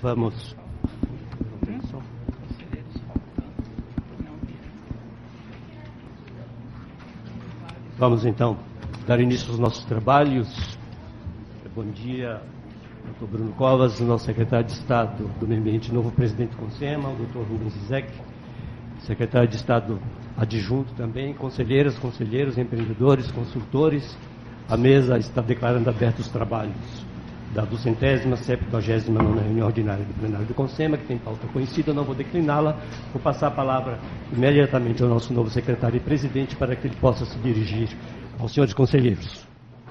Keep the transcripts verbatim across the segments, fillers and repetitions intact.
Vamos. Vamos então dar início aos nossos trabalhos. Bom dia, doutor Bruno Covas, nosso secretário de Estado do Meio Ambiente, novo presidente do CONSEMA, o doutor Rubens Zizek, secretário de Estado adjunto também, conselheiras, conselheiros, empreendedores, consultores. A mesa está declarando abertos os trabalhos da duzentésima, septuagésima nona reunião ordinária do plenário do CONSEMA, que tem pauta conhecida. Eu não vou decliná-la, vou passar a palavra imediatamente ao nosso novo secretário e presidente para que ele possa se dirigir aos senhores conselheiros.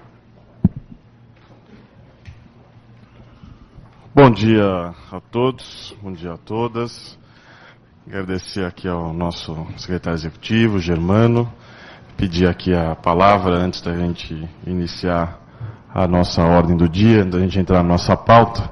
Bom dia a todos, bom dia a todas. Agradecer aqui ao nosso secretário executivo, Germano, pedir aqui a palavra antes da gente iniciar a nossa ordem do dia, antes da gente entrar na nossa pauta,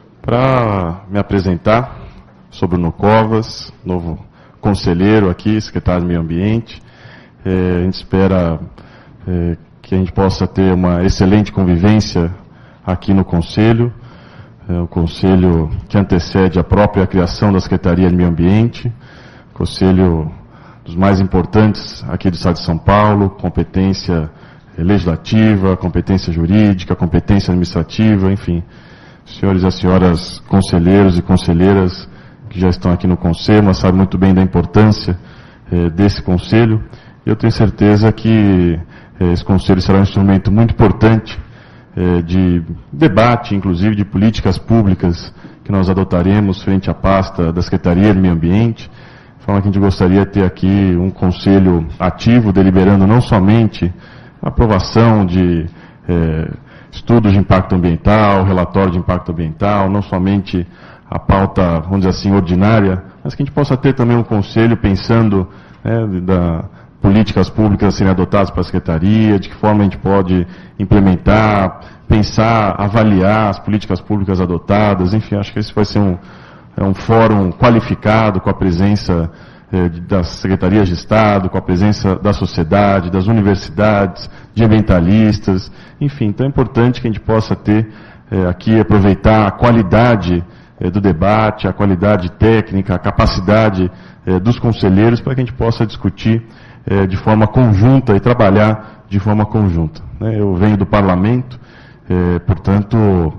para me apresentar. Sou Bruno Covas, novo conselheiro aqui, secretário do Meio Ambiente. É, a gente espera é, que a gente possa ter uma excelente convivência aqui no Conselho. É, o Conselho que antecede a própria criação da Secretaria de Meio Ambiente, Conselho dos mais importantes aqui do Estado de São Paulo, competência legislativa, competência jurídica, competência administrativa, enfim. Senhores e as senhoras conselheiros e conselheiras que já estão aqui no Conselho, sabem muito bem da importância eh, desse Conselho. E eu tenho certeza que eh, esse Conselho será um instrumento muito importante eh, de debate, inclusive de políticas públicas que nós adotaremos frente à pasta da Secretaria de Meio Ambiente. De forma que a gente gostaria de ter aqui um Conselho ativo, deliberando não somente a aprovação de eh, estudos de impacto ambiental, relatório de impacto ambiental, não somente a pauta, vamos dizer assim, ordinária, mas que a gente possa ter também um conselho pensando né, da políticas públicas a serem adotadas para a Secretaria, de que forma a gente pode implementar, pensar, avaliar as políticas públicas adotadas, enfim, acho que esse vai ser um, é um fórum qualificado com a presença das secretarias de Estado, com a presença da sociedade, das universidades, de ambientalistas, enfim, então é importante que a gente possa ter é, aqui, aproveitar a qualidade é, do debate, a qualidade técnica, a capacidade é, dos conselheiros para que a gente possa discutir é, de forma conjunta e trabalhar de forma conjunta. Né? Eu venho do parlamento, é, portanto,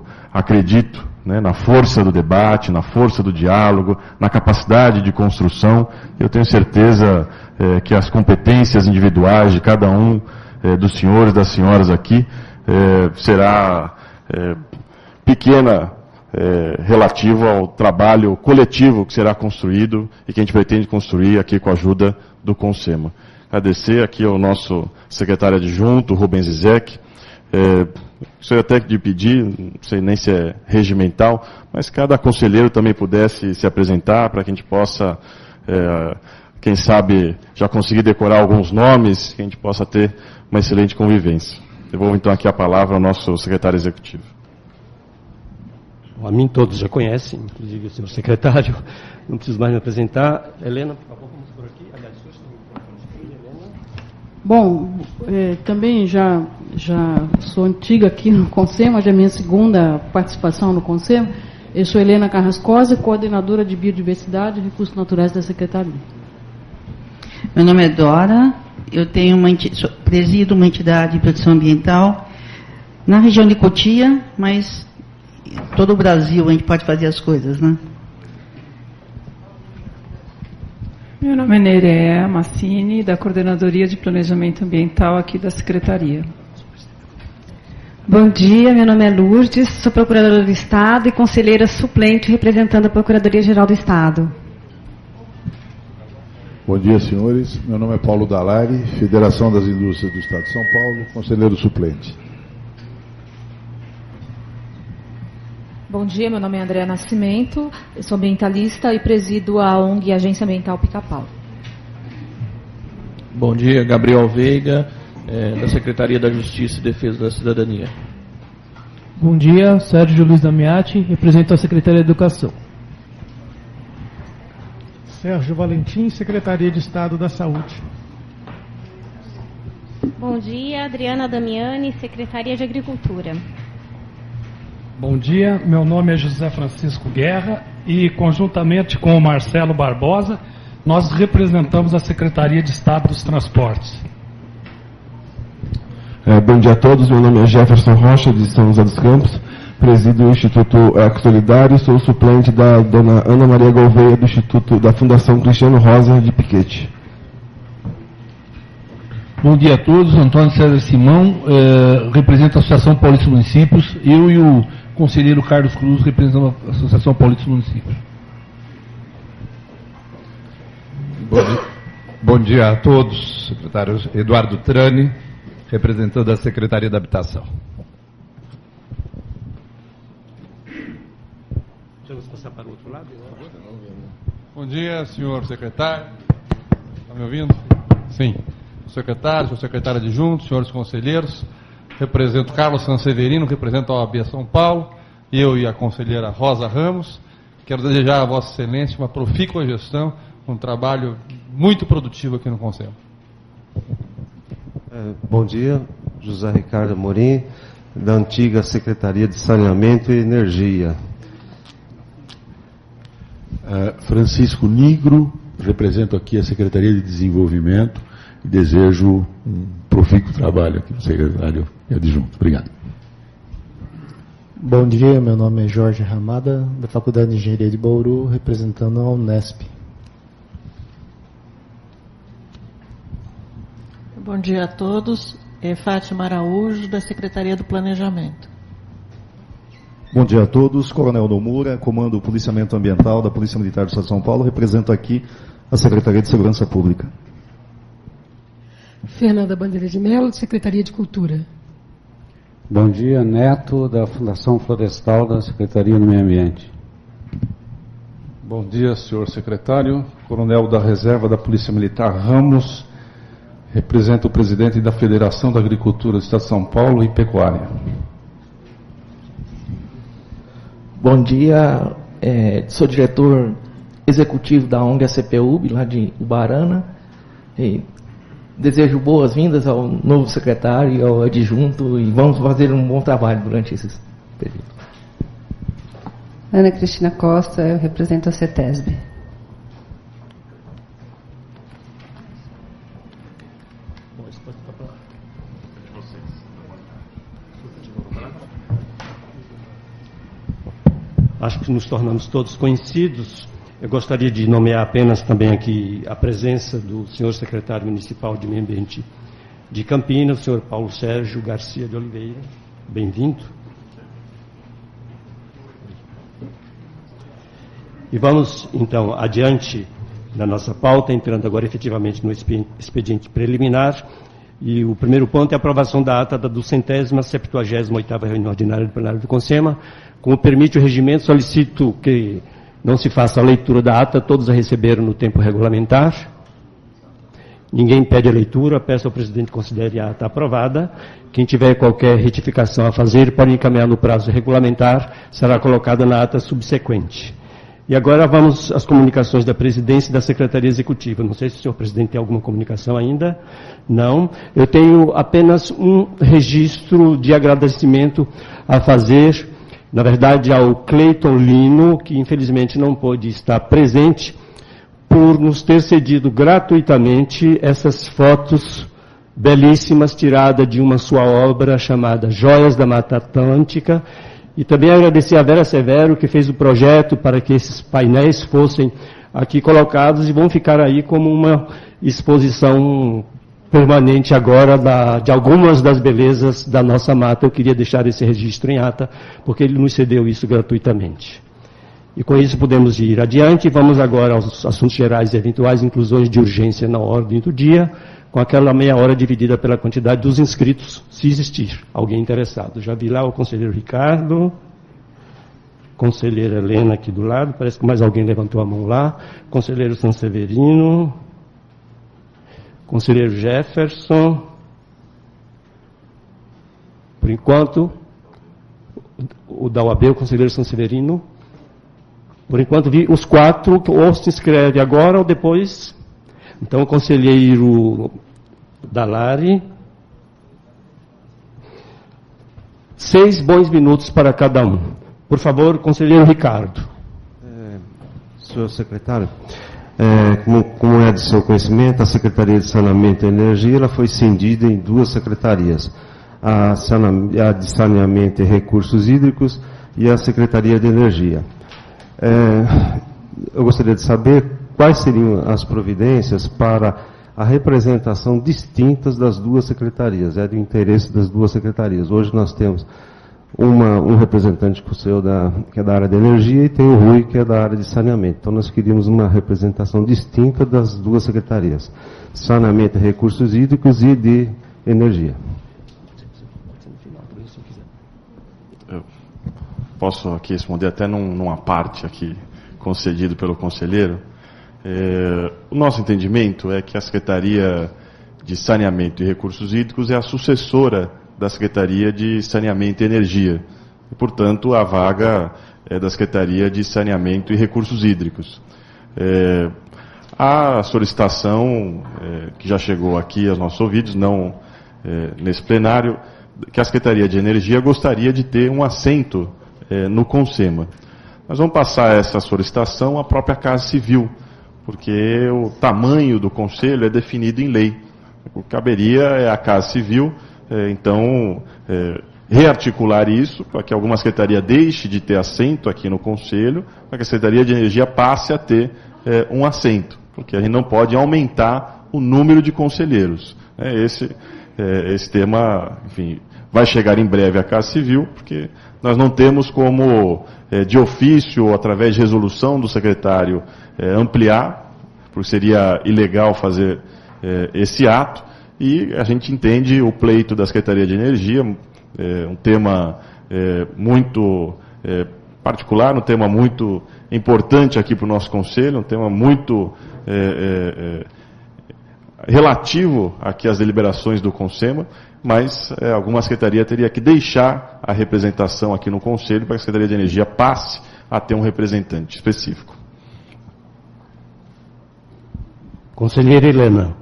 acredito né, na força do debate, na força do diálogo, na capacidade de construção. Eu tenho certeza é, que as competências individuais de cada um é, dos senhores e das senhoras aqui é, será é, pequena é, relativo ao trabalho coletivo que será construído e que a gente pretende construir aqui com a ajuda do CONSEMA. Agradecer aqui ao nosso secretário adjunto, Rubens Zizek. É, gostaria até de pedir, não sei nem se é regimental, mas cada conselheiro também pudesse se apresentar para que a gente possa, é, quem sabe, já conseguir decorar alguns nomes, que a gente possa ter uma excelente convivência. Eu vou então aqui a palavra ao nosso secretário executivo. A mim todos já conhecem, inclusive o senhor secretário, não preciso mais me apresentar. Helena, por favor, vamos por aqui. Aliás, o senhor está no microfone, Helena. Bom, é, também já, já sou antiga aqui no CONSEMA, já é minha segunda participação no CONSEMA. Eu sou Helena Carrascosa, coordenadora de Biodiversidade e Recursos Naturais da Secretaria. Meu nome é Dora, eu tenho uma, presido uma entidade de proteção ambiental na região de Cotia, mas em todo o Brasil a gente pode fazer as coisas, né? Meu nome é Nerea Massini, da Coordenadoria de Planejamento Ambiental aqui da Secretaria. Bom dia, meu nome é Lourdes, sou Procuradora do Estado e conselheira suplente representando a Procuradoria-Geral do Estado. Bom dia, senhores. Meu nome é Paulo Dalari, Federação das Indústrias do Estado de São Paulo, conselheiro suplente. Bom dia, meu nome é Andréa Nascimento, eu sou ambientalista e presido a ONG Agência Ambiental Pica-Pau. Bom dia, Gabriel Veiga, é, da Secretaria da Justiça e Defesa da Cidadania. Bom dia, Sérgio Luiz Damiati, represento a Secretaria de Educação. Sérgio Valentim, Secretaria de Estado da Saúde. Bom dia, Adriana Damiani, Secretaria de Agricultura. Bom dia, meu nome é José Francisco Guerra e, conjuntamente com o Marcelo Barbosa, nós representamos a Secretaria de Estado dos Transportes. É, bom dia a todos, meu nome é Jefferson Rocha, de São José dos Campos, presido o Instituto Eco Solidário e sou suplente da dona Ana Maria Gouveia, do Instituto da Fundação Cristiano Rosa de Piquete. Bom dia a todos, Antônio César Simão, eh, represento a Associação Paulista dos Municípios, eu e o conselheiro Carlos Cruz representamos a Associação Paulista dos Municípios. Bom dia, bom dia a todos, secretário Eduardo Trani, representando a Secretaria da Habitação. Vamos passar para o outro lado? Bom dia, senhor secretário. Está me ouvindo? Sim. Secretário, senhor secretário adjunto, senhores conselheiros, represento Carlos Sanseverino, represento a O A B São Paulo, eu e a conselheira Rosa Ramos. Quero desejar a Vossa Excelência uma profícua gestão, um trabalho muito produtivo aqui no Conselho. É, bom dia, José Ricardo Amorim, da antiga Secretaria de Saneamento e Energia. É, Francisco Nigro, represento aqui a Secretaria de Desenvolvimento e desejo um profícuo trabalho aqui no secretário e adjunto. Obrigado. Bom dia, meu nome é Jorge Ramada, da Faculdade de Engenharia de Bauru, representando a Unesp. Bom dia a todos, é Fátima Araújo, da Secretaria do Planejamento. Bom dia a todos, Coronel Nomura, comando o Policiamento Ambiental da Polícia Militar do Estado de São Paulo, represento aqui a Secretaria de Segurança Pública. Fernanda Bandeira de Mello, Secretaria de Cultura. Bom dia, Neto, da Fundação Florestal da Secretaria do Meio Ambiente. Bom dia, senhor secretário, coronel da Reserva da Polícia Militar Ramos, represento o presidente da Federação da Agricultura do Estado de São Paulo e Pecuária. Bom dia, é, sou diretor executivo da O N G A C P U B, lá de Ubarana, e desejo boas-vindas ao novo secretário e ao adjunto e vamos fazer um bom trabalho durante esse período. Ana Cristina Costa, eu represento a CETESB. Acho que nos tornamos todos conhecidos. Eu gostaria de nomear apenas também aqui a presença do senhor secretário municipal de Meio Ambiente de Campinas, o senhor Paulo Sérgio Garcia de Oliveira. Bem-vindo. E vamos, então, adiante da nossa pauta, entrando agora efetivamente no expediente preliminar. E o primeiro ponto é a aprovação da ata da duzentésima, septuagésima oitava reunião ordinária do plenário do CONSEMA. Como permite o regimento, solicito que não se faça a leitura da ata, todos a receberam no tempo regulamentar. Ninguém pede a leitura, peço ao presidente que considere a ata aprovada. Quem tiver qualquer retificação a fazer, pode encaminhar no prazo regulamentar, será colocada na ata subsequente. E agora vamos às comunicações da presidência e da Secretaria Executiva. Não sei se o senhor presidente tem alguma comunicação ainda. Não. Eu tenho apenas um registro de agradecimento a fazer, na verdade, ao Cleiton Lino, que infelizmente não pôde estar presente, por nos ter cedido gratuitamente essas fotos belíssimas tiradas de uma sua obra chamada Joias da Mata Atlântica. E também agradecer a Vera Severo, que fez o projeto para que esses painéis fossem aqui colocados e vão ficar aí como uma exposição permanente agora da, de algumas das belezas da nossa mata. Eu queria deixar esse registro em ata, porque ele nos cedeu isso gratuitamente. E com isso podemos ir adiante. Vamos agora aos assuntos gerais e eventuais inclusões de urgência na ordem do dia, com aquela meia hora dividida pela quantidade dos inscritos, se existir alguém interessado. Já vi lá o conselheiro Ricardo, conselheira Helena aqui do lado, parece que mais alguém levantou a mão lá, conselheiro Sanseverino, conselheiro Jefferson. Por enquanto, o da O A B, o conselheiro Sanseverino. Por enquanto, vi os quatro, ou se inscreve agora ou depois. Então, o conselheiro Dalari. Seis bons minutos para cada um. Por favor, conselheiro Ricardo. É, senhor secretário, é, como, como é de seu conhecimento, a Secretaria de Saneamento e Energia ela foi cindida em duas secretarias, a, a de Saneamento e Recursos Hídricos e a Secretaria de Energia. É, eu gostaria de saber quais seriam as providências para a representação distintas das duas secretarias, é do interesse das duas secretarias. Hoje nós temos uma, um representante que, o seu da, que é da área de energia e tem o Rui, que é da área de saneamento. Então nós queríamos uma representação distinta das duas secretarias, saneamento e recursos hídricos e de energia. Eu posso aqui responder até num, numa parte aqui concedido pelo conselheiro. É, o nosso entendimento é que a Secretaria de Saneamento e Recursos Hídricos é a sucessora da Secretaria de Saneamento e Energia. E, portanto, a vaga é da Secretaria de Saneamento e Recursos Hídricos. É, a solicitação é, que já chegou aqui aos nossos ouvidos, não é, nesse plenário, que a Secretaria de Energia gostaria de ter um assento é, no CONSEMA. Nós vamos passar essa solicitação à própria Casa Civil, porque o tamanho do Conselho é definido em lei. O que caberia é a Casa Civil, é, então, é, rearticular isso, para que alguma secretaria deixe de ter assento aqui no Conselho, para que a Secretaria de Energia passe a ter é, um assento, porque a gente não pode aumentar o número de conselheiros. É, esse, é, esse tema, enfim, vai chegar em breve à Casa Civil, porque nós não temos como, é, de ofício ou através de resolução do secretário, é, ampliar, porque seria ilegal fazer é, esse ato, e a gente entende o pleito da Secretaria de Energia, é, um tema é, muito é, particular, um tema muito importante aqui para o nosso Conselho, um tema muito é, é, é, relativo aqui às deliberações do CONSEMA, mas é, alguma secretaria teria que deixar a representação aqui no Conselho para que a Secretaria de Energia passe a ter um representante específico. Conselheira Helena.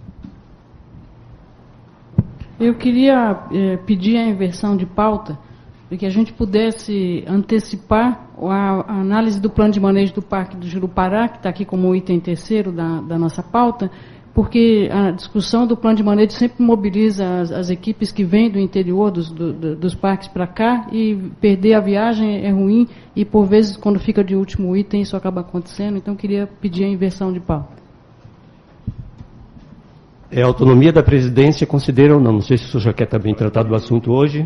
Eu queria eh, pedir a inversão de pauta, para que a gente pudesse antecipar a, a análise do plano de manejo do Parque do Jurupará, que está aqui como item terceiro da, da nossa pauta, porque a discussão do plano de manejo sempre mobiliza as, as equipes que vêm do interior dos, do, dos parques para cá, e perder a viagem é ruim, e por vezes, quando fica de último item, isso acaba acontecendo. Então, eu queria pedir a inversão de pauta. É a autonomia da presidência, considera ou não? Não sei se o senhor já quer também tratar do assunto hoje.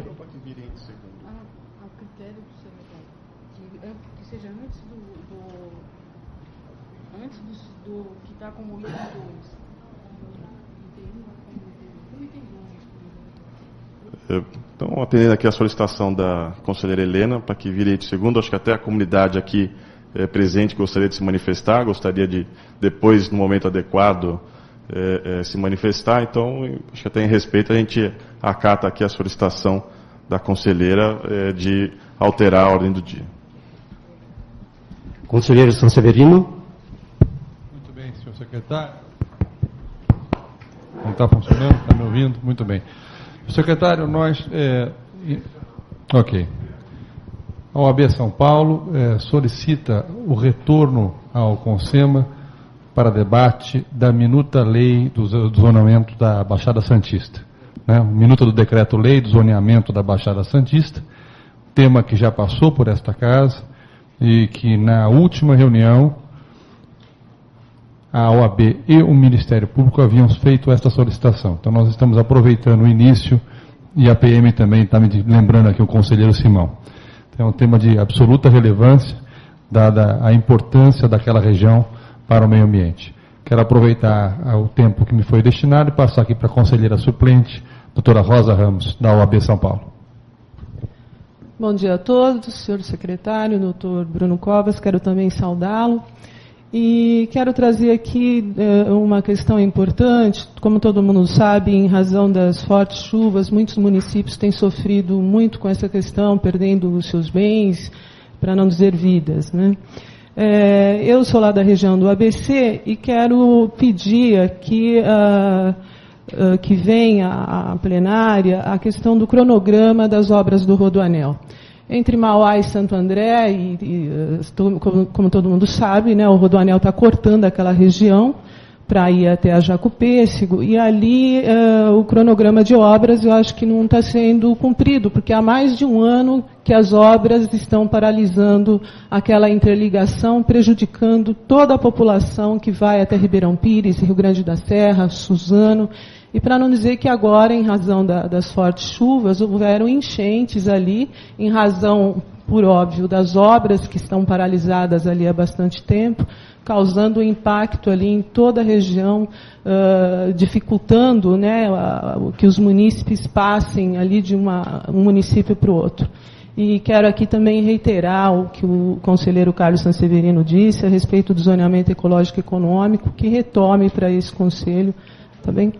Então, atendendo aqui a solicitação da conselheira Helena, para que vire de segundo, acho que até a comunidade aqui é, presente gostaria de se manifestar, gostaria de, depois, no momento adequado, é, é, se manifestar. Então, acho que até em respeito, a gente acata aqui a solicitação da conselheira é, de alterar a ordem do dia. Conselheiro Sanseverino. Muito bem, senhor secretário. Não está funcionando? Está me ouvindo? Muito bem. Secretário, nós... É, ok. A O A B São Paulo é, solicita o retorno ao CONSEMA para debate da minuta lei do zoneamento da Baixada Santista. Né? Minuta do decreto-lei do zoneamento da Baixada Santista, tema que já passou por esta casa e que na última reunião a O A B e o Ministério Público haviam feito esta solicitação. Então nós estamos aproveitando o início, e a P M também está me lembrando aqui o conselheiro Simão. Então, é um tema de absoluta relevância, dada a importância daquela região para o meio ambiente. Quero aproveitar o tempo que me foi destinado e passar aqui para a conselheira suplente, doutora Rosa Ramos, da O A B São Paulo. Bom dia a todos, senhor secretário, doutor Bruno Covas, quero também saudá-lo. E quero trazer aqui eh, uma questão importante. Como todo mundo sabe, em razão das fortes chuvas, muitos municípios têm sofrido muito com essa questão, perdendo os seus bens, para não dizer vidas, né? Eh, eu sou lá da região do A B C e quero pedir aqui uh, uh, que venha à plenária a questão do cronograma das obras do Rodoanel. Entre Mauá e Santo André, e, e como, como todo mundo sabe, né, o Rodoanel está cortando aquela região para ir até a Jacupêssego, e ali uh, o cronograma de obras eu acho que não está sendo cumprido, porque há mais de um ano que as obras estão paralisando aquela interligação, prejudicando toda a população que vai até Ribeirão Pires, Rio Grande da Serra, Suzano, e para não dizer que agora, em razão da, das fortes chuvas, houveram enchentes ali, em razão, por óbvio, das obras que estão paralisadas ali há bastante tempo, causando um impacto ali em toda a região, uh, dificultando, né, uh, que os munícipes passem ali de uma, um município para o outro. E quero aqui também reiterar o que o conselheiro Carlos Sanseverino disse a respeito do zoneamento ecológico e econômico, que retome para esse conselho, tá bem?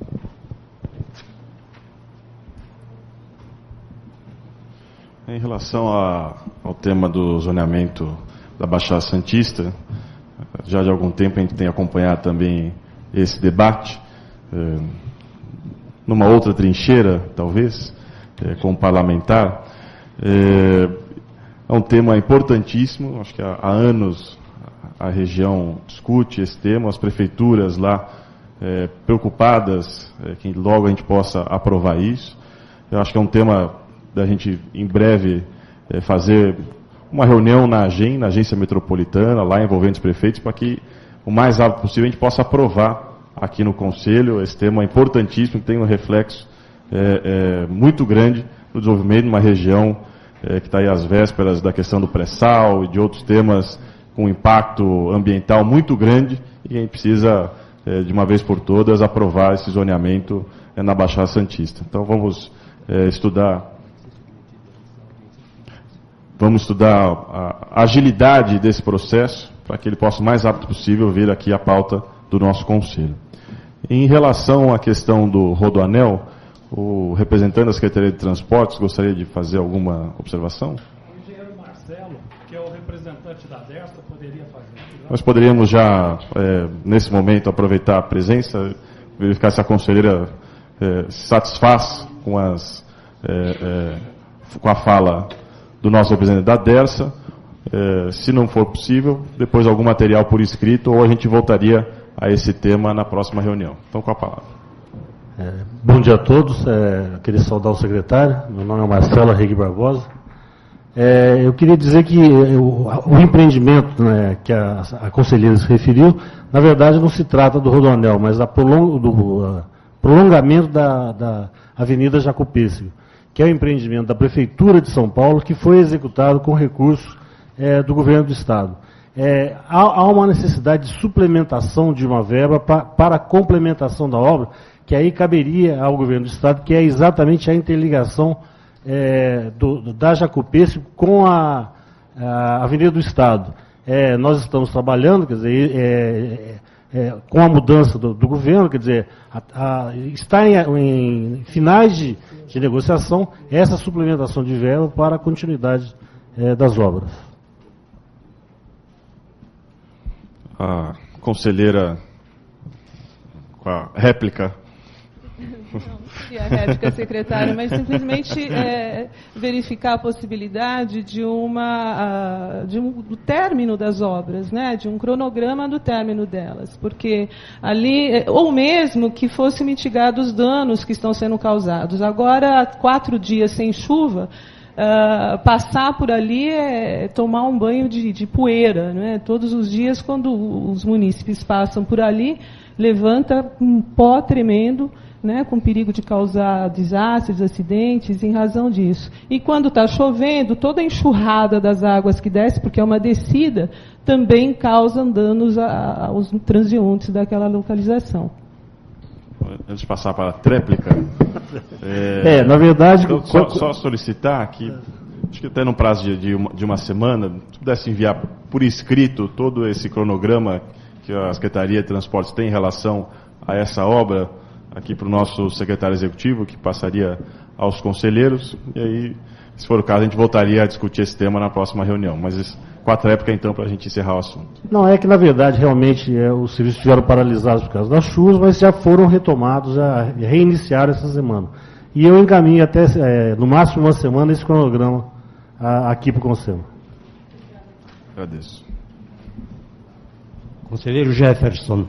Em relação a, ao tema do zoneamento da Baixada Santista, já de algum tempo a gente tem acompanhado também esse debate, eh, numa outra trincheira, talvez, eh, como parlamentar. Eh, é um tema importantíssimo, acho que há, há anos a região discute esse tema, as prefeituras lá eh, preocupadas eh, que logo a gente possa aprovar isso. Eu acho que é um tema da gente, em breve, eh, fazer uma reunião na AGEM, na Agência Metropolitana, lá envolvendo os prefeitos, para que o mais rápido possível a gente possa aprovar aqui no Conselho esse tema importantíssimo, que tem um reflexo é, é, muito grande no desenvolvimento de uma região é, que está aí às vésperas da questão do pré-sal e de outros temas com impacto ambiental muito grande, e a gente precisa, é, de uma vez por todas, aprovar esse zoneamento é, na Baixada Santista. Então vamos é, estudar Vamos estudar a agilidade desse processo para que ele possa, o mais rápido possível, vir aqui à pauta do nosso Conselho. Em relação à questão do Rodoanel, o representante da Secretaria de Transportes gostaria de fazer alguma observação? O engenheiro Marcelo, que é o representante da DERSA, poderia fazer. Nós poderíamos já, é, nesse momento, aproveitar a presença, verificar se a conselheira é, se satisfaz com, as, é, é, com a fala do nosso representante da DERSA. Eh, se não for possível, depois algum material por escrito, ou a gente voltaria a esse tema na próxima reunião. Então, com a palavra. É, bom dia a todos. É, eu queria saudar o secretário. Meu nome é Marcelo Arregui Barbosa. É, eu queria dizer que o, o empreendimento, né, que a, a conselheira se referiu, na verdade não se trata do Rodoanel, mas da prolong, do uh, prolongamento da, da Avenida Jacupêssego, que é o empreendimento da Prefeitura de São Paulo, que foi executado com recursos é, do Governo do Estado. É, há, há uma necessidade de suplementação de uma verba pra, para a complementação da obra, que aí caberia ao Governo do Estado, que é exatamente a interligação é, do, da Jacupêssego com a, a Avenida do Estado. É, nós estamos trabalhando, quer dizer, é, é, com a mudança do, do governo, quer dizer, a, a, está em, em finais de, de negociação essa suplementação de verba para a continuidade é, das obras. A conselheira com a réplica. Não seria a réplica, secretário, mas simplesmente é, verificar a possibilidade de uma uh, de um, do término das obras, né, de um cronograma do término delas, porque ali, ou mesmo que fosse mitigados os danos que estão sendo causados. Agora, quatro dias sem chuva, Uh, passar por ali é tomar um banho de, de poeira, né? Todos os dias, quando os munícipes passam por ali, levanta um pó tremendo, né? Com perigo de causar desastres, acidentes, em razão disso. E quando está chovendo, toda a enxurrada das águas que desce, porque é uma descida, também causam danos a, aos transeuntes daquela localização. Antes de passar para a tréplica, é, é, na verdade, então, só, só solicitar que, acho que até no prazo de, de, uma, de uma semana, se pudesse enviar por escrito todo esse cronograma que a Secretaria de Transportes tem em relação a essa obra, aqui para o nosso secretário executivo, que passaria aos conselheiros, e aí, se for o caso, a gente voltaria a discutir esse tema na próxima reunião. Mas isso, com a tréplica, então, para a gente encerrar o assunto. Não, é que, na verdade, realmente, é, os serviços estiveram paralisados por causa das chuvas, mas já foram retomados, já reiniciaram essa semana. E eu encaminho até, é, no máximo uma semana, esse cronograma a, aqui para o Conselho. Agradeço. Conselheiro Jefferson.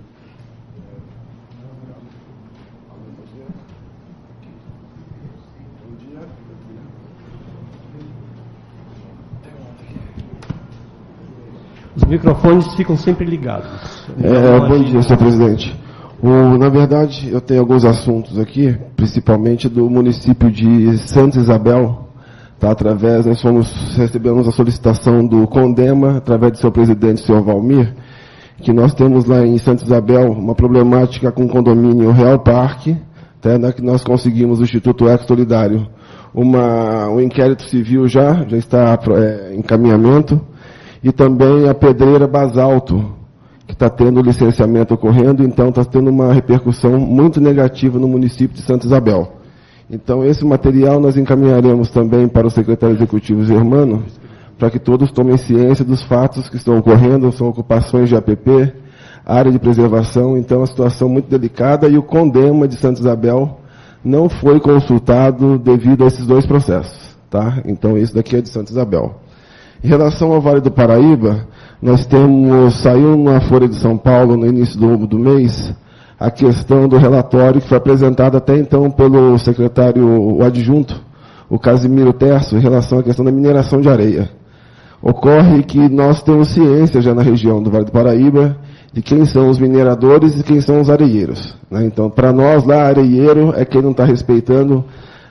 Os microfones ficam sempre ligados. É, bom dia, senhor presidente. O, na verdade, eu tenho alguns assuntos aqui, principalmente do município de Santa Isabel. Tá, através, nós fomos, recebemos a solicitação do CONDEMA, através do seu presidente, senhor Valmir, que nós temos lá em Santa Isabel uma problemática com o condomínio Real Parque, tá, né, que nós conseguimos o Instituto Eco Solidário. Uma, um inquérito civil já, já está é, em encaminhamento. E também a pedreira Basalto, que está tendo licenciamento ocorrendo, então está tendo uma repercussão muito negativa no município de Santa Isabel. Então esse material nós encaminharemos também para o secretário executivo Germano, para que todos tomem ciência dos fatos que estão ocorrendo, são ocupações de A P P, área de preservação, então é uma situação muito delicada e o CONDEMA de Santa Isabel não foi consultado devido a esses dois processos, tá? Então isso daqui é de Santa Isabel. Em relação ao Vale do Paraíba, nós temos, saiu na Folha de São Paulo, no início do, do mês, a questão do relatório que foi apresentado até então pelo secretário, o adjunto, o Casimiro Terço, em relação à questão da mineração de areia. Ocorre que nós temos ciência já na região do Vale do Paraíba de quem são os mineradores e quem são os areieiros, né? Então, para nós lá, areieiro é quem não está respeitando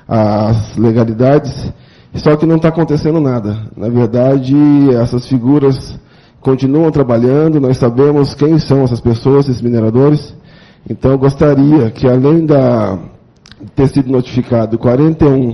as legalidades. Só que não está acontecendo nada. Na verdade, essas figuras continuam trabalhando, nós sabemos quem são essas pessoas, esses mineradores. Então, eu gostaria que, além da ter sido notificado quarenta e um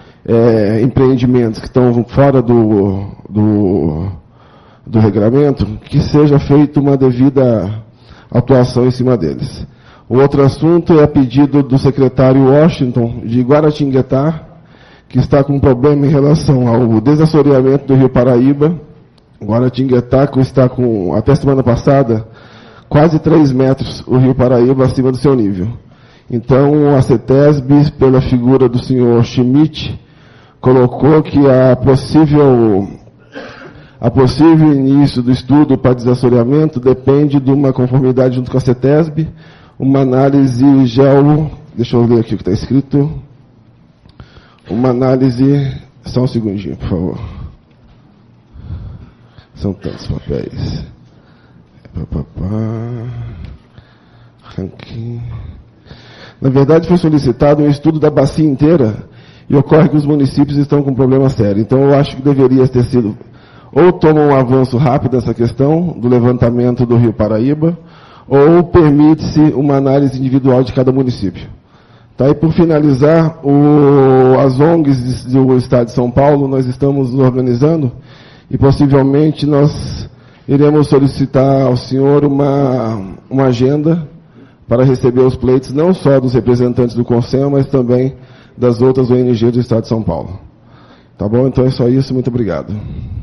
é, empreendimentos que estão fora do, do, do regramento, que seja feita uma devida atuação em cima deles. O outro assunto é a pedido do secretário Washington, de Guaratinguetá, que está com um problema em relação ao desassoreamento do Rio Paraíba. Guaratinguetá está com, até semana passada, quase três metros o Rio Paraíba acima do seu nível. Então, a CETESB, pela figura do senhor Schmidt, colocou que a possível, a possível início do estudo para desassoreamento depende de uma conformidade junto com a CETESB, uma análise geo... Deixa eu ler aqui o que está escrito... Uma análise... Só um segundinho, por favor. São tantos papéis. Na verdade, foi solicitado um estudo da bacia inteira e ocorre que os municípios estão com um problema sério. Então, eu acho que deveria ter sido... Ou toma um avanço rápido nessa questão do levantamento do Rio Paraíba, ou permite-se uma análise individual de cada município. Tá, e por finalizar, o, as O N Gs do Estado de São Paulo, nós estamos nos organizando e possivelmente nós iremos solicitar ao senhor uma, uma agenda para receber os pleitos não só dos representantes do Conselho, mas também das outras O N Gs do Estado de São Paulo. Tá bom? Então é só isso. Muito obrigado.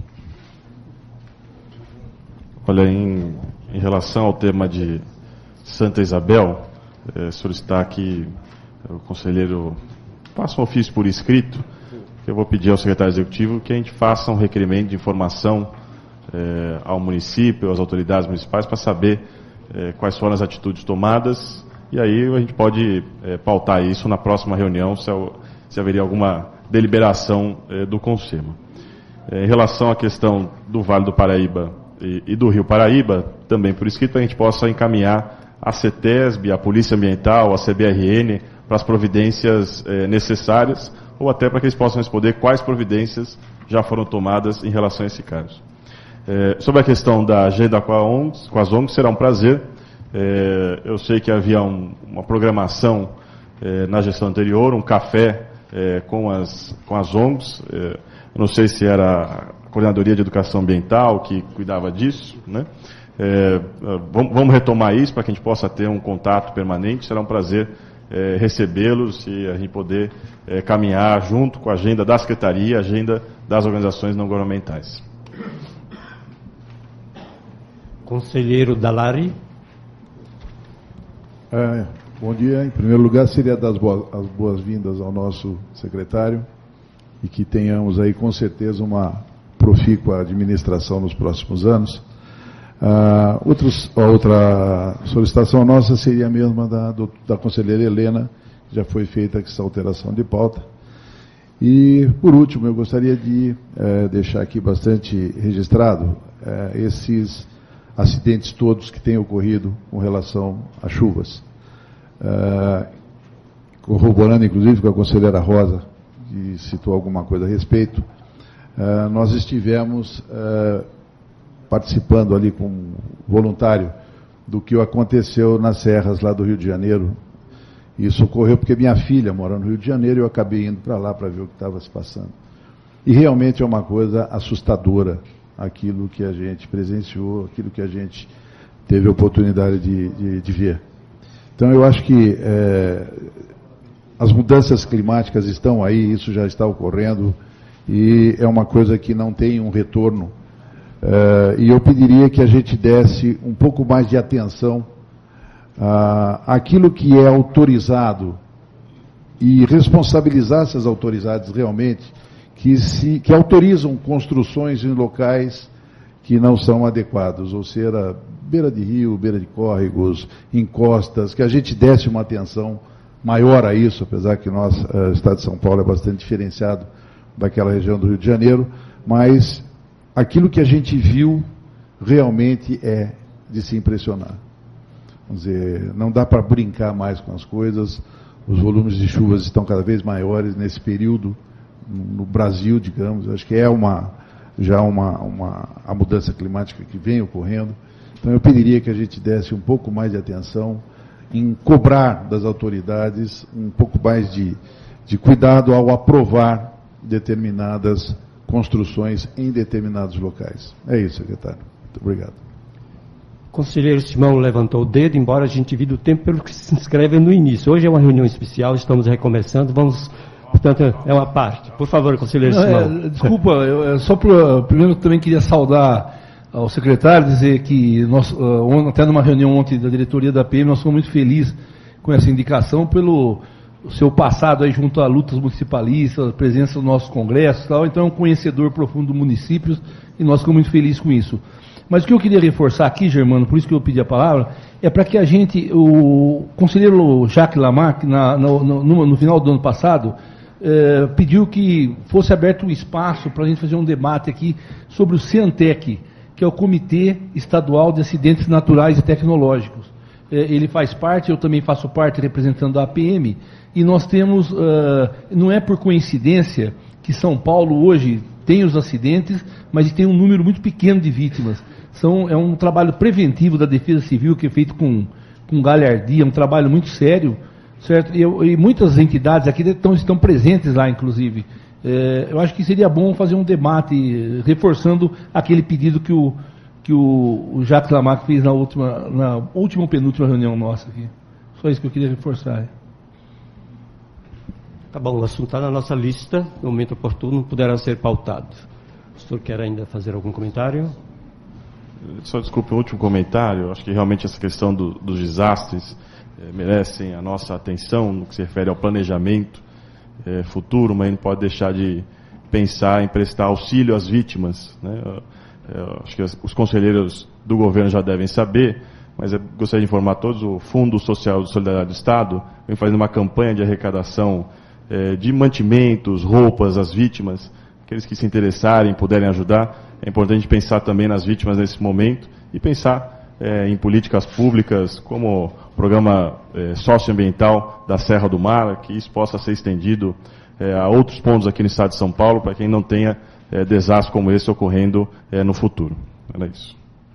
Olha, em, em relação ao tema de Santa Isabel, é, solicitar que o conselheiro faça um ofício por escrito, que eu vou pedir ao secretário executivo que a gente faça um requerimento de informação eh, ao município, às autoridades municipais, para saber eh, quais foram as atitudes tomadas, e aí a gente pode eh, pautar isso na próxima reunião, se, se haveria alguma deliberação eh, do Conselho. Eh, em relação à questão do Vale do Paraíba e, e do Rio Paraíba, também por escrito, a gente possa encaminhar a CETESB, a Polícia Ambiental, a C B R N, para as providências eh, necessárias, ou até para que eles possam responder quais providências já foram tomadas em relação a esse caso. Eh, sobre a questão da agenda com, a O N Gs, com as O N Gs, será um prazer. Eh, eu sei que havia um, uma programação eh, na gestão anterior, um café eh, com, as, com as O N Gs. Eh, eu não sei se era a Coordenadoria de Educação Ambiental que cuidava disso, né? Eh, vamos, vamos retomar isso para que a gente possa ter um contato permanente. Será um prazer É, recebê-los e a gente poder é, caminhar junto com a agenda da Secretaria, a agenda das organizações não governamentais. Conselheiro Dalari. É, bom dia. Em primeiro lugar, seria dar as boas, as boas-vindas ao nosso secretário e que tenhamos aí com certeza uma profícua administração nos próximos anos. Ah, outros, a outra solicitação nossa seria a mesma da, do, da conselheira Helena, que já foi feita essa alteração de pauta. E, por último, eu gostaria de eh, deixar aqui bastante registrado eh, esses acidentes todos que têm ocorrido com relação às chuvas. Eh, corroborando, inclusive, com a conselheira Rosa, que citou alguma coisa a respeito, eh, nós estivemos eh, participando ali com voluntário do que aconteceu nas serras lá do Rio de Janeiro. Isso ocorreu porque minha filha mora no Rio de Janeiro e eu acabei indo para lá para ver o que estava se passando. E realmente é uma coisa assustadora aquilo que a gente presenciou, aquilo que a gente teve a oportunidade de, de, de ver. Então eu acho que é, as mudanças climáticas estão aí, isso já está ocorrendo, e é uma coisa que não tem um retorno. É, e eu pediria que a gente desse um pouco mais de atenção ah, àquilo que é autorizado e responsabilizasse as autoridades realmente que, se, que autorizam construções em locais que não são adequados, ou seja, beira de rio, beira de córregos, encostas, que a gente desse uma atenção maior a isso, apesar que nós, o Estado de São Paulo é bastante diferenciado daquela região do Rio de Janeiro, mas aquilo que a gente viu realmente é de se impressionar. Vamos dizer, não dá para brincar mais com as coisas, os volumes de chuvas estão cada vez maiores nesse período, no Brasil, digamos, acho que é uma, já uma, uma, a mudança climática que vem ocorrendo. Então eu pediria que a gente desse um pouco mais de atenção em cobrar das autoridades um pouco mais de, de cuidado ao aprovar determinadas construções em determinados locais. É isso, secretário. Muito obrigado. O conselheiro Simão levantou o dedo, embora a gente divida o tempo pelo que se inscreve no início. Hoje é uma reunião especial, estamos recomeçando, vamos, portanto, é uma parte. Por favor, conselheiro Não, Simão. É, desculpa, eu, é, só pro, primeiro também queria saudar ao secretário, dizer que nós, uh, até numa reunião ontem da diretoria da P M, nós somos muito felizes com essa indicação pelo o seu passado aí junto a lutas municipalistas, a presença do nosso congresso e tal, então é um conhecedor profundo dos municípios e nós ficamos muito felizes com isso. Mas o que eu queria reforçar aqui, Germano, por isso que eu pedi a palavra, é para que a gente, o conselheiro Jacques Lamarck, na, no, no, no final do ano passado, eh, pediu que fosse aberto um espaço para a gente fazer um debate aqui sobre o CEANTEC, que é o Comitê Estadual de Acidentes Naturais e Tecnológicos. Ele faz parte, eu também faço parte representando a A P M, e nós temos, uh, não é por coincidência que São Paulo hoje tem os acidentes, mas tem um número muito pequeno de vítimas. São, é um trabalho preventivo da Defesa Civil que é feito com, com galhardia, um trabalho muito sério, certo? E, eu, e muitas entidades aqui estão, estão presentes lá, inclusive. É, eu acho que seria bom fazer um debate reforçando aquele pedido que o, que o, o Jacques Lamarck fez na última, na última penúltima reunião nossa aqui. Só isso que eu queria reforçar. Tá bom, o assunto está na nossa lista, no momento oportuno poderá ser pautado. O senhor quer ainda fazer algum comentário? Só desculpe, um último comentário. Acho que realmente essa questão do, dos desastres eh, merecem a nossa atenção no que se refere ao planejamento eh, futuro, mas não pode deixar de pensar em prestar auxílio às vítimas, né? Eu, eu acho que os conselheiros do governo já devem saber, mas eu gostaria de informar a todos, o Fundo Social de Solidariedade do Estado vem fazendo uma campanha de arrecadação eh, de mantimentos, roupas às vítimas. Aqueles que se interessarem, puderem ajudar, é importante pensar também nas vítimas nesse momento e pensar eh, em políticas públicas como o programa eh, socioambiental da Serra do Mar, que isso possa ser estendido eh, a outros pontos aqui no estado de São Paulo, para quem não tenha eh, desastres como esse ocorrendo eh, no futuro. Era isso.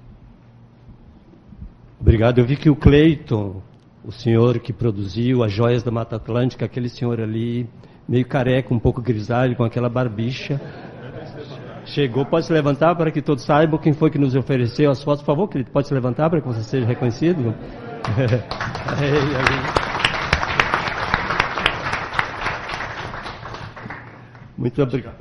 Obrigado. Eu vi que o Cleiton, o senhor que produziu as joias da Mata Atlântica, aquele senhor ali, meio careca, um pouco grisalho, com aquela barbicha, chegou. Pode se levantar para que todos saibam quem foi que nos ofereceu as fotos. Por favor, querido, pode se levantar para que você seja reconhecido. Muito obrigado.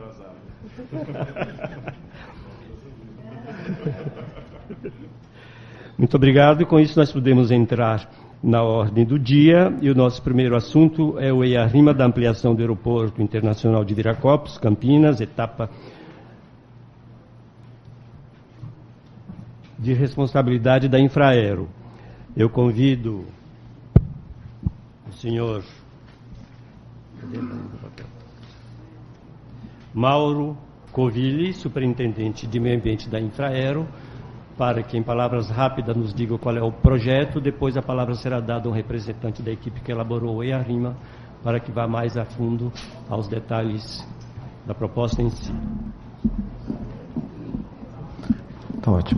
Muito obrigado. E com isso nós podemos entrar na ordem do dia, e o nosso primeiro assunto é o EIA-RIMA da ampliação do Aeroporto Internacional de Viracopos, Campinas, etapa de responsabilidade da Infraero. Eu convido o senhor Mauro Covilli, superintendente de meio ambiente da Infraero, para que, em palavras rápidas, nos diga qual é o projeto. Depois a palavra será dada a um representante da equipe que elaborou o EIA-RIMA, para que vá mais a fundo aos detalhes da proposta em si. Está ótimo.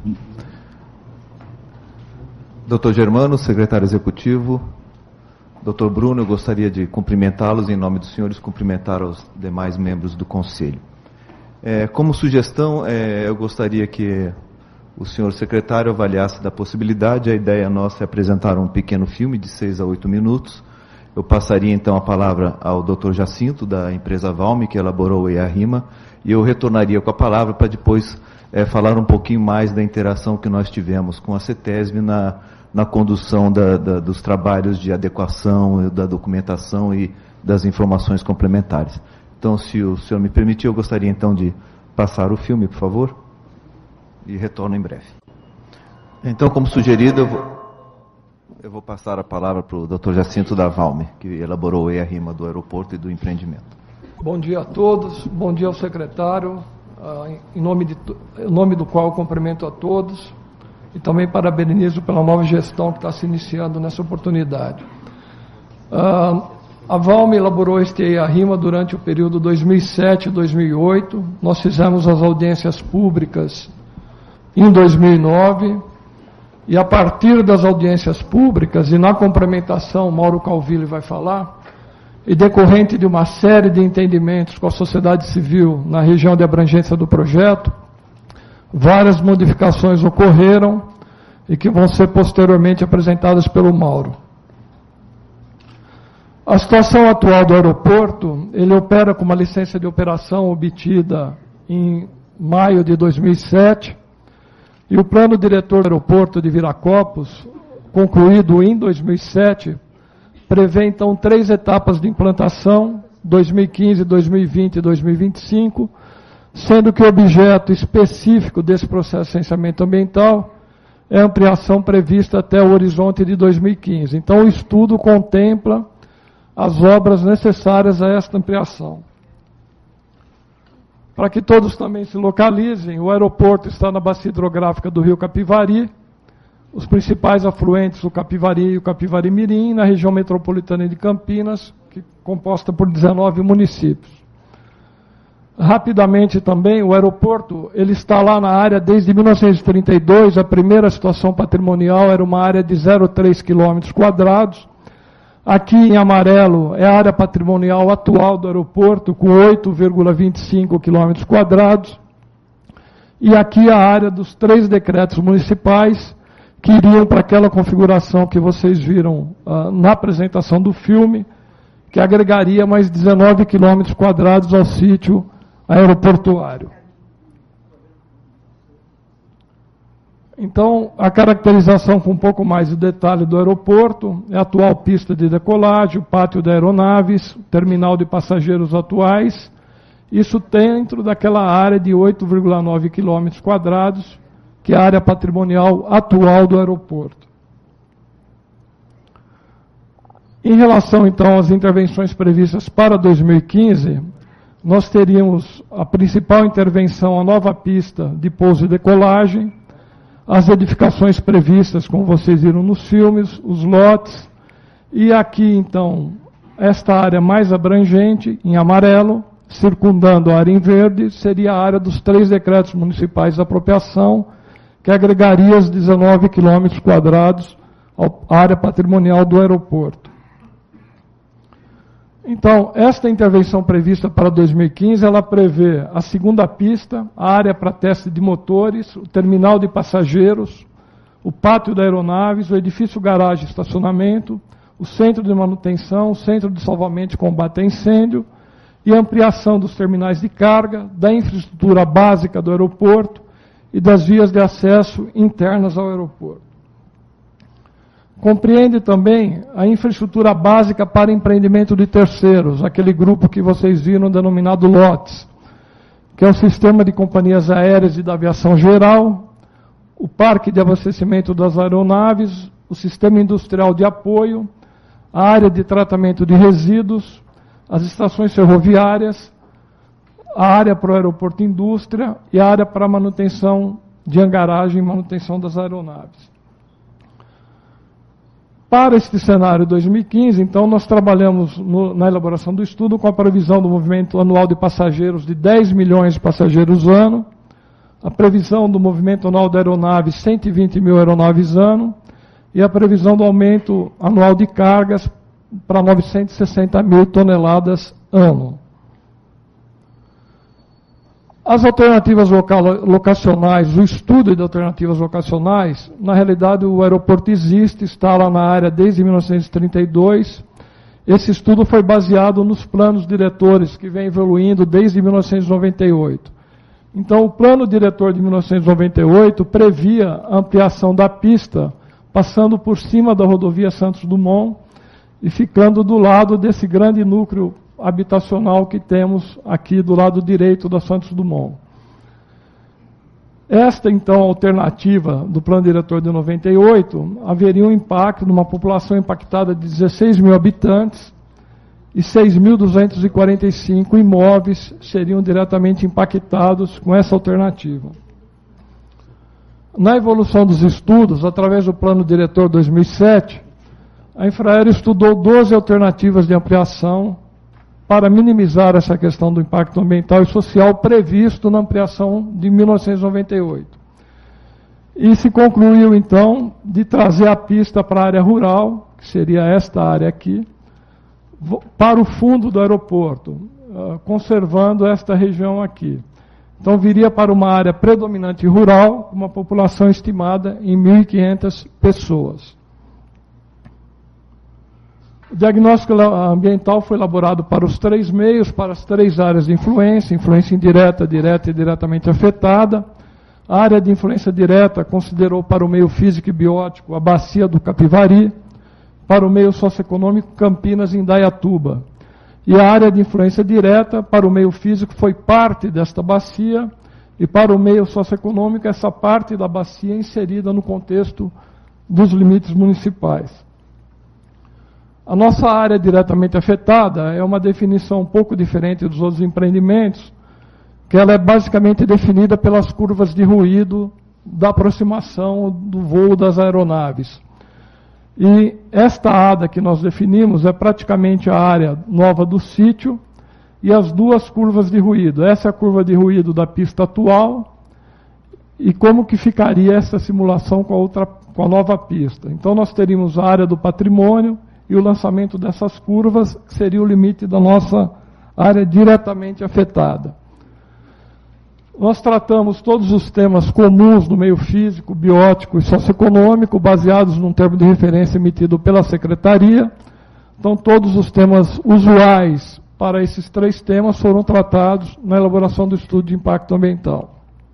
doutor Germano, secretário executivo. doutor Bruno, eu gostaria de cumprimentá-los em nome dos senhores, cumprimentar os demais membros do Conselho. É, como sugestão, é, eu gostaria que o senhor secretário avaliasse da possibilidade. A ideia nossa é apresentar um pequeno filme de seis a oito minutos. Eu passaria então a palavra ao doutor Jacinto, da empresa Valme, que elaborou o EIA-RIMA, e eu retornaria com a palavra para depois é, falar um pouquinho mais da interação que nós tivemos com a CETESB na, na condução da, da, dos trabalhos de adequação, da documentação e das informações complementares. Então, se o senhor me permitir, eu gostaria então de passar o filme, por favor. E retorno em breve. Então, como sugerido, eu vou, eu vou passar a palavra para o doutor Jacinto da Valme, que elaborou o EIA-RIMA do aeroporto e do empreendimento. Bom dia a todos, bom dia ao secretário, em nome, de, em nome do qual eu cumprimento a todos e também parabenizo pela nova gestão que está se iniciando nessa oportunidade. A Valme elaborou este EIA-RIMA durante o período dois mil e sete a dois mil e oito. Nós fizemos as audiências públicas em dois mil e nove, e a partir das audiências públicas, e na complementação, Mauro Calvilli vai falar, e decorrente de uma série de entendimentos com a sociedade civil na região de abrangência do projeto, várias modificações ocorreram e que vão ser posteriormente apresentadas pelo Mauro. A situação atual do aeroporto, ele opera com uma licença de operação obtida em maio de dois mil e sete, e o plano diretor do aeroporto de Viracopos, concluído em dois mil e sete, prevê então três etapas de implantação, dois mil e quinze, dois mil e vinte e dois mil e vinte e cinco, sendo que o objeto específico desse processo de licenciamento ambiental é a ampliação prevista até o horizonte de dois mil e quinze. Então o estudo contempla as obras necessárias a esta ampliação. Para que todos também se localizem, o aeroporto está na bacia hidrográfica do rio Capivari, os principais afluentes, o Capivari e o Capivari Mirim, na região metropolitana de Campinas, que é composta por dezenove municípios. Rapidamente também, o aeroporto ele está lá na área desde mil novecentos e trinta e dois, a primeira situação patrimonial era uma área de zero vírgula três quilômetros quadrados. Aqui em amarelo é a área patrimonial atual do aeroporto, com oito vírgula vinte e cinco quilômetros quadrados. E aqui a área dos três decretos municipais, que iriam para aquela configuração que vocês viram uh, na apresentação do filme, que agregaria mais dezenove quilômetros quadrados ao sítio aeroportuário. Então, a caracterização com um pouco mais de detalhe do aeroporto é a atual pista de decolagem, o pátio de aeronaves, o terminal de passageiros atuais, isso dentro daquela área de oito vírgula nove quilômetros quadrados, que é a área patrimonial atual do aeroporto. Em relação, então, às intervenções previstas para dois mil e quinze, nós teríamos a principal intervenção, a nova pista de pouso e decolagem, as edificações previstas, como vocês viram nos filmes, os lotes, e aqui, então, esta área mais abrangente, em amarelo, circundando a área em verde, seria a área dos três decretos municipais de apropriação, que agregaria os dezenove quilômetros quadrados à área patrimonial do aeroporto. Então, esta intervenção prevista para dois mil e quinze, ela prevê a segunda pista, a área para teste de motores, o terminal de passageiros, o pátio da aeronaves, o edifício garagem e estacionamento, o centro de manutenção, o centro de salvamento e combate a incêndio, e a ampliação dos terminais de carga, da infraestrutura básica do aeroporto e das vias de acesso internas ao aeroporto. Compreende também a infraestrutura básica para empreendimento de terceiros, aquele grupo que vocês viram denominado LOTS, que é o sistema de companhias aéreas e da aviação geral, o parque de abastecimento das aeronaves, o sistema industrial de apoio, a área de tratamento de resíduos, as estações ferroviárias, a área para o aeroporto indústria e a área para manutenção de hangaragem e manutenção das aeronaves. Para este cenário dois mil e quinze, então, nós trabalhamos no, na elaboração do estudo com a previsão do movimento anual de passageiros de dez milhões de passageiros ano, a previsão do movimento anual de aeronaves, cento e vinte mil aeronaves ano, e a previsão do aumento anual de cargas para novecentos e sessenta mil toneladas ano. As alternativas local, locacionais, o estudo de alternativas locacionais, na realidade o aeroporto existe, está lá na área desde mil novecentos e trinta e dois. Esse estudo foi baseado nos planos diretores que vem evoluindo desde mil novecentos e noventa e oito. Então o plano diretor de mil novecentos e noventa e oito previa a ampliação da pista, passando por cima da rodovia Santos Dumont e ficando do lado desse grande núcleo habitacional que temos aqui do lado direito da Santos Dumont. Esta, então, alternativa do plano diretor de noventa e oito, haveria um impacto numa população impactada de dezesseis mil habitantes e seis mil duzentos e quarenta e cinco imóveis seriam diretamente impactados com essa alternativa. Na evolução dos estudos, através do plano diretor dois mil e sete, a Infraero estudou doze alternativas de ampliação para minimizar essa questão do impacto ambiental e social previsto na ampliação de mil novecentos e noventa e oito. E se concluiu, então, de trazer a pista para a área rural, que seria esta área aqui, para o fundo do aeroporto, conservando esta região aqui. Então, viria para uma área predominante rural, com uma população estimada em mil e quinhentas pessoas. O diagnóstico ambiental foi elaborado para os três meios, para as três áreas de influência, influência indireta, direta e diretamente afetada. A área de influência direta considerou para o meio físico e biótico a bacia do Capivari, para o meio socioeconômico Campinas e Indaiatuba. E a área de influência direta para o meio físico foi parte desta bacia, e para o meio socioeconômico essa parte da bacia inserida no contexto dos limites municipais. A nossa área diretamente afetada é uma definição um pouco diferente dos outros empreendimentos, que ela é basicamente definida pelas curvas de ruído da aproximação do voo das aeronaves. E esta área que nós definimos é praticamente a área nova do sítio e as duas curvas de ruído. Essa é a curva de ruído da pista atual e como que ficaria essa simulação com a, outra, com a nova pista. Então nós teríamos a área do patrimônio e o lançamento dessas curvas, que seria o limite da nossa área diretamente afetada. Nós tratamos todos os temas comuns do meio físico, biótico e socioeconômico, baseados num termo de referência emitido pela Secretaria. Então, todos os temas usuais para esses três temas foram tratados na elaboração do estudo de impacto ambiental.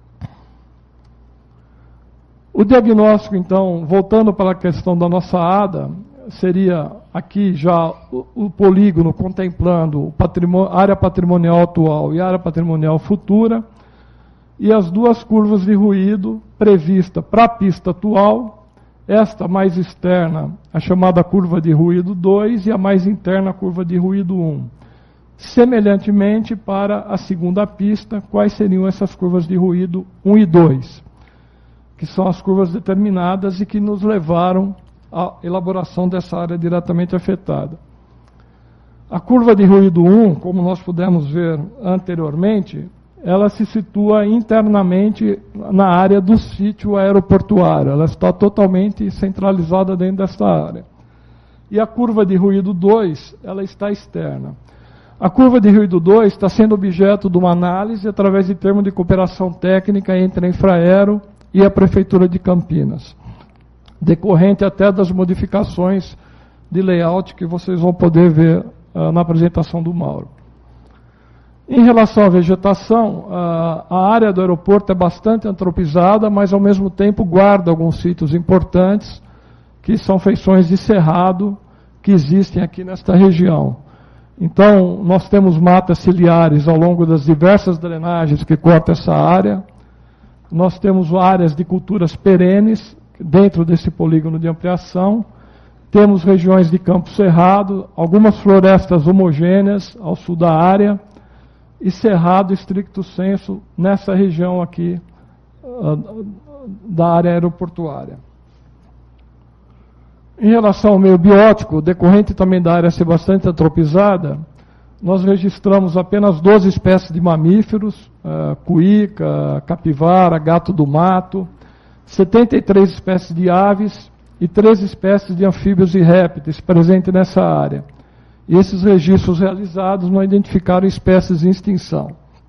O diagnóstico, então, voltando para a questão da nossa A D A, seria aqui já o, o polígono contemplando o patrimônio, área patrimonial atual e área patrimonial futura, e as duas curvas de ruído prevista para a pista atual, esta mais externa, a chamada curva de ruído dois, e a mais interna, a curva de ruído um. Semelhantemente, para a segunda pista, quais seriam essas curvas de ruído um e dois, que são as curvas determinadas e que nos levaram à elaboração dessa área diretamente afetada. A curva de ruído um, como nós pudemos ver anteriormente, ela se situa internamente na área do sítio aeroportuário, ela está totalmente centralizada dentro desta área. E a curva de ruído dois, ela está externa. A curva de ruído dois está sendo objeto de uma análise através de termo de cooperação técnica entre a Infraero e a Prefeitura de Campinas, decorrente até das modificações de layout que vocês vão poder ver uh, na apresentação do Mauro. Em relação à vegetação, uh, a área do aeroporto é bastante antropizada, mas ao mesmo tempo guarda alguns sítios importantes que são feições de cerrado que existem aqui nesta região. Então, nós temos matas ciliares ao longo das diversas drenagens que cortam essa área. Nós temos áreas de culturas perenes dentro desse polígono de ampliação. Temos regiões de campo cerrado, algumas florestas homogêneas ao sul da área e cerrado estricto sensu nessa região aqui uh, da área aeroportuária. Em relação ao meio biótico, decorrente também da área ser bastante antropizada, nós registramos apenas doze espécies de mamíferos, uh, cuíca, capivara, gato do mato, setenta e três espécies de aves e treze espécies de anfíbios e répteis presentes nessa área. E esses registros realizados não identificaram espécies em extinção.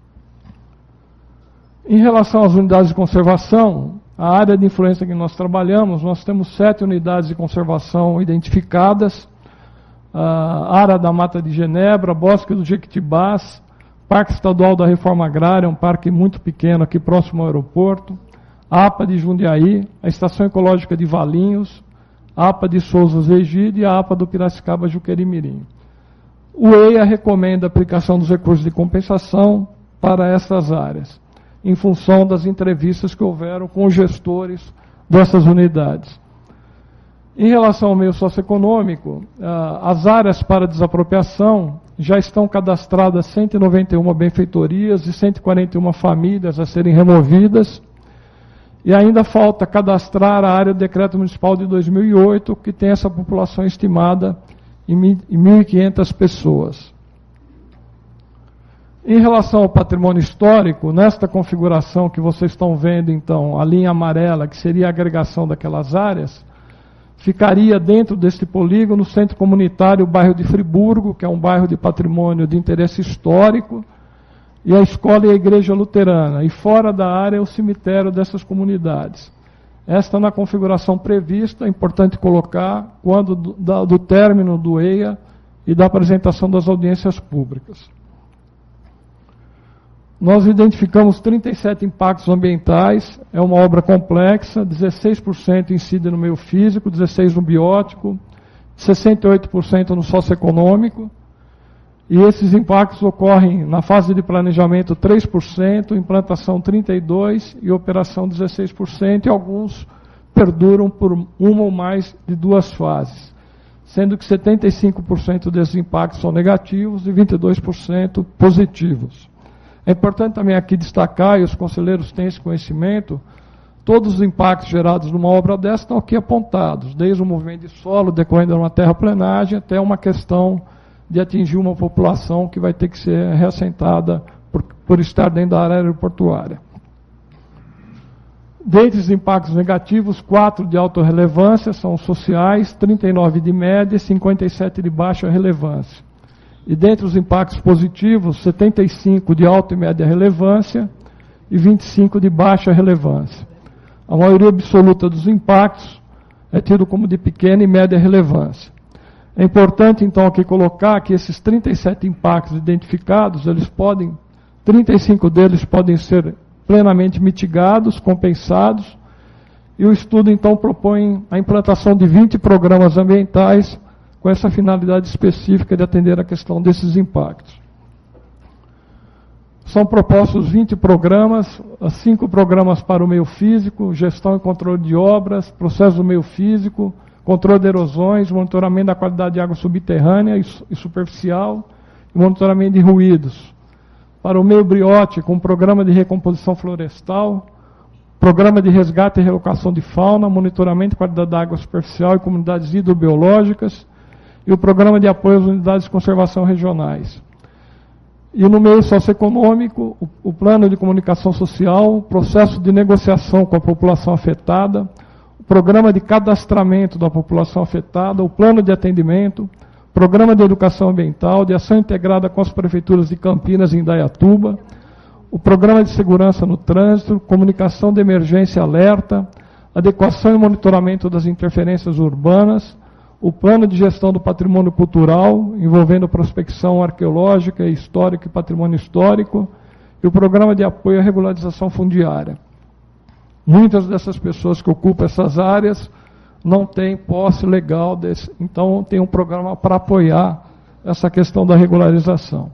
Em relação às unidades de conservação, a área de influência que nós trabalhamos, nós temos sete unidades de conservação identificadas, a área da Mata de Genebra, Bosque do Jequitibás, Parque Estadual da Reforma Agrária, um parque muito pequeno aqui próximo ao aeroporto, a APA de Jundiaí, a Estação Ecológica de Valinhos, a APA de Souza Zegide e a APA do Piracicaba Juqueri-Mirim. O E I A recomenda a aplicação dos recursos de compensação para essas áreas, em função das entrevistas que houveram com os gestores dessas unidades. Em relação ao meio socioeconômico, as áreas para desapropriação já estão cadastradas cento e noventa e uma benfeitorias e cento e quarenta e uma famílias a serem removidas, e ainda falta cadastrar a área do Decreto Municipal de dois mil e oito, que tem essa população estimada em mil e quinhentas pessoas. Em relação ao patrimônio histórico, nesta configuração que vocês estão vendo, então, a linha amarela, que seria a agregação daquelas áreas, ficaria dentro deste polígono o Centro Comunitário, o bairro de Friburgo, que é um bairro de patrimônio de interesse histórico, e a escola e a igreja luterana, e fora da área o cemitério dessas comunidades. Esta na configuração prevista, é importante colocar, quando do, da, do término do E I A e da apresentação das audiências públicas. Nós identificamos trinta e sete impactos ambientais, é uma obra complexa, dezesseis por cento incide no meio físico, dezesseis por cento no biótico, sessenta e oito por cento no socioeconômico, e esses impactos ocorrem na fase de planejamento três por cento, implantação trinta e dois por cento e operação dezesseis por cento, e alguns perduram por uma ou mais de duas fases, sendo que setenta e cinco por cento desses impactos são negativos e vinte e dois por cento positivos. É importante também aqui destacar, e os conselheiros têm esse conhecimento, todos os impactos gerados numa obra dessa estão aqui apontados, desde o movimento de solo decorrendo de uma terraplenagem até uma questão de atingir uma população que vai ter que ser reassentada por, por estar dentro da área aeroportuária. Dentre os impactos negativos, quatro de alta relevância são sociais, trinta e nove de média e cinquenta e sete de baixa relevância. E dentre os impactos positivos, setenta e cinco de alta e média relevância e vinte e cinco de baixa relevância. A maioria absoluta dos impactos é tido como de pequena e média relevância. É importante, então, aqui colocar que esses trinta e sete impactos identificados, eles podem, trinta e cinco deles podem ser plenamente mitigados, compensados, e o estudo, então, propõe a implantação de vinte programas ambientais com essa finalidade específica de atender a questão desses impactos. São propostos vinte programas, cinco programas para o meio físico, gestão e controle de obras, processo do meio físico, controle de erosões, monitoramento da qualidade de água subterrânea e superficial, e monitoramento de ruídos. Para o meio biótico, um programa de recomposição florestal, programa de resgate e relocação de fauna, monitoramento de qualidade da água superficial e comunidades hidrobiológicas, e o programa de apoio às unidades de conservação regionais. E no meio socioeconômico, o, o plano de comunicação social, o processo de negociação com a população afetada, o programa de cadastramento da população afetada, o plano de atendimento, programa de educação ambiental, de ação integrada com as prefeituras de Campinas e Indaiatuba, o programa de segurança no trânsito, comunicação de emergência e alerta, adequação e monitoramento das interferências urbanas, o plano de gestão do patrimônio cultural, envolvendo prospecção arqueológica, histórica e patrimônio histórico, e o programa de apoio à regularização fundiária. Muitas dessas pessoas que ocupam essas áreas não tem posse legal desse. Então, tem um programa para apoiar essa questão da regularização.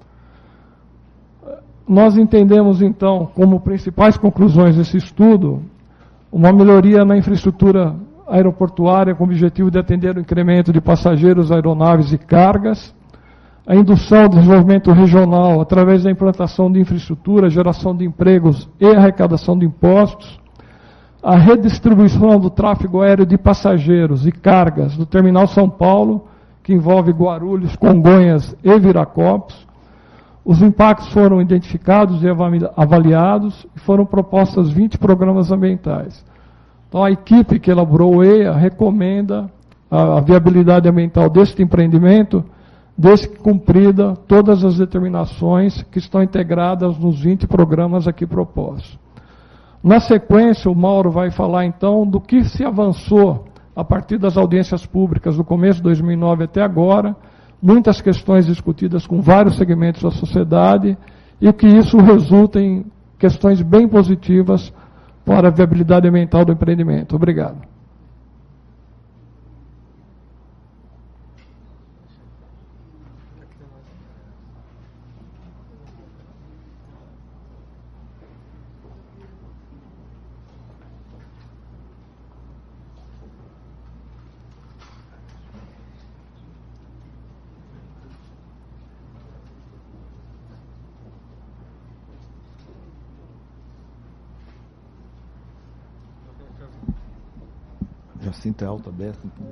Nós entendemos, então, como principais conclusões desse estudo, uma melhoria na infraestrutura aeroportuária com o objetivo de atender o incremento de passageiros, aeronaves e cargas, a indução do desenvolvimento regional através da implantação de infraestrutura, geração de empregos e arrecadação de impostos, a redistribuição do tráfego aéreo de passageiros e cargas do Terminal São Paulo, que envolve Guarulhos, Congonhas e Viracopos. Os impactos foram identificados e avaliados e foram propostas vinte programas ambientais. Então, a equipe que elaborou o E I A recomenda a, a viabilidade ambiental deste empreendimento, desde que cumprida todas as determinações que estão integradas nos vinte programas aqui propostos. Na sequência, o Mauro vai falar, então, do que se avançou a partir das audiências públicas do começo de dois mil e nove até agora, muitas questões discutidas com vários segmentos da sociedade, e que isso resulta em questões bem positivas para a viabilidade ambiental do empreendimento. Obrigado. Jacinto é alto, aberto. Então.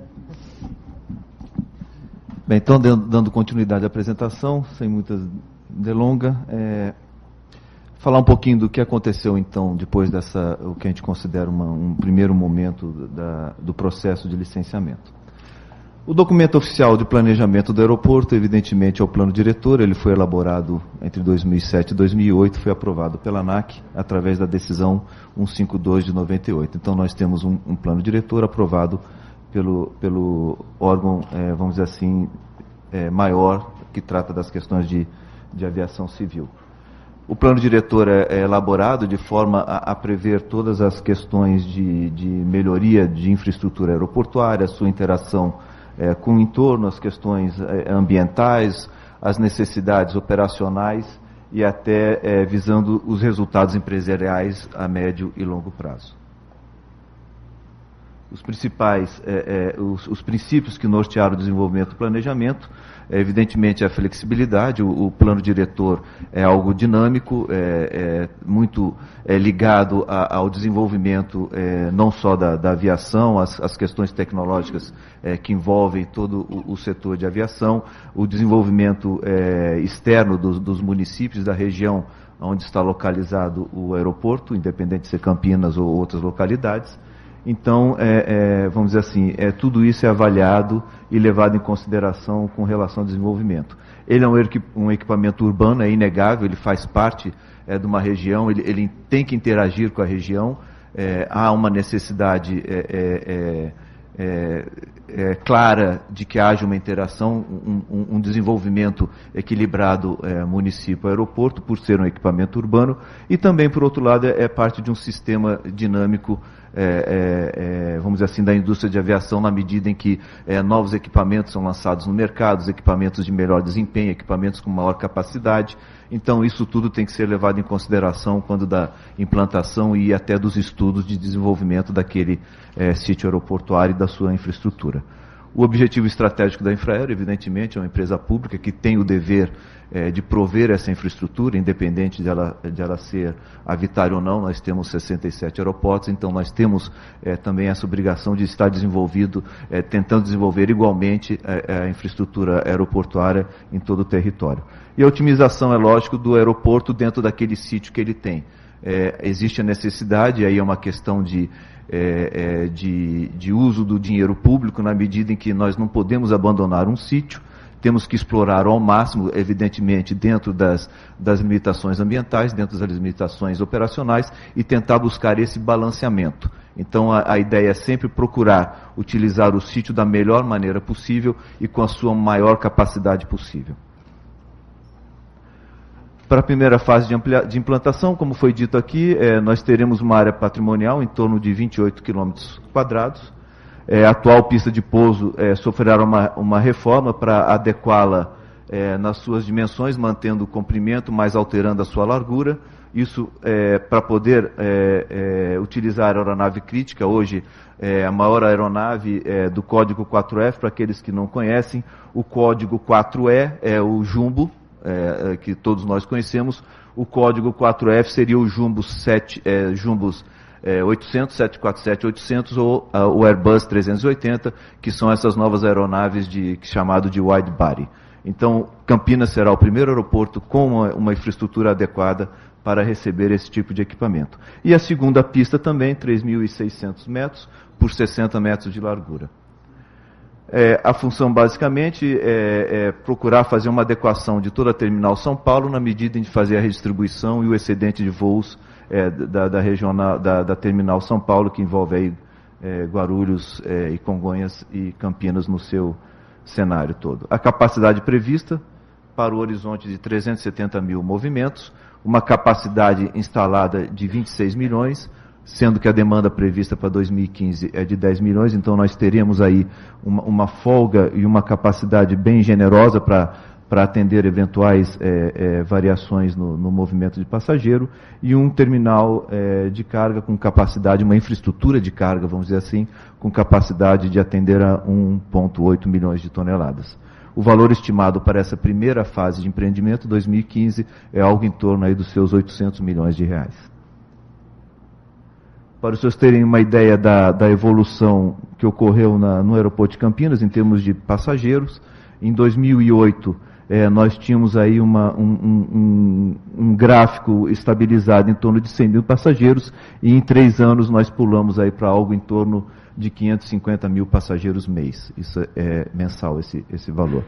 Bem, então, dando continuidade à apresentação, sem muita delonga, é, falar um pouquinho do que aconteceu, então, depois dessa, o que a gente considera uma, um primeiro momento da, do processo de licenciamento. O documento oficial de planejamento do aeroporto, evidentemente, é o plano diretor. Ele foi elaborado entre dois mil e sete e dois mil e oito, foi aprovado pela ANAC através da decisão cento e cinquenta e dois de noventa e oito. Então, nós temos um, um plano diretor aprovado pelo, pelo órgão, é, vamos dizer assim, é, maior, que trata das questões de, de aviação civil. O plano diretor é, é elaborado de forma a, a prever todas as questões de, de melhoria de infraestrutura aeroportuária, sua interação É, com o entorno, as questões é, ambientais, as necessidades operacionais e até é, visando os resultados empresariais a médio e longo prazo. Os principais, é, é, os, os princípios que nortearam o desenvolvimento do planejamento, é, evidentemente a flexibilidade. O, o plano diretor é algo dinâmico, é, é muito é, ligado a, ao desenvolvimento é, não só da, da aviação, as, as questões tecnológicas é, que envolvem todo o, o setor de aviação, o desenvolvimento é, externo dos, dos municípios da região onde está localizado o aeroporto, independente de ser Campinas ou outras localidades. Então, é, é, vamos dizer assim, é, tudo isso é avaliado e levado em consideração com relação ao desenvolvimento. Ele é um, um equipamento urbano, é inegável, ele faz parte é, de uma região, ele, ele tem que interagir com a região, é, há uma necessidade é, é, é, é, clara de que haja uma interação, um, um, um desenvolvimento equilibrado é, município-aeroporto, por ser um equipamento urbano, e também, por outro lado, é, é parte de um sistema dinâmico, É, é, é, vamos dizer assim, da indústria de aviação, na medida em que é, novos equipamentos são lançados no mercado, equipamentos de melhor desempenho, equipamentos com maior capacidade. Então, isso tudo tem que ser levado em consideração quando da implantação e até dos estudos de desenvolvimento daquele é, sítio aeroportuário e da sua infraestrutura. O objetivo estratégico da Infraero, evidentemente, é uma empresa pública que tem o dever é, de prover essa infraestrutura, independente de ela, de ela ser habitária ou não. Nós temos sessenta e sete aeroportos, então nós temos é, também essa obrigação de estar desenvolvido, é, tentando desenvolver igualmente a, a infraestrutura aeroportuária em todo o território. E a otimização, é lógico, do aeroporto dentro daquele sítio que ele tem. É, existe a necessidade, aí é uma questão de, é, é, de, de uso do dinheiro público, na medida em que nós não podemos abandonar um sítio, temos que explorar ao máximo, evidentemente, dentro das, das limitações ambientais, dentro das limitações operacionais, e tentar buscar esse balanceamento. Então, a, a ideia é sempre procurar utilizar o sítio da melhor maneira possível e com a sua maior capacidade possível. Para a primeira fase de, amplia, de implantação, como foi dito aqui, é, nós teremos uma área patrimonial em torno de vinte e oito quilômetros quadrados. É, a atual pista de pouso é, sofrerá uma, uma reforma para adequá-la é, nas suas dimensões, mantendo o comprimento, mas alterando a sua largura. Isso é, para poder é, é, utilizar a aeronave crítica, hoje é a maior aeronave é, do código quatro F, para aqueles que não conhecem. O código quatro E é o Jumbo, é, que todos nós conhecemos. O código quatro F seria o Jumbo sete, é, Jumbos é, oitocentos, sete quatro sete oitocentos ou uh, o Airbus trezentos e oitenta, que são essas novas aeronaves de, chamado de wide body. Então, Campinas será o primeiro aeroporto com uma, uma infraestrutura adequada para receber esse tipo de equipamento. E a segunda pista também, três mil e seiscentos metros por sessenta metros de largura. É, a função basicamente é, é procurar fazer uma adequação de toda a terminal São Paulo na medida em fazer a redistribuição e o excedente de voos é, da, da, regional, da, da terminal São Paulo, que envolve aí, é, Guarulhos é, e Congonhas e Campinas no seu cenário todo. A capacidade prevista para o horizonte de trezentos e setenta mil movimentos, uma capacidade instalada de vinte e seis milhões, sendo que a demanda prevista para dois mil e quinze é de dez milhões, então nós teremos aí uma, uma folga e uma capacidade bem generosa para para atender eventuais é, é, variações no, no movimento de passageiro, e um terminal é, de carga com capacidade, uma infraestrutura de carga, vamos dizer assim, com capacidade de atender a um vírgula oito milhões de toneladas. O valor estimado para essa primeira fase de empreendimento, dois mil e quinze, é algo em torno aí dos seus oitocentos milhões de reais. Para os senhores terem uma ideia da, da evolução que ocorreu na, no aeroporto de Campinas, em termos de passageiros, em dois mil e oito, é, nós tínhamos aí uma, um, um, um gráfico estabilizado em torno de cem mil passageiros, e em três anos nós pulamos aí para algo em torno de quinhentos e cinquenta mil passageiros mês. Isso é mensal, esse, esse valor.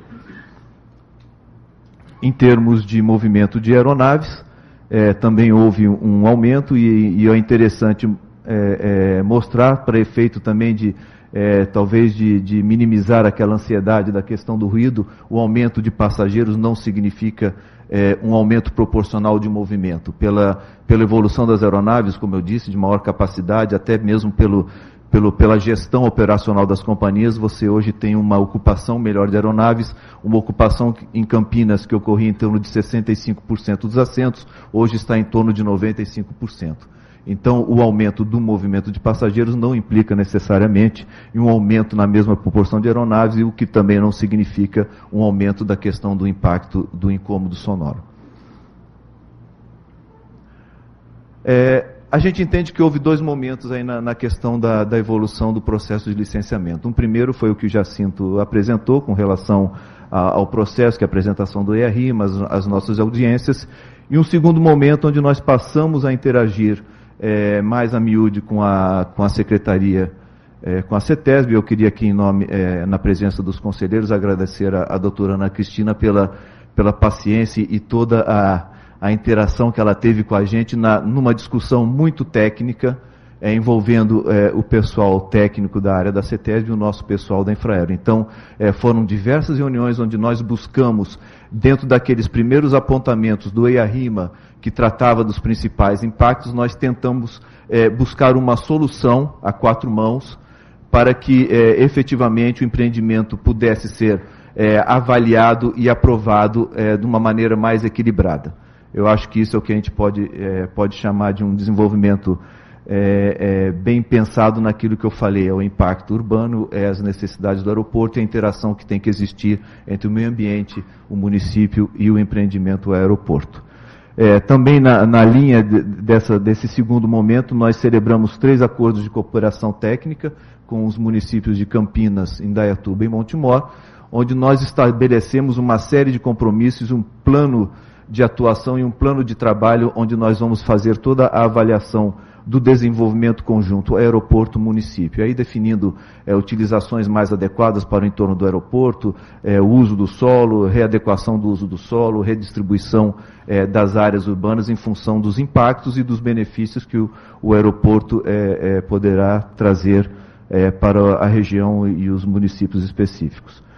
Em termos de movimento de aeronaves, é, também houve um aumento, e, e é interessante é, é, mostrar, para efeito também de É, talvez de, de minimizar aquela ansiedade da questão do ruído, o aumento de passageiros não significa é, um aumento proporcional de movimento. Pela, pela evolução das aeronaves, como eu disse, de maior capacidade, até mesmo pelo, pelo, pela gestão operacional das companhias, você hoje tem uma ocupação melhor de aeronaves, uma ocupação em Campinas que ocorria em torno de sessenta e cinco por cento dos assentos, hoje está em torno de noventa e cinco por cento. Então, o aumento do movimento de passageiros não implica necessariamente em um aumento na mesma proporção de aeronaves, e o que também não significa um aumento da questão do impacto do incômodo sonoro. É, a gente entende que houve dois momentos aí na, na questão da, da evolução do processo de licenciamento. Um primeiro foi o que o Jacinto apresentou com relação a, ao processo, que é a apresentação do E R I M, as, as nossas audiências, e um segundo momento onde nós passamos a interagir É, mais a miúde com a, com a secretaria, é, com a CETESB. Eu queria aqui, em nome, é, na presença dos conselheiros, agradecer a, a doutora Ana Cristina pela, pela paciência e toda a, a interação que ela teve com a gente na, numa discussão muito técnica, é, envolvendo é, o pessoal técnico da área da CETESB e o nosso pessoal da Infraero. Então, é, foram diversas reuniões onde nós buscamos, dentro daqueles primeiros apontamentos do E A R I M A, que tratava dos principais impactos, nós tentamos é, buscar uma solução a quatro mãos para que é, efetivamente o empreendimento pudesse ser é, avaliado e aprovado é, de uma maneira mais equilibrada. Eu acho que isso é o que a gente pode, é, pode chamar de um desenvolvimento é, é, bem pensado naquilo que eu falei, é o impacto urbano, é as necessidades do aeroporto e a interação que tem que existir entre o meio ambiente, o município e o empreendimento aeroporto. É, também na, na linha de, dessa, desse segundo momento, nós celebramos três acordos de cooperação técnica com os municípios de Campinas, Indaiatuba e Montemor, onde nós estabelecemos uma série de compromissos, um plano de atuação e um plano de trabalho, onde nós vamos fazer toda a avaliação do desenvolvimento conjunto aeroporto-município, aí definindo é, utilizações mais adequadas para o entorno do aeroporto, é, o uso do solo, readequação do uso do solo, redistribuição é, das áreas urbanas em função dos impactos e dos benefícios que o, o aeroporto é, é, poderá trazer é, para a região e os municípios específicos.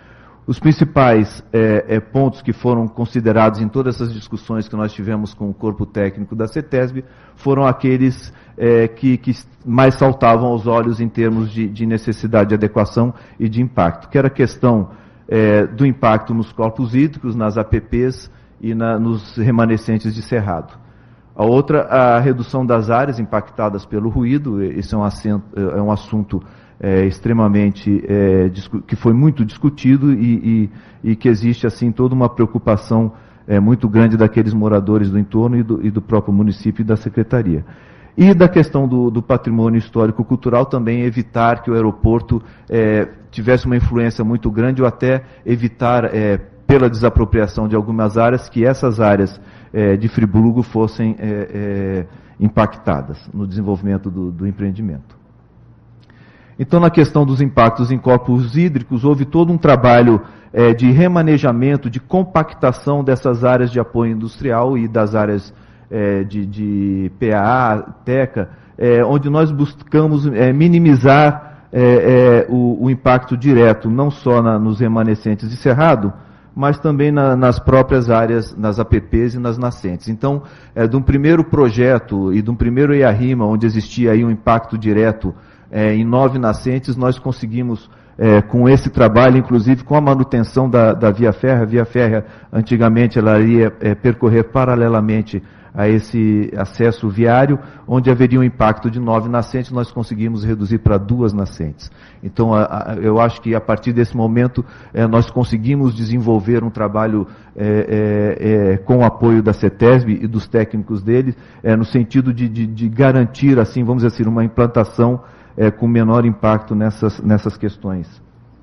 Os principais é, é, pontos que foram considerados em todas essas discussões que nós tivemos com o corpo técnico da CETESB foram aqueles é, que, que mais saltavam aos olhos em termos de, de necessidade de adequação e de impacto, que era a questão é, do impacto nos corpos hídricos, nas A P Ps e na, nos remanescentes de cerrado. A outra, a redução das áreas impactadas pelo ruído. Esse é um, assento, é um assunto é, extremamente, é, que foi muito discutido e, e, e que existe assim toda uma preocupação é, muito grande daqueles moradores do entorno e do, e do próprio município e da secretaria. E da questão do, do patrimônio histórico-cultural também evitar que o aeroporto é, tivesse uma influência muito grande ou até evitar, é, pela desapropriação de algumas áreas, que essas áreas é, de Friburgo fossem é, é, impactadas no desenvolvimento do, do empreendimento. Então, na questão dos impactos em corpos hídricos, houve todo um trabalho é, de remanejamento, de compactação dessas áreas de apoio industrial e das áreas é, de, de P A A, TECA, é, onde nós buscamos é, minimizar é, é, o, o impacto direto, não só na, nos remanescentes de cerrado, mas também na, nas próprias áreas, nas A P Ps e nas nascentes. Então, é, de um primeiro projeto e de um primeiro EIA-RIMA, onde existia aí um impacto direto é, em nove nascentes, nós conseguimos, é, com esse trabalho, inclusive com a manutenção da, da via férrea. A via férrea, antigamente, ela iria é, percorrer paralelamente a esse acesso viário, onde haveria um impacto de nove nascentes, nós conseguimos reduzir para duas nascentes. Então, a, a, eu acho que a partir desse momento, é, nós conseguimos desenvolver um trabalho é, é, é, com o apoio da CETESB e dos técnicos dele, é, no sentido de, de, de garantir, assim, vamos dizer assim, uma implantação é, com menor impacto nessas, nessas questões.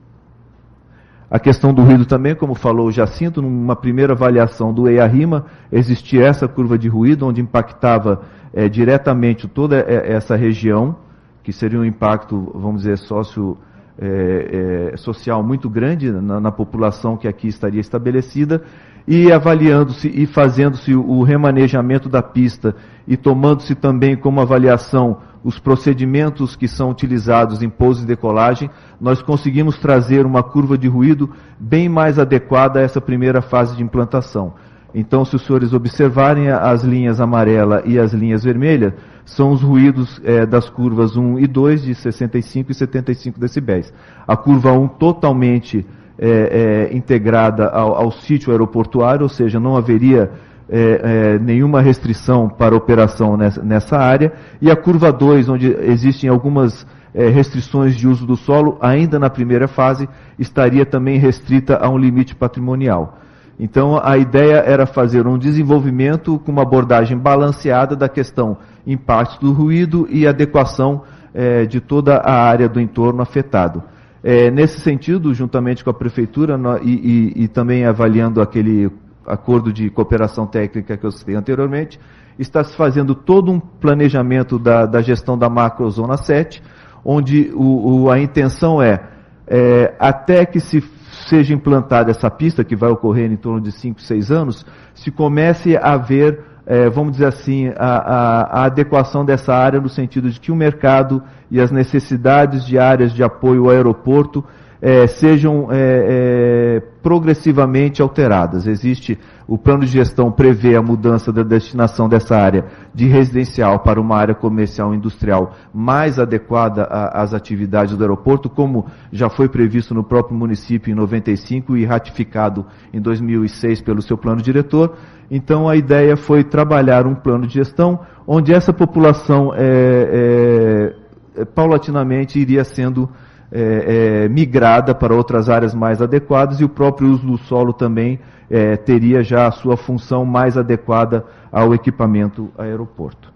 A questão do ruído também, como falou o Jacinto, numa primeira avaliação do EIA-RIMA, existia essa curva de ruído, onde impactava é, diretamente toda essa região, que seria um impacto, vamos dizer, socio, é, é, social muito grande na, na população que aqui estaria estabelecida, e avaliando-se e fazendo-se o remanejamento da pista e tomando-se também como avaliação os procedimentos que são utilizados em pouso e decolagem, nós conseguimos trazer uma curva de ruído bem mais adequada a essa primeira fase de implantação. Então, se os senhores observarem as linhas amarela e as linhas vermelhas, são os ruídos é, das curvas um e dois, de sessenta e cinco e setenta e cinco decibéis. A curva um totalmente é, é, integrada ao, ao sítio aeroportuário, ou seja, não haveria É, é, nenhuma restrição para operação nessa, nessa área, e a curva dois, onde existem algumas é, restrições de uso do solo, ainda na primeira fase, estaria também restrita a um limite patrimonial. Então, a ideia era fazer um desenvolvimento com uma abordagem balanceada da questão impacto do ruído e adequação é, de toda a área do entorno afetado. É, nesse sentido, juntamente com a Prefeitura no, e, e, e também avaliando aquele acordo de cooperação técnica que eu citei anteriormente, está se fazendo todo um planejamento da, da gestão da macrozona sete, onde o, o, a intenção é, é, até que se seja implantada essa pista, que vai ocorrer em torno de cinco, seis anos, se comece a haver, é, vamos dizer assim, a, a, a adequação dessa área no sentido de que o mercado e as necessidades de áreas de apoio ao aeroporto É, sejam é, é, progressivamente alteradas. Existe, o plano de gestão prevê a mudança da destinação dessa área de residencial para uma área comercial e industrial mais adequada a, às atividades do aeroporto, como já foi previsto no próprio município em noventa e cinco e ratificado em dois mil e seis pelo seu plano diretor. Então, a ideia foi trabalhar um plano de gestão onde essa população é, é, paulatinamente iria sendo É, é, migrada para outras áreas mais adequadas, e o próprio uso do solo também é, teria já a sua função mais adequada ao equipamento aeroporto.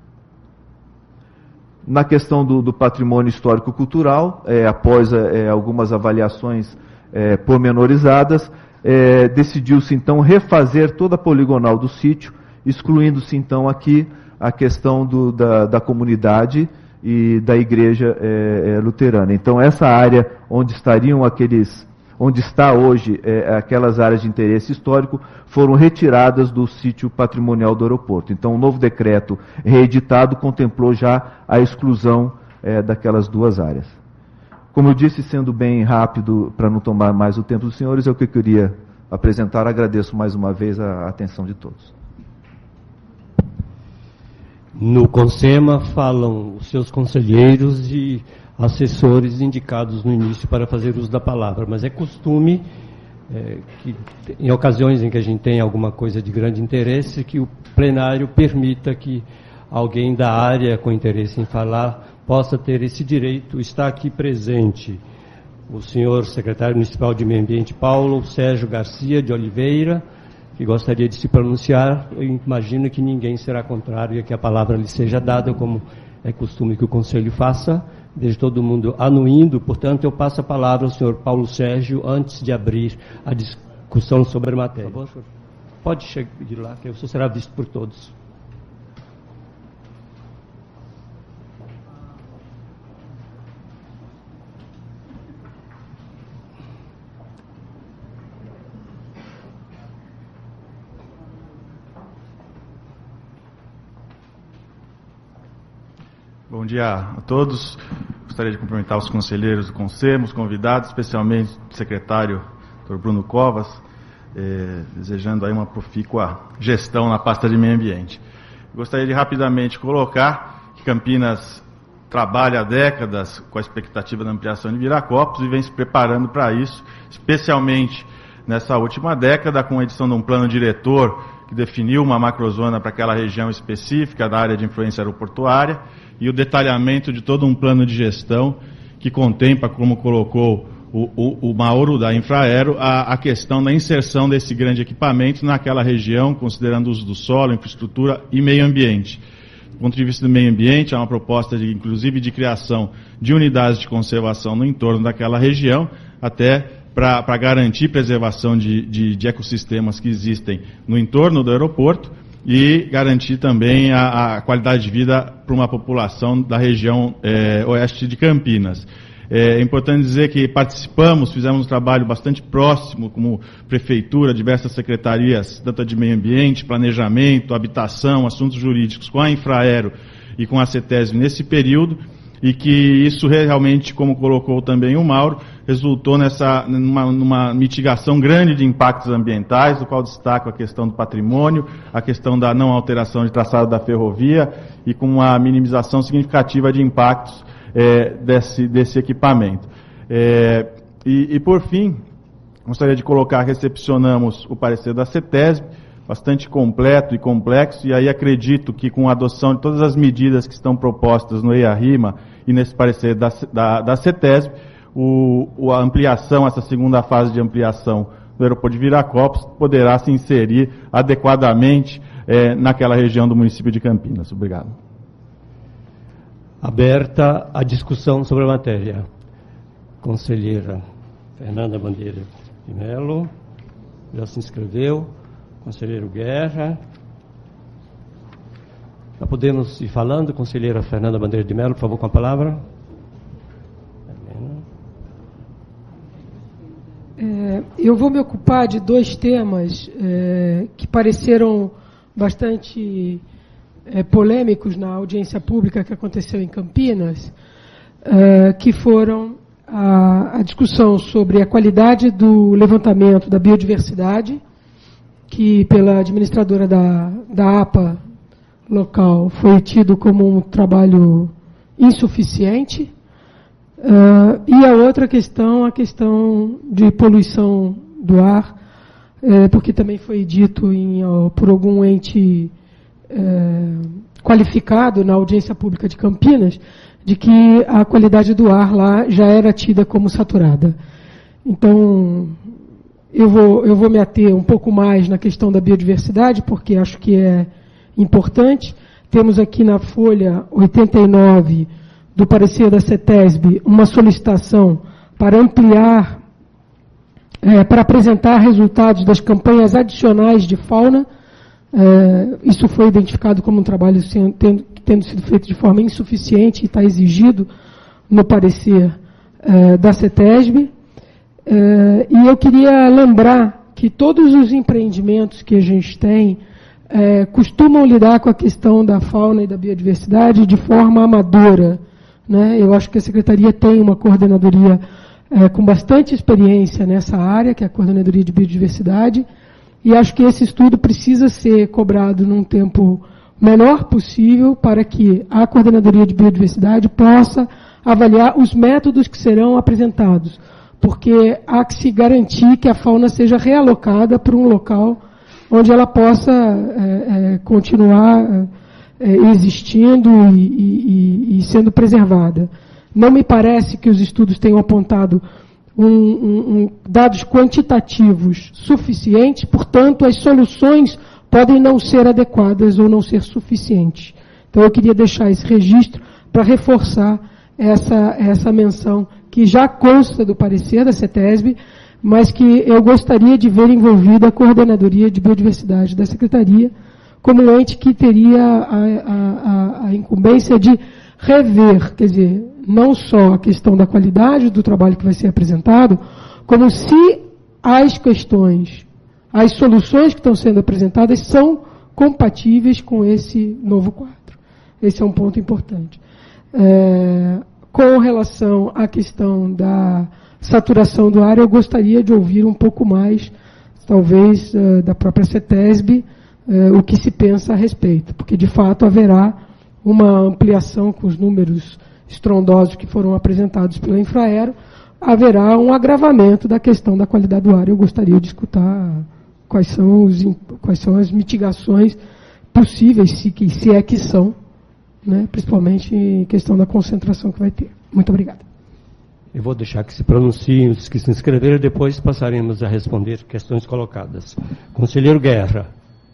Na questão do, do patrimônio histórico-cultural, é, após é, algumas avaliações é, pormenorizadas, é, decidiu-se então refazer toda a poligonal do sítio, excluindo-se então aqui a questão do, da, da comunidade e da igreja é, é, luterana. Então, essa área onde estariam aqueles, onde está hoje é, aquelas áreas de interesse histórico, foram retiradas do sítio patrimonial do aeroporto. Então, o novo decreto reeditado contemplou já a exclusão é, daquelas duas áreas. Como eu disse, sendo bem rápido, para não tomar mais o tempo dos senhores, é o que eu queria apresentar. Agradeço mais uma vez a atenção de todos. No CONSEMA falam os seus conselheiros e assessores indicados no início para fazer uso da palavra, mas é costume é, que, em ocasiões em que a gente tem alguma coisa de grande interesse, que o plenário permita que alguém da área com interesse em falar possa ter esse direito. Está aqui presente o senhor secretário municipal de Meio Ambiente, Paulo Sérgio Garcia de Oliveira, que gostaria de se pronunciar. Eu imagino que ninguém será contrário a que a palavra lhe seja dada, como é costume que o Conselho faça. Vejo todo mundo anuindo, portanto, eu passo a palavra ao senhor Paulo Sérgio antes de abrir a discussão sobre a matéria. Por favor, pode chegar lá, que o senhor será visto por todos. Bom dia a todos. Gostaria de cumprimentar os conselheiros do CONSEMA, os convidados, especialmente o secretário doutor Bruno Covas, eh, desejando aí uma profícua gestão na pasta de meio ambiente. Gostaria de rapidamente colocar que Campinas trabalha há décadas com a expectativa da ampliação de Viracopos e vem se preparando para isso, especialmente nessa última década, com a edição de um plano diretor que definiu uma macrozona para aquela região específica da área de influência aeroportuária, e o detalhamento de todo um plano de gestão que contempla, como colocou o, o, o Mauro da Infraero, a, a questão da inserção desse grande equipamento naquela região, considerando o uso do solo, infraestrutura e meio ambiente. Do ponto de vista do meio ambiente, há uma proposta, de, inclusive, de criação de unidades de conservação no entorno daquela região, até para garantir preservação de, de, de ecossistemas que existem no entorno do aeroporto, e garantir também a, a qualidade de vida para uma população da região é, oeste de Campinas. É importante dizer que participamos, fizemos um trabalho bastante próximo, como prefeitura, diversas secretarias, tanto de meio ambiente, planejamento, habitação, assuntos jurídicos, com a Infraero e com a CETESB nesse período, e que isso realmente, como colocou também o Mauro, resultou nessa, numa, numa mitigação grande de impactos ambientais, do qual destaco a questão do patrimônio, a questão da não alteração de traçado da ferrovia e com uma minimização significativa de impactos é, desse, desse equipamento. É, e, e, por fim, gostaria de colocar, recepcionamos o parecer da CETESB, bastante completo e complexo, e aí acredito que com a adoção de todas as medidas que estão propostas no E I A-RIMA e nesse parecer da, da, da CETESB, o, o, a ampliação, essa segunda fase de ampliação do aeroporto de Viracopos poderá se inserir adequadamente é, naquela região do município de Campinas. Obrigado. Aberta a discussão sobre a matéria. Conselheira Fernanda Bandeira de Mello, já se inscreveu. Conselheiro Guerra. Já podemos ir falando. Conselheira Fernanda Bandeira de Mello, por favor, com a palavra. É, eu vou me ocupar de dois temas é, que pareceram bastante é, polêmicos na audiência pública que aconteceu em Campinas, é, que foram a, a discussão sobre a qualidade do levantamento da biodiversidade, que pela administradora da, da A P A local foi tido como um trabalho insuficiente, uh, e a outra questão, a questão de poluição do ar, uh, porque também foi dito em, uh, por algum ente uh, qualificado na audiência pública de Campinas, de que a qualidade do ar lá já era tida como saturada. Então, Eu vou, eu vou me ater um pouco mais na questão da biodiversidade, porque acho que é importante. Temos aqui na folha oitenta e nove do parecer da CETESB uma solicitação para ampliar, é, para apresentar resultados das campanhas adicionais de fauna. É, isso foi identificado como um trabalho sendo, tendo, tendo sido feito de forma insuficiente e está exigido no parecer é, da CETESB. Uh, e eu queria lembrar que todos os empreendimentos que a gente tem uh, costumam lidar com a questão da fauna e da biodiversidade de forma amadora. né? Eu acho que a Secretaria tem uma coordenadoria é, com bastante experiência nessa área, que é a Coordenadoria de Biodiversidade, e acho que esse estudo precisa ser cobrado num tempo menor possível para que a Coordenadoria de Biodiversidade possa avaliar os métodos que serão apresentados, porque há que se garantir que a fauna seja realocada para um local onde ela possa é, é, continuar é, existindo e, e, e sendo preservada. Não me parece que os estudos tenham apontado um, um, um, dados quantitativos suficientes, portanto, as soluções podem não ser adequadas ou não ser suficientes. Então, eu queria deixar esse registro para reforçar essa, essa menção que já consta do parecer da CETESB, mas que eu gostaria de ver envolvida a Coordenadoria de Biodiversidade da Secretaria, como um ente que teria a, a, a incumbência de rever, quer dizer, não só a questão da qualidade do trabalho que vai ser apresentado, como se as questões, as soluções que estão sendo apresentadas são compatíveis com esse novo quadro. Esse é um ponto importante. É, com relação à questão da saturação do ar, eu gostaria de ouvir um pouco mais, talvez, uh, da própria CETESB, uh, o que se pensa a respeito, porque, de fato, haverá uma ampliação com os números estrondosos que foram apresentados pela Infraero, haverá um agravamento da questão da qualidade do ar. Eu gostaria de escutar quais são, os, quais são as mitigações possíveis, se, se é que são, né, principalmente em questão da concentração que vai ter. Muito obrigado. Eu vou deixar que se pronunciem os que se inscreveram e depois passaremos a responder questões colocadas. Conselheiro Guerra.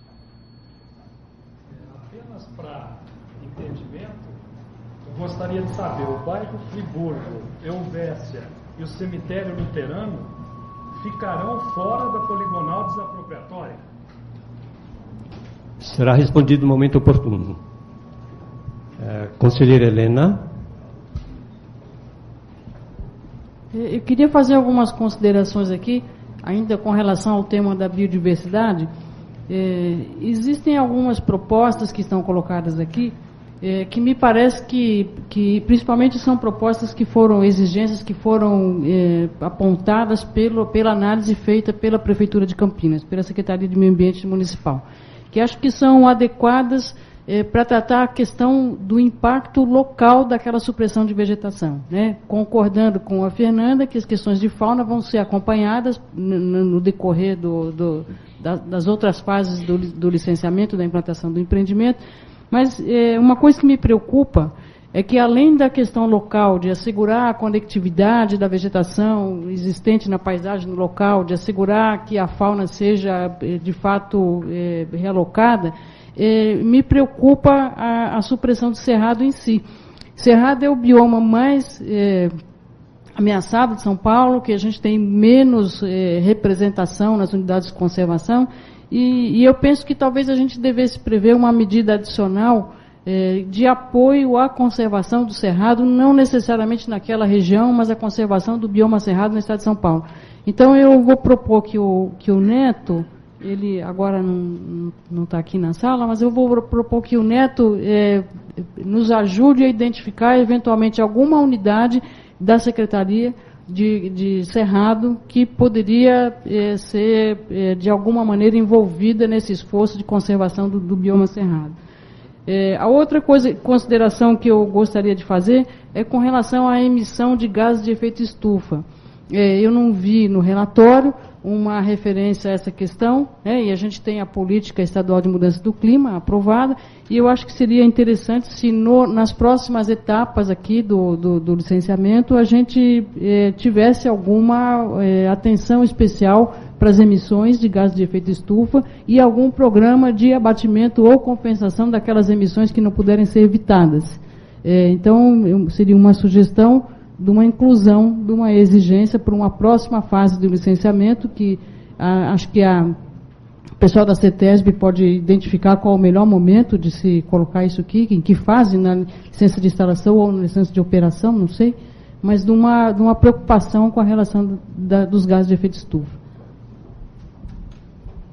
Apenas para entendimento, eu gostaria de saber, o bairro Friburgo, Euvécia e o cemitério luterano ficarão fora da poligonal desapropriatória? Será respondido no momento oportuno. É, conselheira Helena. Eu queria fazer algumas considerações aqui, ainda com relação ao tema da biodiversidade. É, existem algumas propostas que estão colocadas aqui, é, que me parece que, que, principalmente, são propostas que foram, exigências que foram é, apontadas pelo, pela análise feita pela Prefeitura de Campinas, pela Secretaria de Meio Ambiente Municipal, que acho que são adequadas É, para tratar a questão do impacto local daquela supressão de vegetação, né? Concordando com a Fernanda que as questões de fauna vão ser acompanhadas no, no decorrer do, do, da, das outras fases do, do licenciamento, da implantação do empreendimento, mas é, uma coisa que me preocupa é que, além da questão local, de assegurar a conectividade da vegetação existente na paisagem no local, de assegurar que a fauna seja, de fato, é, realocada, É, me preocupa a, a supressão do cerrado em si. Cerrado é o bioma mais é, ameaçado de São Paulo, que a gente tem menos é, representação nas unidades de conservação, e, e eu penso que talvez a gente devesse prever uma medida adicional é, de apoio à conservação do cerrado, não necessariamente naquela região, mas a conservação do bioma cerrado no estado de São Paulo. Então, eu vou propor que o, que o Neto... Ele agora não está aqui na sala, mas eu vou propor que o Neto é, nos ajude a identificar, eventualmente, alguma unidade da Secretaria de, de Cerrado que poderia é, ser, é, de alguma maneira, envolvida nesse esforço de conservação do, do bioma cerrado. É, a outra coisa, consideração que eu gostaria de fazer é com relação à emissão de gases de efeito estufa. É, eu não vi no relatório uma referência a essa questão, né, e a gente tem a Política Estadual de Mudança do Clima aprovada, e eu acho que seria interessante se no, nas próximas etapas aqui do, do, do licenciamento a gente eh, tivesse alguma eh, atenção especial para as emissões de gases de efeito estufa e algum programa de abatimento ou compensação daquelas emissões que não puderem ser evitadas. Eh, então, eu, seria uma sugestão de uma inclusão, de uma exigência para uma próxima fase do licenciamento, que ah, acho que a, o pessoal da CETESB pode identificar qual o melhor momento de se colocar isso aqui, em que fase, na licença de instalação ou na licença de operação, não sei, mas de uma, de uma preocupação com a relação do, da, dos gases de efeito estufa.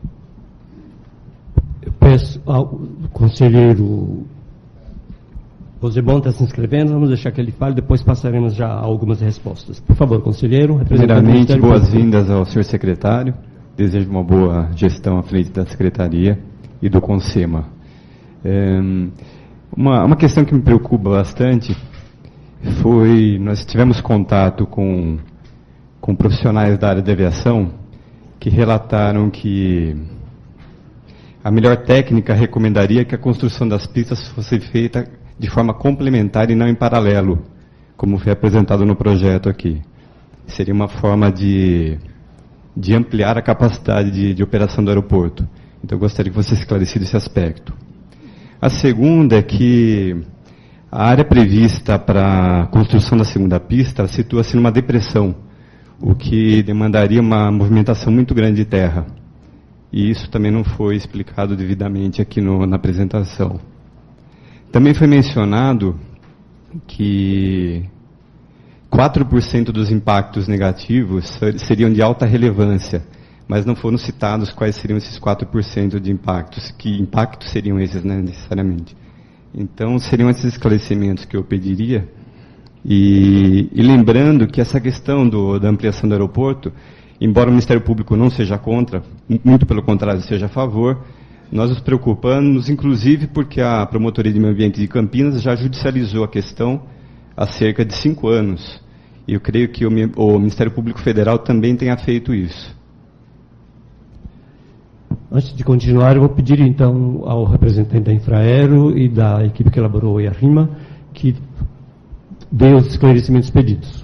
Eu peço ao conselheiro Rosemont está se inscrevendo, vamos deixar que ele fale, depois passaremos já a algumas respostas. Por favor, conselheiro. Primeiramente, boas-vindas ao senhor secretário. Desejo uma boa gestão à frente da secretaria e do CONSEMA. É, uma, uma questão que me preocupa bastante foi, nós tivemos contato com, com profissionais da área de aviação que relataram que a melhor técnica recomendaria que a construção das pistas fosse feita de forma complementar e não em paralelo, como foi apresentado no projeto aqui. Seria uma forma de, de ampliar a capacidade de, de operação do aeroporto. Então eu gostaria que fosse esclarecido esse aspecto. A segunda é que a área prevista para a construção da segunda pista situa-se numa depressão, o que demandaria uma movimentação muito grande de terra. E isso também não foi explicado devidamente aqui no, na apresentação. Também foi mencionado que quatro por cento dos impactos negativos seriam de alta relevância, mas não foram citados quais seriam esses quatro por cento de impactos. Que impactos seriam esses, né, necessariamente? Então, seriam esses esclarecimentos que eu pediria. E, e lembrando que essa questão do, da ampliação do aeroporto, embora o Ministério Público não seja contra, muito pelo contrário, seja a favor, nós nos preocupamos, inclusive, porque a Promotoria de Meio Ambiente de Campinas já judicializou a questão há cerca de cinco anos. E eu creio que o, o Ministério Público Federal também tenha feito isso. Antes de continuar, eu vou pedir então ao representante da Infraero e da equipe que elaborou a RIMA que dê os esclarecimentos pedidos.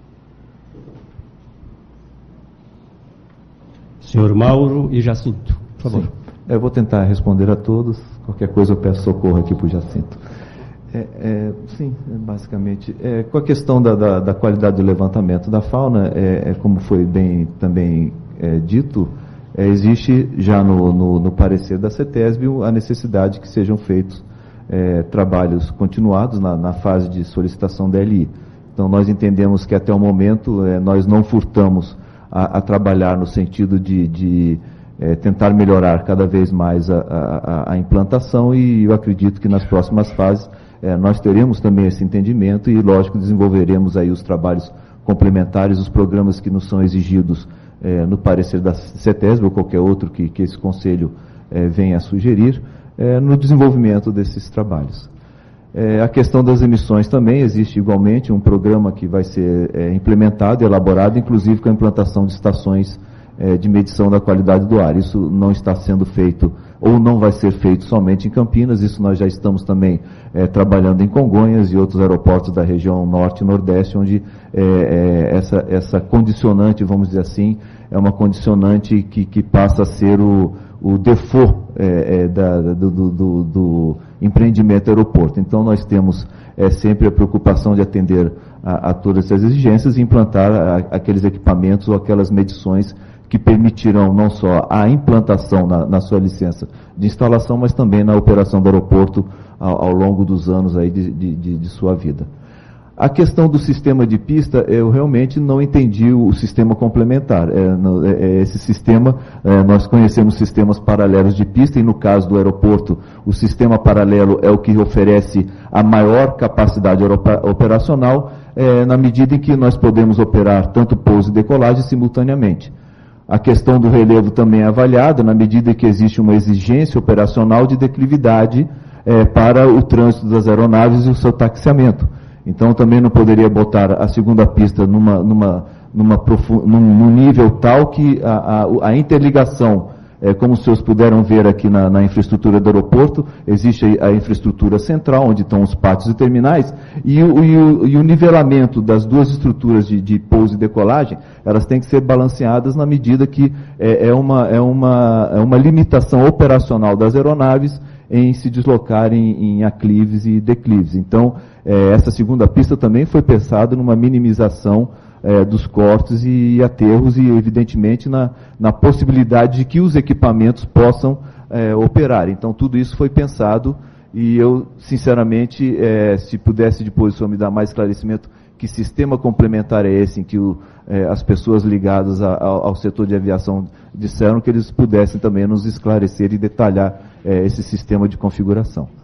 Senhor Mauro e Jacinto, por favor. Sim. Eu vou tentar responder a todos. Qualquer coisa eu peço socorro aqui para o Jacinto. É, é, sim, basicamente. É, com a questão da, da, da qualidade do levantamento da fauna, é, é como foi bem também é, dito, é, existe já no, no, no parecer da CETESB a necessidade que sejam feitos é, trabalhos continuados na, na fase de solicitação da L I. Então, nós entendemos que até o momento é, nós não furtamos a, a trabalhar no sentido de... de É, tentar melhorar cada vez mais a, a, a implantação, e eu acredito que nas próximas fases é, nós teremos também esse entendimento e, lógico, desenvolveremos aí os trabalhos complementares, os programas que nos são exigidos é, no parecer da CETESB ou qualquer outro que, que esse Conselho é, venha a sugerir, é, no desenvolvimento desses trabalhos. É, a questão das emissões também, existe igualmente um programa que vai ser é, implementado e elaborado, inclusive com a implantação de estações de medição da qualidade do ar. Isso não está sendo feito, ou não vai ser feito somente em Campinas, isso nós já estamos também é, trabalhando em Congonhas e outros aeroportos da região norte e nordeste, onde é, é, essa, essa condicionante, vamos dizer assim, é uma condicionante que, que passa a ser o, o default é, é, da, do, do, do empreendimento aeroporto. Então nós temos é, sempre a preocupação de atender a, a todas essas exigências e implantar a, aqueles equipamentos ou aquelas medições que permitirão não só a implantação na, na sua licença de instalação, mas também na operação do aeroporto ao, ao longo dos anos aí de, de, de sua vida. A questão do sistema de pista, eu realmente não entendi o sistema complementar. É, no, é, esse sistema, é, nós conhecemos sistemas paralelos de pista, e no caso do aeroporto, o sistema paralelo é o que oferece a maior capacidade operacional, é, na medida em que nós podemos operar tanto pouso e decolagem simultaneamente. A questão do relevo também é avaliada na medida em que existe uma exigência operacional de declividade é, para o trânsito das aeronaves e o seu taxiamento. Então, também não poderia botar a segunda pista numa, numa, numa profu- num, num nível tal que a, a, a interligação, é, como os senhores puderam ver aqui na, na infraestrutura do aeroporto, existe a infraestrutura central, onde estão os pátios e terminais, e o, e o, e o nivelamento das duas estruturas de, de pouso e decolagem, elas têm que ser balanceadas na medida que é, é, uma, é, uma, é uma limitação operacional das aeronaves em se deslocarem em aclives e declives. Então, é, essa segunda pista também foi pensada numa minimização é, dos cortes e aterros e, evidentemente, na, na possibilidade de que os equipamentos possam é, operar. Então, tudo isso foi pensado e eu, sinceramente, é, se pudesse depois o senhor me dar mais esclarecimento, que sistema complementar é esse em que o, é, as pessoas ligadas a, ao, ao setor de aviação disseram, que eles pudessem também nos esclarecer e detalhar é, esse sistema de configuração.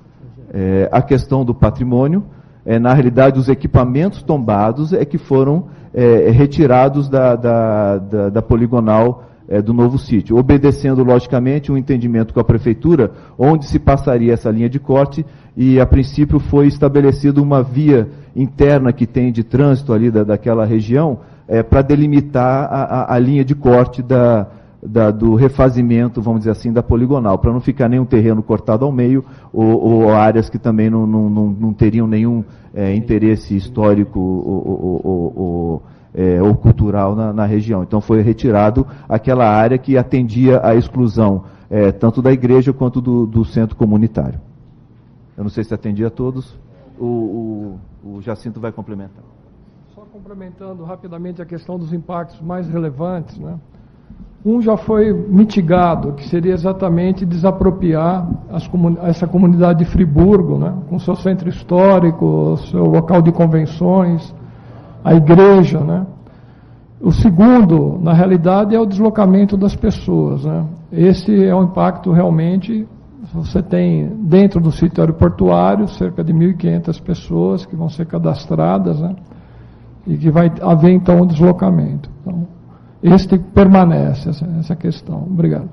É, a questão do patrimônio, é, na realidade, os equipamentos tombados é que foram é, retirados da, da, da, da poligonal é, do novo sítio, obedecendo, logicamente, um entendimento com a prefeitura, onde se passaria essa linha de corte, e, a princípio, foi estabelecida uma via interna que tem de trânsito ali da, daquela região, é, para delimitar a, a, a linha de corte da, da, do refazimento, vamos dizer assim, da poligonal, para não ficar nenhum terreno cortado ao meio, ou, ou áreas que também não, não, não, não teriam nenhum é, interesse histórico ou, ou, ou, ou, é, ou cultural na, na região. Então foi retirado aquela área que atendia à exclusão é, tanto da igreja quanto do, do centro comunitário. Eu não sei se atendia a todos. O, o, o Jacinto vai complementar. Só complementando rapidamente a questão dos impactos mais relevantes, né? Um já foi mitigado, que seria exatamente desapropriar as comun essa comunidade de Friburgo, né, com seu centro histórico, seu local de convenções, a igreja, né. O segundo, na realidade, é o deslocamento das pessoas, né. Esse é um impacto realmente. Você tem dentro do sítio aeroportuário cerca de mil e quinhentas pessoas que vão ser cadastradas, né, e que vai haver então o deslocamento. Então, este permanece, essa, essa questão. Obrigado.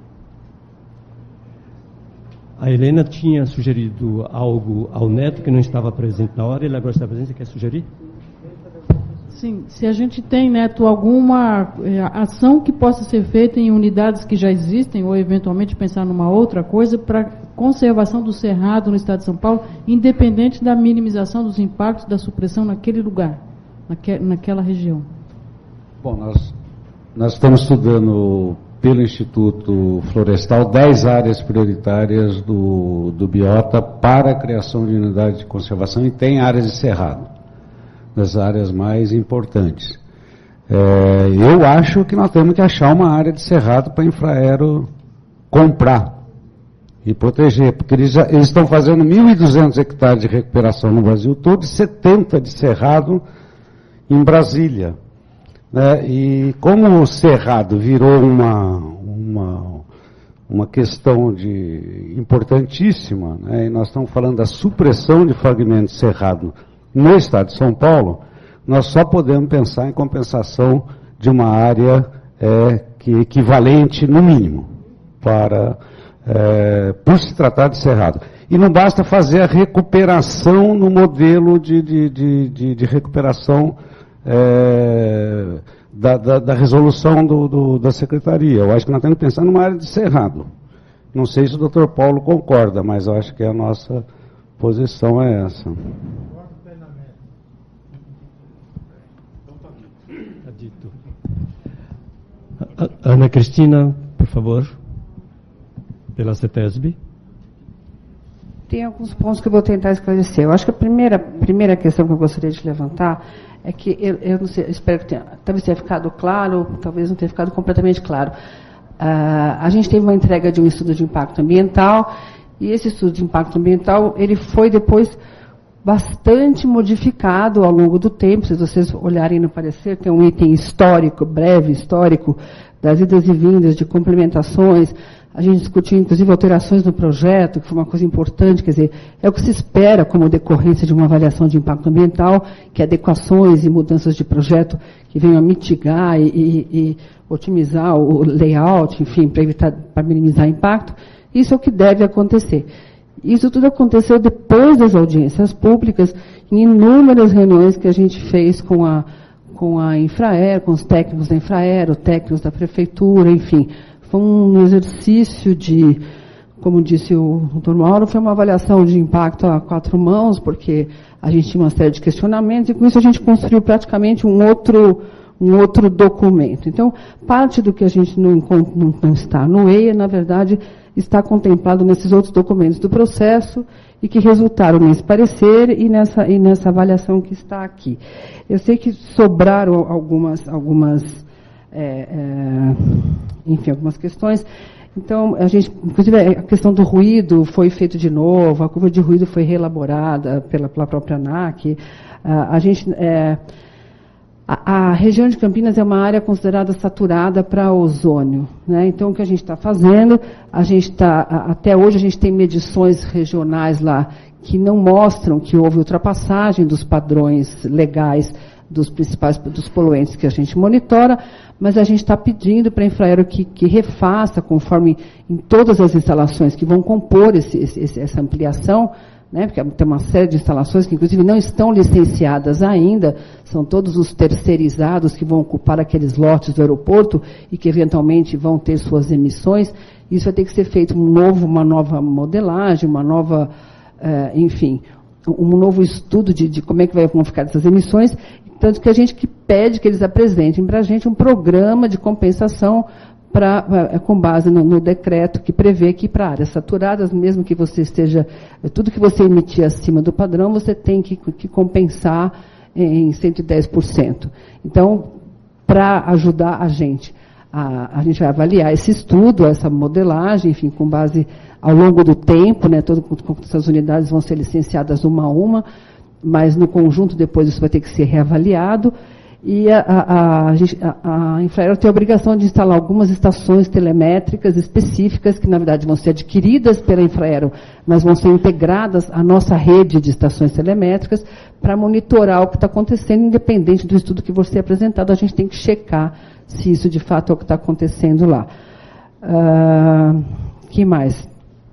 A Helena tinha sugerido algo ao Neto que não estava presente na hora, ele agora está presente. Você quer sugerir? Sim, se a gente tem, Neto, alguma é, ação que possa ser feita em unidades que já existem, ou eventualmente pensar numa outra coisa, para conservação do cerrado no estado de São Paulo, independente da minimização dos impactos da supressão naquele lugar, naque, naquela região. Bom, nós... Nós estamos estudando pelo Instituto Florestal dez áreas prioritárias do, do biota para a criação de unidade de conservação, e tem áreas de cerrado, das áreas mais importantes. É, eu acho que nós temos que achar uma área de cerrado para a Infraero comprar e proteger, porque eles, já, eles estão fazendo mil e duzentos hectares de recuperação no Brasil todo e setenta de cerrado em Brasília. Né? E como o cerrado virou uma, uma, uma questão de, importantíssima, né? E nós estamos falando da supressão de fragmentos de cerrado no estado de São Paulo, nós só podemos pensar em compensação de uma área é, que é equivalente, no mínimo, para, é, por se tratar de cerrado. E não basta fazer a recuperação no modelo de, de, de, de, de recuperação É, da, da, da resolução do, do, da secretaria. Eu acho que nós temos que pensar numa área de cerrado. Não sei se o doutor Paulo concorda, mas eu acho que a nossa posição é essa. Tá dito. Ana Cristina, por favor, pela CETESB. Tem alguns pontos que eu vou tentar esclarecer. Eu acho que a primeira, primeira questão que eu gostaria de levantar é que, eu, eu não sei, eu espero que tenha, talvez tenha ficado claro, talvez não tenha ficado completamente claro. Uh, a gente teve uma entrega de um estudo de impacto ambiental, e esse estudo de impacto ambiental, ele foi depois bastante modificado ao longo do tempo. Se vocês olharem no parecer, tem um item histórico, breve histórico, das idas e vindas, de complementações. A gente discutiu, inclusive, alterações no projeto, que foi uma coisa importante, quer dizer, é o que se espera como decorrência de uma avaliação de impacto ambiental, que adequações e mudanças de projeto que venham a mitigar e, e, e otimizar o layout, enfim, para evitar, para minimizar impacto. Isso é o que deve acontecer. Isso tudo aconteceu depois das audiências públicas, em inúmeras reuniões que a gente fez com a, com a Infraero, com os técnicos da Infraero, técnicos da prefeitura, enfim. Foi um exercício de, como disse o doutor Mauro, foi uma avaliação de impacto a quatro mãos, porque a gente tinha uma série de questionamentos, e com isso a gente construiu praticamente um outro, um outro documento. Então, parte do que a gente não, não, não está no E I A, na verdade, está contemplado nesses outros documentos do processo, e que resultaram nesse parecer e nessa, e nessa avaliação que está aqui. Eu sei que sobraram algumas... algumas É, é, enfim, algumas questões. Então, a gente, inclusive, a questão do ruído foi feito de novo, a curva de ruído foi reelaborada pela, pela própria ANAC. A, a gente, é, a, a região de Campinas é uma área considerada saturada para ozônio, né? Então, o que a gente está fazendo, a gente está, até hoje a gente tem medições regionais lá que não mostram que houve ultrapassagem dos padrões legais dos principais dos poluentes que a gente monitora, mas a gente está pedindo para a Infraero que, que refaça, conforme em todas as instalações que vão compor esse, esse, essa ampliação, né, porque tem uma série de instalações que, inclusive, não estão licenciadas ainda, são todos os terceirizados que vão ocupar aqueles lotes do aeroporto e que, eventualmente, vão ter suas emissões. Isso vai ter que ser feito um novo, uma nova modelagem, uma nova, eh, enfim, um novo estudo de, de como é que vai, vão ficar essas emissões. Tanto que a gente que pede que eles apresentem para a gente um programa de compensação pra, com base no, no decreto que prevê que para áreas saturadas, mesmo que você esteja, tudo que você emitir acima do padrão, você tem que, que compensar em cento e dez por cento. Então, para ajudar a gente, a, a gente vai avaliar esse estudo, essa modelagem, enfim, com base ao longo do tempo, né, todas essas unidades vão ser licenciadas uma a uma, mas no conjunto depois isso vai ter que ser reavaliado, e a, a, a, a Infraero tem a obrigação de instalar algumas estações telemétricas específicas, que na verdade vão ser adquiridas pela Infraero, mas vão ser integradas à nossa rede de estações telemétricas, para monitorar o que está acontecendo, independente do estudo que você apresentado, a gente tem que checar se isso de fato é o que está acontecendo lá. Uh, que mais?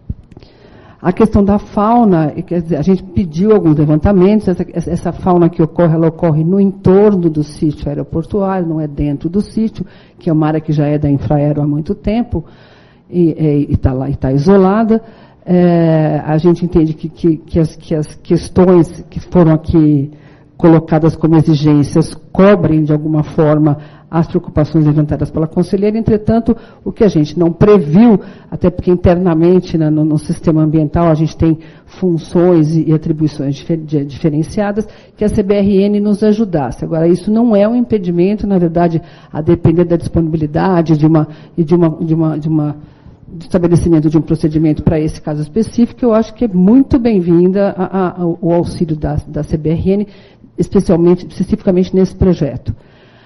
A questão da fauna, quer dizer, a gente pediu alguns levantamentos, essa, essa fauna que ocorre, ela ocorre no entorno do sítio aeroportuário, não é dentro do sítio, que é uma área que já é da Infraero há muito tempo, e está lá, está isolada. É, a gente entende que, que, que, as, que as questões que foram aqui colocadas como exigências cobrem, de alguma forma, as preocupações levantadas pela conselheira. Entretanto, o que a gente não previu, até porque internamente né, no, no sistema ambiental a gente tem funções e, e atribuições difer, de, diferenciadas, que a C B R N nos ajudasse. Agora, isso não é um impedimento, na verdade, a depender da disponibilidade de uma, e de uma, de uma, de uma de estabelecimento de um procedimento para esse caso específico. Eu acho que é muito bem-vinda o auxílio da, da C B R N, especialmente, especificamente nesse projeto.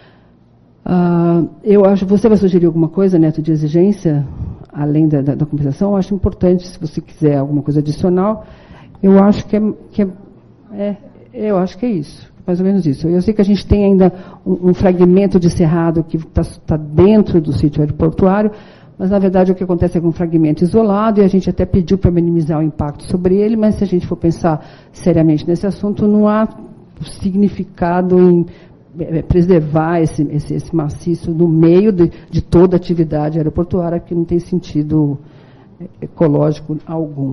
Uh, eu acho, você vai sugerir alguma coisa, Neto, de exigência, além da, da, da compensação? Eu acho importante, se você quiser alguma coisa adicional, eu acho que é, que é, é eu acho que é isso, mais ou menos isso. Eu sei que a gente tem ainda um, um fragmento de cerrado que está tá dentro do sítio aeroportuário, mas, na verdade, o que acontece é que é um fragmento isolado, e a gente até pediu para minimizar o impacto sobre ele, mas se a gente for pensar seriamente nesse assunto, não há significado em preservar esse, esse, esse maciço no meio de, de toda a atividade aeroportuária, que não tem sentido ecológico algum.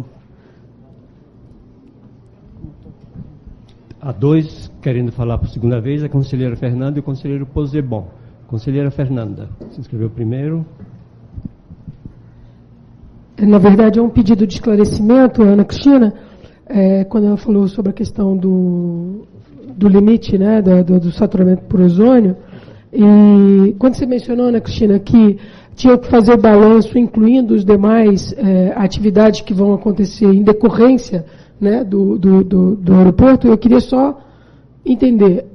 Há dois querendo falar por segunda vez, a conselheira Fernanda e o conselheiro Posebon. Conselheira Fernanda, se inscreveu primeiro. Na verdade, é um pedido de esclarecimento, Ana Cristina, é, quando ela falou sobre a questão do... do limite, né, do, do saturamento por ozônio, e quando você mencionou, Ana Cristina, que tinha que fazer o balanço, incluindo os demais eh, atividades que vão acontecer em decorrência, né, do, do, do, do aeroporto, eu queria só entender,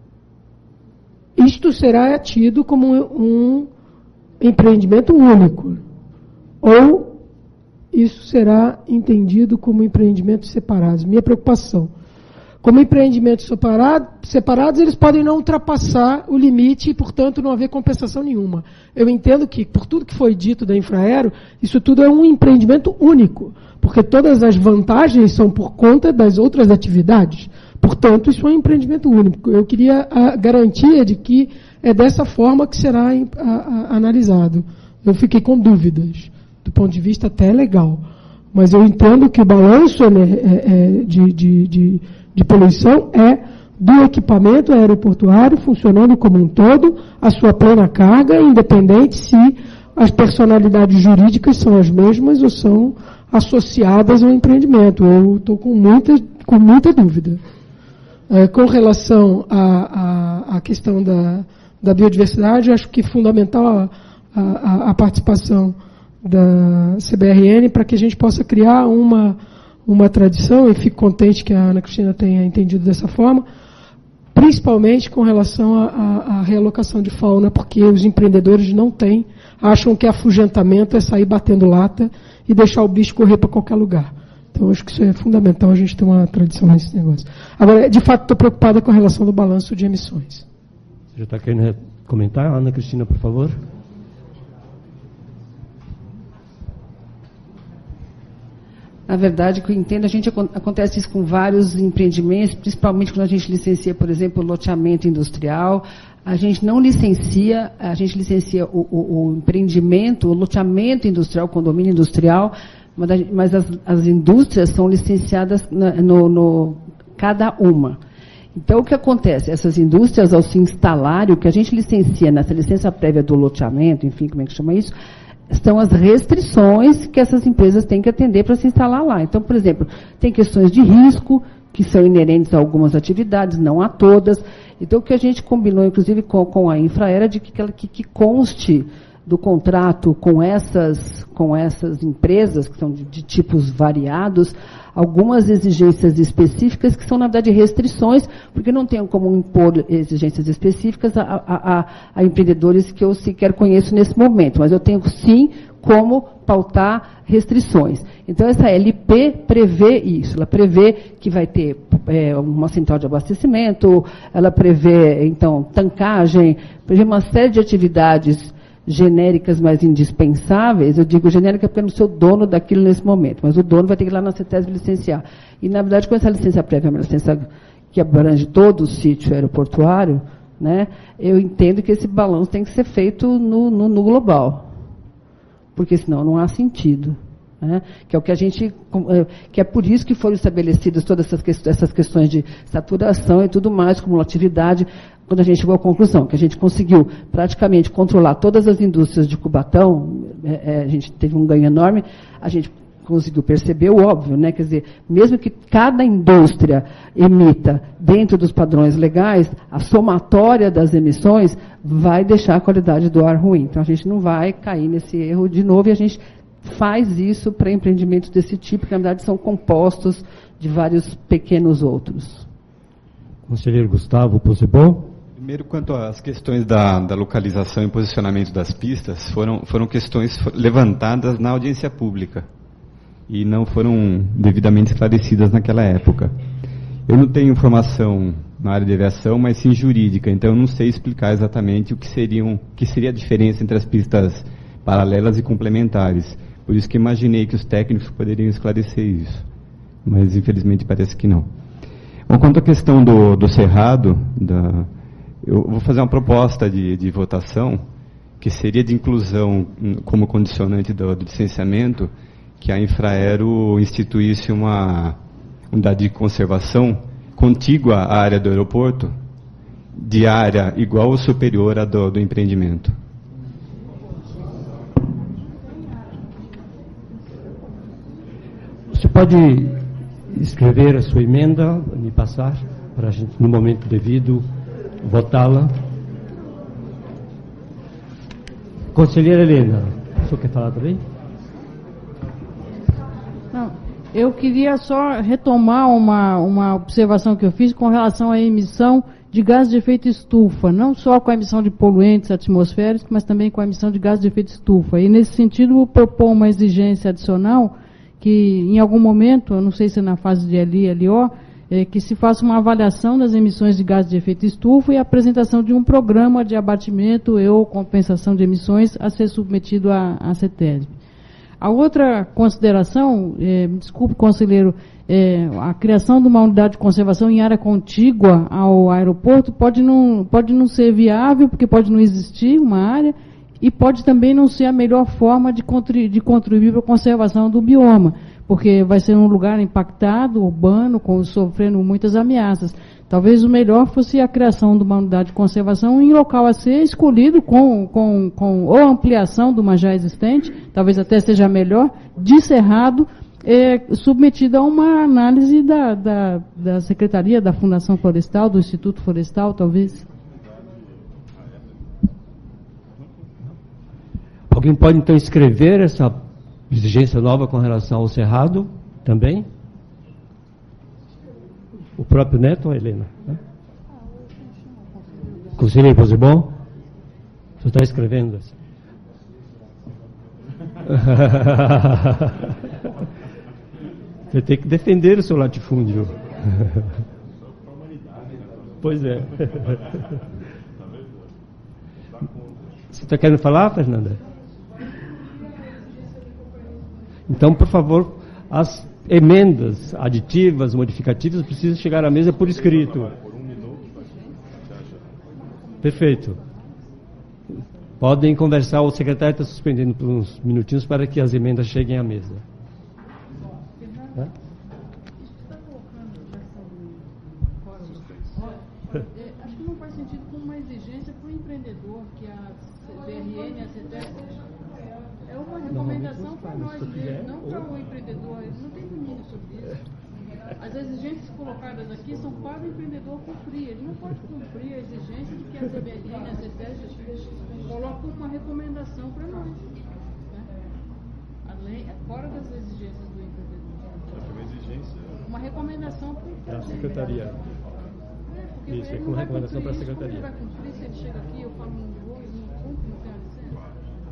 isto será tido como um empreendimento único, ou isso será entendido como empreendimentos separados? Minha preocupação. Como empreendimentos separado, separados, eles podem não ultrapassar o limite e, portanto, não haver compensação nenhuma. Eu entendo que, por tudo que foi dito da Infraero, isso tudo é um empreendimento único, porque todas as vantagens são por conta das outras atividades. Portanto, isso é um empreendimento único. Eu queria a garantia de que é dessa forma que será a, a, analisado. Eu fiquei com dúvidas, do ponto de vista até legal. Mas eu entendo que o balanço né, é, é, de... de, de de poluição é do equipamento aeroportuário funcionando como um todo, a sua plena carga, independente se as personalidades jurídicas são as mesmas ou são associadas ao empreendimento. Eu estou com muita, com muita dúvida. É, com relação à questão da, da biodiversidade, acho que é fundamental a, a, a participação da C B R N para que a gente possa criar uma uma tradição, e fico contente que a Ana Cristina tenha entendido dessa forma, principalmente com relação à realocação de fauna, porque os empreendedores não têm, acham que afugentamento é sair batendo lata e deixar o bicho correr para qualquer lugar. Então, acho que isso é fundamental, a gente ter uma tradição nesse negócio. Agora, de fato, estou preocupada com a relação do balanço de emissões. Você já está querendo comentar? Ana Cristina, por favor. Na verdade, o que eu entendo, a gente acontece isso com vários empreendimentos, principalmente quando a gente licencia, por exemplo, o loteamento industrial. A gente não licencia, a gente licencia o, o, o empreendimento, o loteamento industrial, o condomínio industrial, mas as, as indústrias são licenciadas no, no, cada uma. Então, o que acontece? Essas indústrias, ao se instalarem, o que a gente licencia nessa licença prévia do loteamento, enfim, como é que chama isso, são as restrições que essas empresas têm que atender para se instalar lá. Então, por exemplo, tem questões de risco, que são inerentes a algumas atividades, não a todas. Então, o que a gente combinou, inclusive, com, com a Infraero, de que, que, que conste do contrato com essas, com essas empresas, que são de, de tipos variados, algumas exigências específicas que são, na verdade, restrições, porque não tenho como impor exigências específicas a, a, a, a empreendedores que eu sequer conheço nesse momento, mas eu tenho, sim, como pautar restrições. Então, essa L P prevê isso, ela prevê que vai ter é, uma central de abastecimento, ela prevê, então, tancagem, prevê uma série de atividades genéricas, mas indispensáveis. Eu digo genérica porque eu não sou dono daquilo nesse momento, mas o dono vai ter que ir lá na CETESB licenciar. E, na verdade, com essa licença prévia, uma licença que abrange todo o sítio aeroportuário, né, eu entendo que esse balanço tem que ser feito no, no, no global, porque senão não há sentido. Né, que é o que a gente, que é por isso que foram estabelecidas todas essas questões, essas questões de saturação e tudo mais, cumulatividade, quando a gente chegou à conclusão que a gente conseguiu praticamente controlar todas as indústrias de Cubatão, é, é, a gente teve um ganho enorme, a gente conseguiu perceber o óbvio, né? Quer dizer, mesmo que cada indústria emita dentro dos padrões legais, a somatória das emissões vai deixar a qualidade do ar ruim. Então, a gente não vai cair nesse erro de novo e a gente faz isso para empreendimentos desse tipo, que, na verdade, são compostos de vários pequenos outros. Conselheiro Gustavo Possebon. Primeiro, quanto às questões da, da localização e posicionamento das pistas, foram, foram questões levantadas na audiência pública e não foram devidamente esclarecidas naquela época. Eu não tenho informação na área de aviação, mas sim jurídica, então eu não sei explicar exatamente o que, seriam, que seria a diferença entre as pistas paralelas e complementares. Por isso que imaginei que os técnicos poderiam esclarecer isso, mas infelizmente parece que não. Bom, quanto à questão do, do cerrado, da, eu vou fazer uma proposta de, de votação, que seria de inclusão como condicionante do, do licenciamento, que a Infraero instituísse uma unidade de conservação contígua à área do aeroporto, de área igual ou superior à do, do empreendimento. Você pode escrever a sua emenda, me passar, para a gente, no momento devido, votá-la. Conselheira Helena, o senhor quer falar também? Não, eu queria só retomar uma, uma observação que eu fiz com relação à emissão de gás de efeito estufa, não só com a emissão de poluentes atmosféricos, mas também com a emissão de gás de efeito estufa. E, nesse sentido, eu propor uma exigência adicional que, em algum momento, eu não sei se é na fase de L I, L O, é, que se faça uma avaliação das emissões de gases de efeito estufa e a apresentação de um programa de abatimento e ou compensação de emissões a ser submetido à, à CETESB. A outra consideração, é, desculpe, conselheiro, é, a criação de uma unidade de conservação em área contígua ao aeroporto pode não, pode não ser viável, porque pode não existir uma área, e pode também não ser a melhor forma de contribuir, de contribuir para a conservação do bioma, porque vai ser um lugar impactado, urbano, com, sofrendo muitas ameaças. Talvez o melhor fosse a criação de uma unidade de conservação em local a ser escolhido com, com, com ou ampliação de uma já existente, talvez até seja melhor, de cerrado, é, submetida a uma análise da, da, da Secretaria, da Fundação Florestal, do Instituto Florestal, talvez. Alguém pode, então, escrever essa exigência nova com relação ao cerrado também? O próprio Neto ou a Helena? Né? Conselheiro Possebon? Você está escrevendo assim? Você tem que defender o seu latifúndio. Pois é. Você está querendo falar, Fernanda? Então, por favor, as emendas aditivas, modificativas, precisam chegar à mesa por escrito. Perfeito. Podem conversar, o secretário está suspendendo por uns minutinhos para que as emendas cheguem à mesa. Tá? Acho que não faz sentido com uma exigência para o empreendedor, que a B R N, a CETES, é uma recomendação para nós mesmos, não para o empreendedor. Ele não tem domínio sobre isso. As exigências colocadas aqui são para o empreendedor cumprir. Ele não pode cumprir a exigência de que a B R N, a CETES, colocam uma recomendação para nós. Né? Além, fora das exigências do empreendedor. Uma exigência. Uma recomendação para a secretaria. É, isso, é com recomendação para a secretaria. Ele vai cumprir se ele chega aqui, eu falo um voo, ele não cumpre, não tem a licença.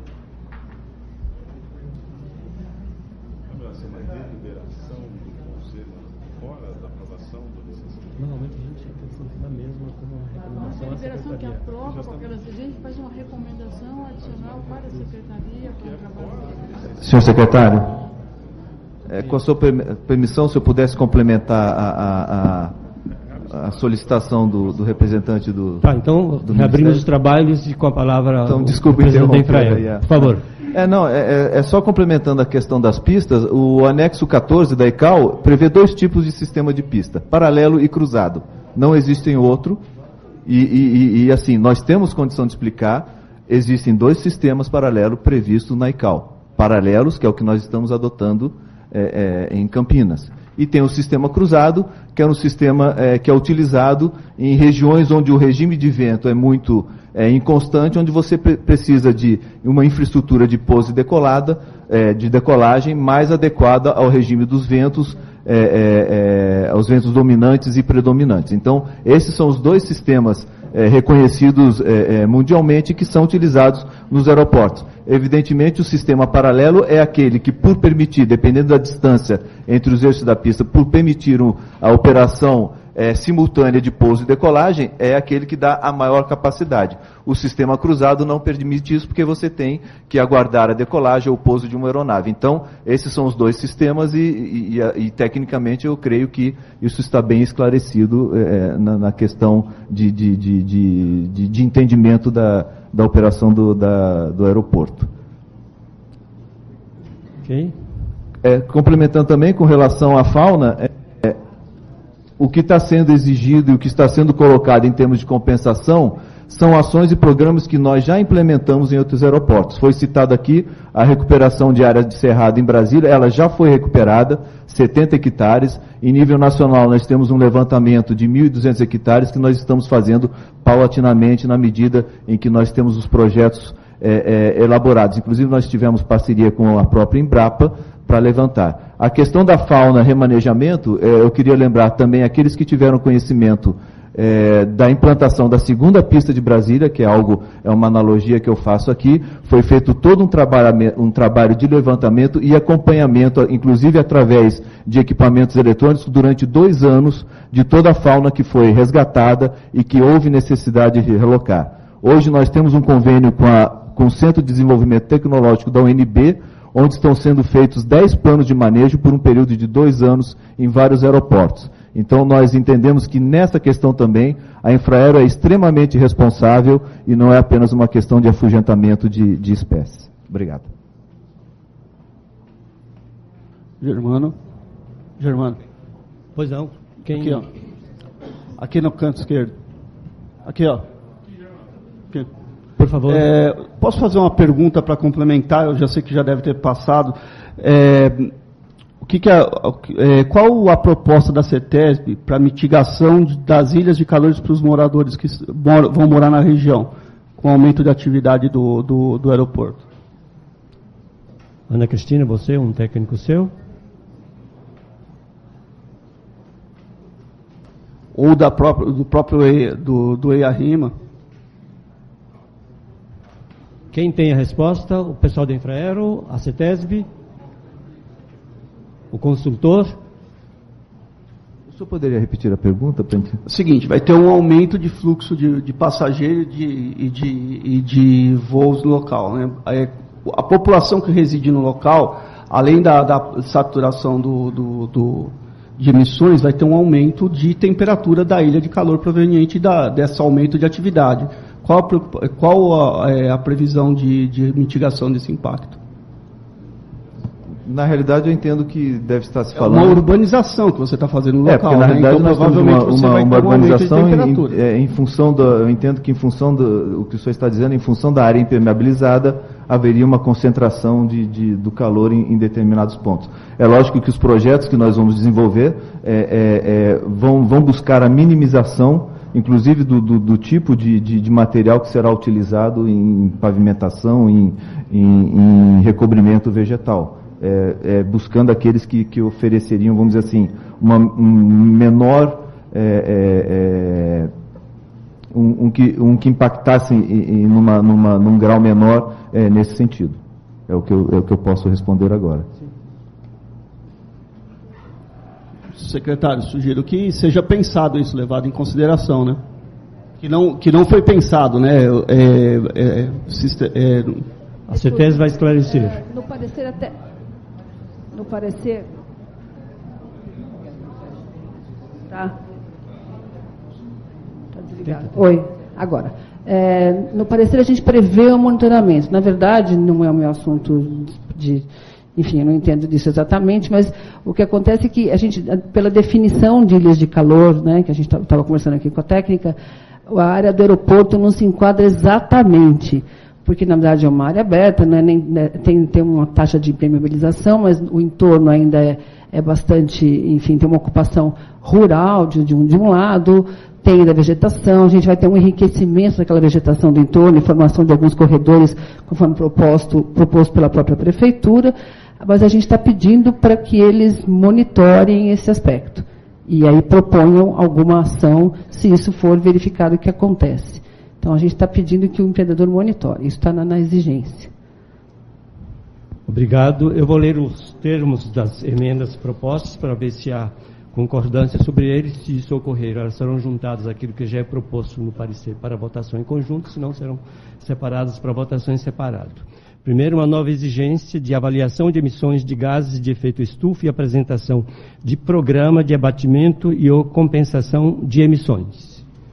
Vai ser uma deliberação do Conselho fora da aprovação do licenciamento? Normalmente a gente tem a mesma como uma recomendação Uma à deliberação que secretaria. aprova com aquelas exigências faz uma recomendação adicional para a secretaria, para o trabalho. Senhor secretário, é, com a sua permissão, se eu pudesse complementar a, a, a, a solicitação do, do representante do. Tá, então, do reabrindo os trabalhos e com a palavra. Então, o desculpe interromper. Por favor. É, não, é, é só complementando a questão das pistas, o anexo quatorze da I C A O prevê dois tipos de sistema de pista, paralelo e cruzado. Não existem outro, e, e, e assim, nós temos condição de explicar, existem dois sistemas paralelos previstos na I C A O. Paralelos, que é o que nós estamos adotando é, é, em Campinas. E tem o sistema cruzado, que é um sistema é, que é utilizado em regiões onde o regime de vento é muito é, inconstante, onde você pre precisa de uma infraestrutura de pouso e decolada, é, de decolagem mais adequada ao regime dos ventos, é, é, é, aos ventos dominantes e predominantes. Então, esses são os dois sistemas é, reconhecidos é, é, mundialmente que são utilizados nos aeroportos. Evidentemente, o sistema paralelo é aquele que, por permitir, dependendo da distância entre os eixos da pista, por permitir um, a operação é, simultânea de pouso e decolagem, é aquele que dá a maior capacidade. O sistema cruzado não permite isso, porque você tem que aguardar a decolagem ou o pouso de uma aeronave. Então, esses são os dois sistemas e, e, e, e tecnicamente, eu creio que isso está bem esclarecido é, na, na questão de, de, de, de, de, de entendimento da, da operação do, da, do aeroporto. Ok. É, complementando também com relação à fauna, é, é, o que está sendo exigido e o que está sendo colocado em termos de compensação são ações e programas que nós já implementamos em outros aeroportos. Foi citado aqui a recuperação de área de cerrado em Brasília, ela já foi recuperada, setenta hectares. Em nível nacional, nós temos um levantamento de mil e duzentos hectares que nós estamos fazendo paulatinamente na medida em que nós temos os projetos é, é, elaborados. Inclusive, nós tivemos parceria com a própria Embrapa para levantar. A questão da fauna remanejamento, é, eu queria lembrar também aqueles que tiveram conhecimento É, da implantação da segunda pista de Brasília, que é algo, é uma analogia que eu faço aqui, foi feito todo um trabalho, um trabalho de levantamento e acompanhamento, inclusive através de equipamentos eletrônicos, durante dois anos, de toda a fauna que foi resgatada e que houve necessidade de relocar. Hoje nós temos um convênio com, a, com o Centro de Desenvolvimento Tecnológico da U N B, onde estão sendo feitos dez planos de manejo por um período de dois anos em vários aeroportos. Então, nós entendemos que nessa questão também, a Infraero é extremamente responsável e não é apenas uma questão de afugentamento de, de espécies. Obrigado. Germano. Germano. Pois não. Quem... Aqui, ó. Aqui no canto esquerdo. Aqui, ó. Aqui. Por favor. É, posso fazer uma pergunta para complementar? Eu já sei que já deve ter passado. É, O que que é, é, qual a proposta da CETESB para mitigação das ilhas de calores para os moradores que mor, vão morar na região, com o aumento de atividade do, do, do aeroporto? Ana Cristina, você, um técnico seu? Ou da própria, do próprio E, do, do EIA-RIMA? Quem tem a resposta? O pessoal da Infraero, a CETESB? O consultor? O senhor poderia repetir a pergunta? Pra gente... Seguinte, vai ter um aumento de fluxo de, de passageiros de, e, de, e de voos no local, né? A população que reside no local, além da, da saturação do, do, do, de emissões, vai ter um aumento de temperatura da ilha de calor proveniente da, desse aumento de atividade. Qual a, qual a, é, a previsão de, de mitigação desse impacto? Na realidade, eu entendo que deve estar se falando... É uma urbanização que você está fazendo no é, local, porque, na né? realidade, Então, nós temos provavelmente, uma, você uma, vai uma ter um aumento de urbanização temperatura. em, é, em função da... Eu entendo que, em função do o que o senhor está dizendo, em função da área impermeabilizada, haveria uma concentração de, de, do calor em, em determinados pontos. É lógico que os projetos que nós vamos desenvolver é, é, é, vão, vão buscar a minimização, inclusive do, do, do tipo de, de, de material que será utilizado em pavimentação, em, em, em recobrimento vegetal. É, é, buscando aqueles que, que ofereceriam, vamos dizer assim, uma, um menor, é, é, um, um, que, um que impactasse em, em numa, numa, num grau menor é, nesse sentido. É o, que eu, é o que eu posso responder agora. Secretário, sugiro que seja pensado isso, levado em consideração, né? Que não, que não foi pensado, né? É, é, é, a CETES vai esclarecer. No parecer até... No parecer... Tá? Tá desligado. Oi, agora. É, no parecer a gente prevê o monitoramento. Na verdade, não é o meu assunto de... Enfim, eu não entendo disso exatamente, mas o que acontece é que a gente, pela definição de ilhas de calor, né, que a gente estava conversando aqui com a técnica, a área do aeroporto não se enquadra exatamente, porque na verdade é uma área aberta, não é nem, né, tem, tem uma taxa de impermeabilização, mas o entorno ainda é, é bastante, enfim, tem uma ocupação rural de, de, um, de um lado, tem da vegetação, a gente vai ter um enriquecimento daquela vegetação do entorno, formação de alguns corredores, conforme proposto, proposto pela própria prefeitura, mas a gente está pedindo para que eles monitorem esse aspecto. E aí proponham alguma ação, se isso for verificado que acontece. Então, a gente está pedindo que o empreendedor monitore. Isso está na, na exigência. Obrigado. Eu vou ler os termos das emendas propostas para ver se há concordância sobre eles. Se isso ocorrer, elas serão juntadas àquilo que já é proposto no parecer para votação em conjunto, senão serão separadas para votação em separado. Primeiro, uma nova exigência de avaliação de emissões de gases de efeito estufa e apresentação de programa de abatimento e ou compensação de emissões.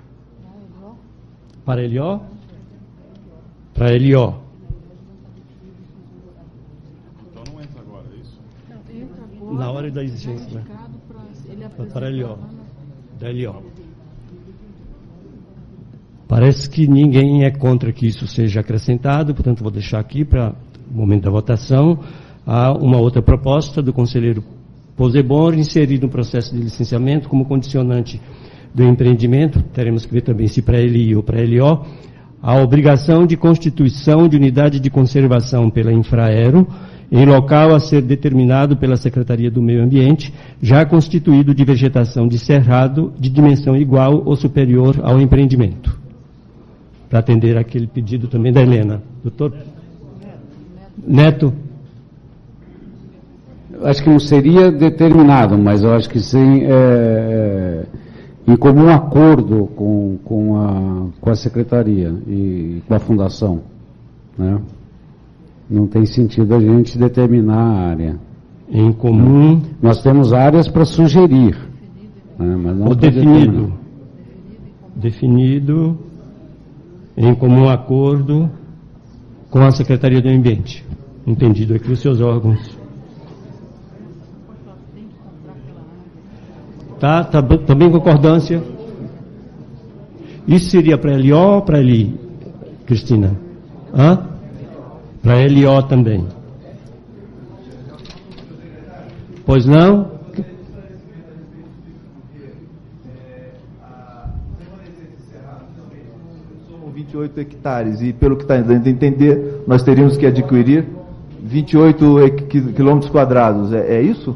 Para L O? Para L O. Então não entra agora, é isso? Não, entra agora. Na hora da exigência, né? Para L O. Da L O. Parece que ninguém é contra que isso seja acrescentado, portanto vou deixar aqui para o momento da votação. Há uma outra proposta do conselheiro Posebon, inserir no processo de licenciamento como condicionante do empreendimento, teremos que ver também se para L I ou para L O, a obrigação de constituição de unidade de conservação pela Infraero em local a ser determinado pela Secretaria do Meio Ambiente, já constituído de vegetação de cerrado de dimensão igual ou superior ao empreendimento. Para atender aquele pedido também da Helena. Doutor Neto. Acho que não seria determinado, mas eu acho que sim, é, em comum acordo com, com, a, com a Secretaria e com a Fundação, né? Não tem sentido a gente determinar a área. Em comum. Nós temos áreas para sugerir. Né? Mas não ou definido. Definido em comum acordo com a Secretaria do Ambiente. Entendido aqui os seus órgãos. Tá, tá também concordância. Isso seria para L O ou para L I, Cristina? Hã? Para L O também. Pois não? São vinte e oito hectares e, pelo que está dando a entender, nós teríamos que adquirir vinte e oito quilômetros quadrados. É, é isso?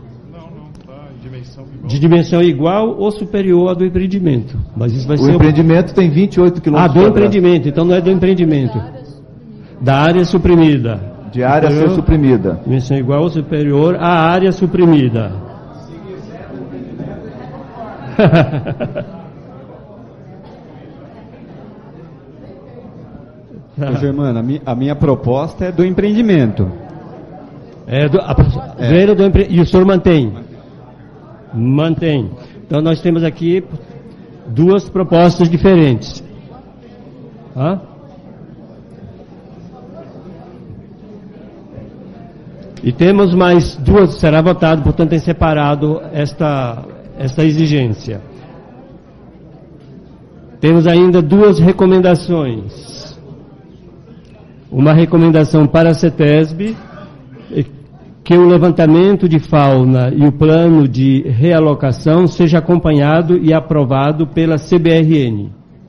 De dimensão igual ou superior à do empreendimento. Mas isso vai o ser empreendimento o... tem vinte e oito quilômetros quadrados. Ah, do quadrados. Empreendimento, então não é do empreendimento. Da área suprimida. De área superior, a ser suprimida. Dimensão igual ou superior à área suprimida. Ô, Germano, a minha, a minha proposta é do empreendimento. É do, a, É. do empre... E o senhor mantém? Mantém. Então nós temos aqui duas propostas diferentes. Hã? E temos mais duas, será votado, portanto, em separado esta, esta exigência. Temos ainda duas recomendações. Uma recomendação para a CETESB, que o levantamento de fauna e o plano de realocação seja acompanhado e aprovado pela C B R N.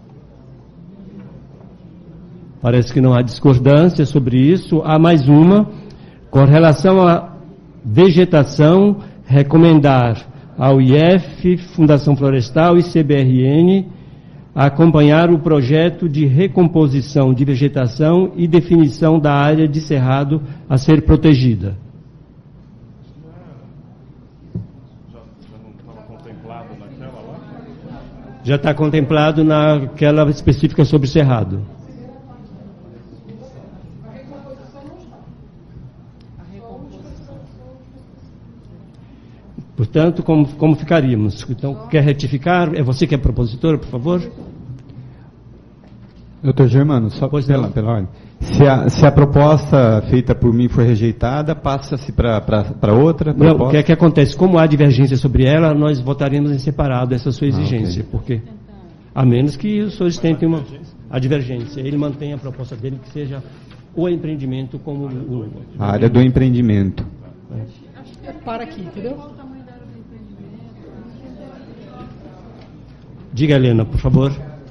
Parece que não há discordância sobre isso. Há mais uma, com relação à vegetação, recomendar ao I F, Fundação Florestal e C B R N acompanhar o projeto de recomposição de vegetação e definição da área de cerrado a ser protegida. Já está contemplado naquela específica sobre cerrado. Portanto, como, como ficaríamos? Então, quer retificar? É você que é propositor, por favor? Doutor Germano, só pela, pela ordem. Se a, se a proposta feita por mim for rejeitada, passa-se para outra Não, proposta? o que é que acontece? Como há divergência sobre ela, nós votaremos em separado essa sua exigência. Ah, okay. Porque, a menos que os senhores tentem uma a divergência. Ele mantém a proposta dele que seja o empreendimento como o... A área do empreendimento. É. Para aqui, entendeu? Diga, Helena, por favor.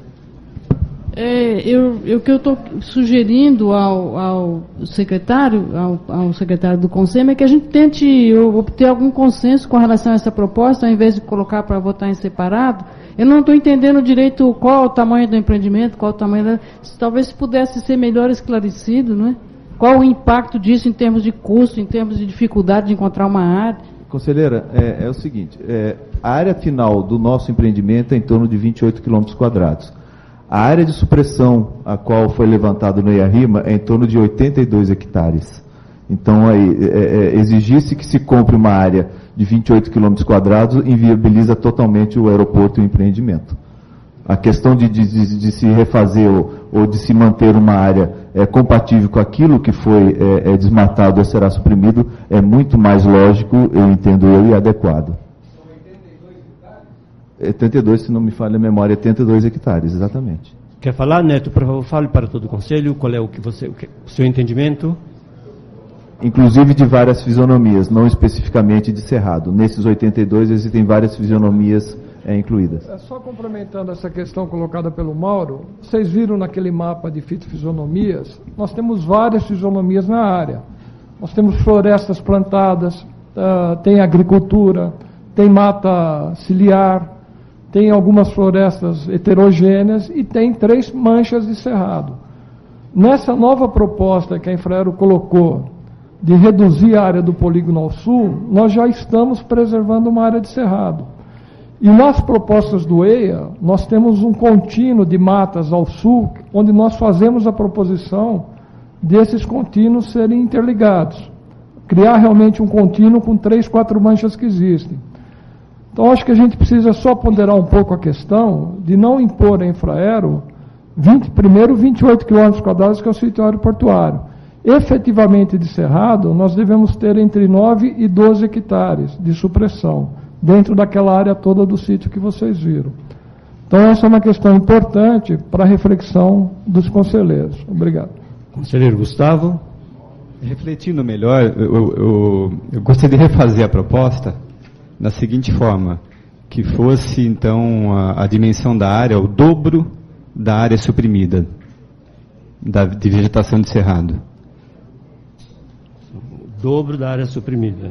É, eu, eu, o que eu estou sugerindo ao, ao secretário, ao, ao secretário do Consema, é que a gente tente obter algum consenso com relação a essa proposta, ao invés de colocar para votar em separado. Eu não estou entendendo direito qual o tamanho do empreendimento, qual o tamanho da... Talvez pudesse ser melhor esclarecido, não é? Qual o impacto disso em termos de custo, em termos de dificuldade de encontrar uma área? Conselheira, é, é o seguinte, é, a área final do nosso empreendimento é em torno de vinte e oito quilômetros quadrados. A área de supressão a qual foi levantado no IARIMA é em torno de oitenta e dois hectares. Então, aí, é, é, exigir-se que se compre uma área de vinte e oito quilômetros quadrados inviabiliza totalmente o aeroporto e o empreendimento. A questão de, de, de, de se refazer ou, ou de se manter uma área é, compatível com aquilo que foi é, é, desmatado ou será suprimido é muito mais lógico, eu entendo eu, e adequado. oitenta e dois, se não me falha a memória, oitenta e dois hectares, exatamente. Quer falar, Neto? Por favor, fale para todo o Conselho qual é o, que você, o, que, o seu entendimento. Inclusive de várias fisionomias, não especificamente de cerrado. Nesses oitenta e dois existem várias fisionomias é, incluídas. É só complementando essa questão colocada pelo Mauro, vocês viram naquele mapa de fitofisionomias, nós temos várias fisionomias na área. Nós temos florestas plantadas, uh, tem agricultura, tem mata ciliar, tem algumas florestas heterogêneas e tem três manchas de cerrado. Nessa nova proposta que a Infraero colocou de reduzir a área do polígono ao sul, nós já estamos preservando uma área de cerrado. E nas propostas do E I A, nós temos um contínuo de matas ao sul, onde nós fazemos a proposição desses contínuos serem interligados. Criar realmente um contínuo com três, quatro manchas que existem. Então, acho que a gente precisa só ponderar um pouco a questão de não impor a Infraero, vinte, primeiro, vinte e oito quilômetros quadrados, que é o sítio aeroportuário. Efetivamente de cerrado, nós devemos ter entre nove e doze hectares de supressão, dentro daquela área toda do sítio que vocês viram. Então, essa é uma questão importante para a reflexão dos conselheiros. Obrigado. Conselheiro Gustavo. Refletindo melhor, eu, eu, eu gostaria de refazer a proposta da seguinte forma, que fosse então a, a dimensão da área, o dobro da área suprimida, da, de vegetação de cerrado. O dobro da área suprimida.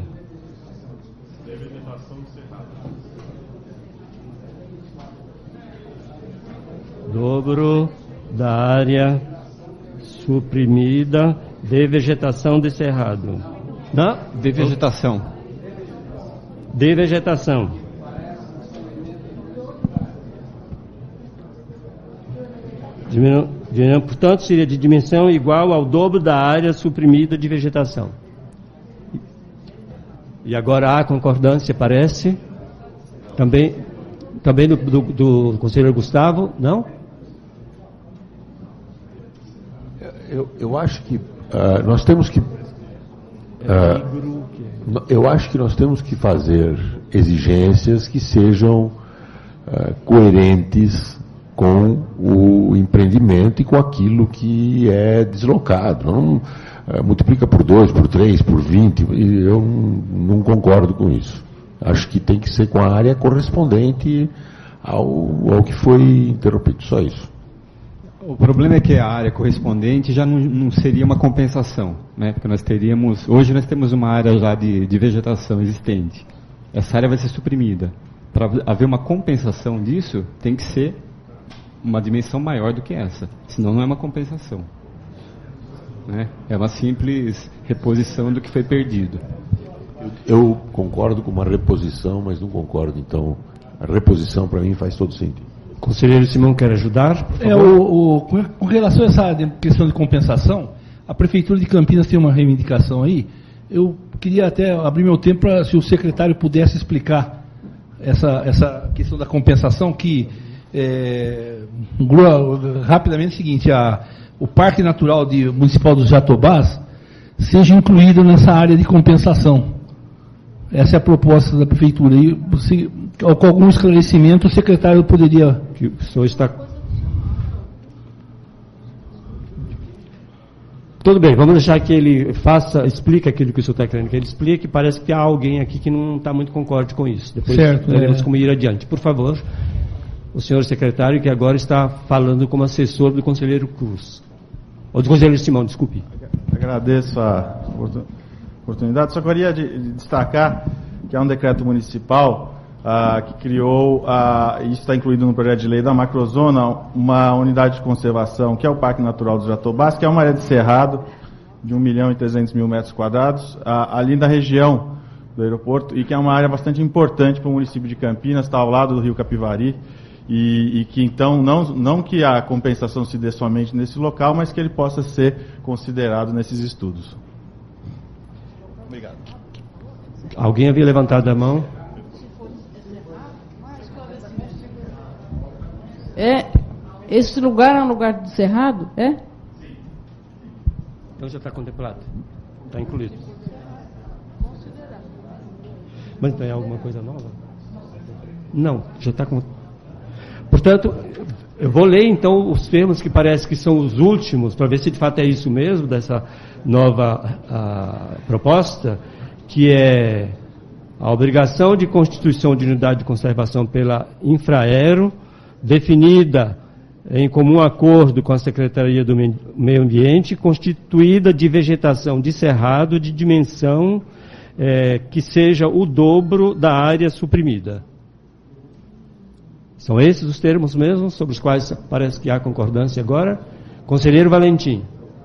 Dobro da área suprimida de vegetação de cerrado. Não? De vegetação. De vegetação. Portanto, seria de dimensão igual ao dobro da área suprimida de vegetação. E agora há concordância, parece. Também, também do, do, do conselheiro Gustavo, não? Eu, eu acho que uh, nós temos que... Uh, eu acho que nós temos que fazer exigências que sejam uh, coerentes com o empreendimento e com aquilo que é deslocado. Não uh, multiplica por dois, por três, por vinte, e eu não, não concordo com isso. Acho que tem que ser com a área correspondente ao, ao que foi interrompido, só isso. O problema é que a área correspondente já não, não seria uma compensação, né? Porque nós teríamos, hoje nós temos uma área já de, de vegetação existente. Essa área vai ser suprimida. Para haver uma compensação disso, tem que ser uma dimensão maior do que essa. Senão não é uma compensação, né? É uma simples reposição do que foi perdido. Eu, eu concordo com uma reposição, mas não concordo. Então, a reposição para mim faz todo sentido. Conselheiro Simão quer ajudar? É, o, o, com relação a essa questão de compensação, a Prefeitura de Campinas tem uma reivindicação aí. Eu queria até abrir meu tempo para, se o secretário pudesse explicar essa, essa questão da compensação, que é, rapidamente é o seguinte: a, o Parque Natural de, Municipal dos Jatobás seja incluído nessa área de compensação. Essa é a proposta da Prefeitura. E você, com algum esclarecimento, o secretário poderia... Que o senhor está... Tudo bem, vamos deixar que ele faça, explique aquilo que o senhor está querendo que ele explique. Parece que há alguém aqui que não está muito concorde com isso. Depois certo, veremos é. como ir adiante. Por favor, o senhor secretário, que agora está falando como assessor do conselheiro Cruz. Ou do conselheiro Simão, desculpe. Agradeço a oportunidade. Só queria de, de destacar que há um decreto municipal ah, que criou, ah, e isso está incluído no projeto de lei da macrozona, uma unidade de conservação, que é o Parque Natural dos Jatobás, que é uma área de cerrado de um milhão e trezentos mil metros quadrados, ah, ali na região do aeroporto, e que é uma área bastante importante para o município de Campinas, está ao lado do rio Capivari, e, e que então, não, não que a compensação se dê somente nesse local, mas que ele possa ser considerado nesses estudos. Obrigado. Alguém havia levantado a mão? É, esse lugar é um lugar de cerrado, é? Então já está contemplado, está incluído. Mas tem alguma coisa nova? Não, já está com... Portanto, eu vou ler então os termos que parece que são os últimos, para ver se de fato é isso mesmo, dessa nova a, proposta, que é a obrigação de constituição de unidade de conservação pela Infraero, definida em comum acordo com a Secretaria do Meio Ambiente, constituída de vegetação de cerrado de dimensão é, que seja o dobro da área suprimida. São esses os termos mesmos sobre os quais parece que há concordância agora? Conselheiro Valentim.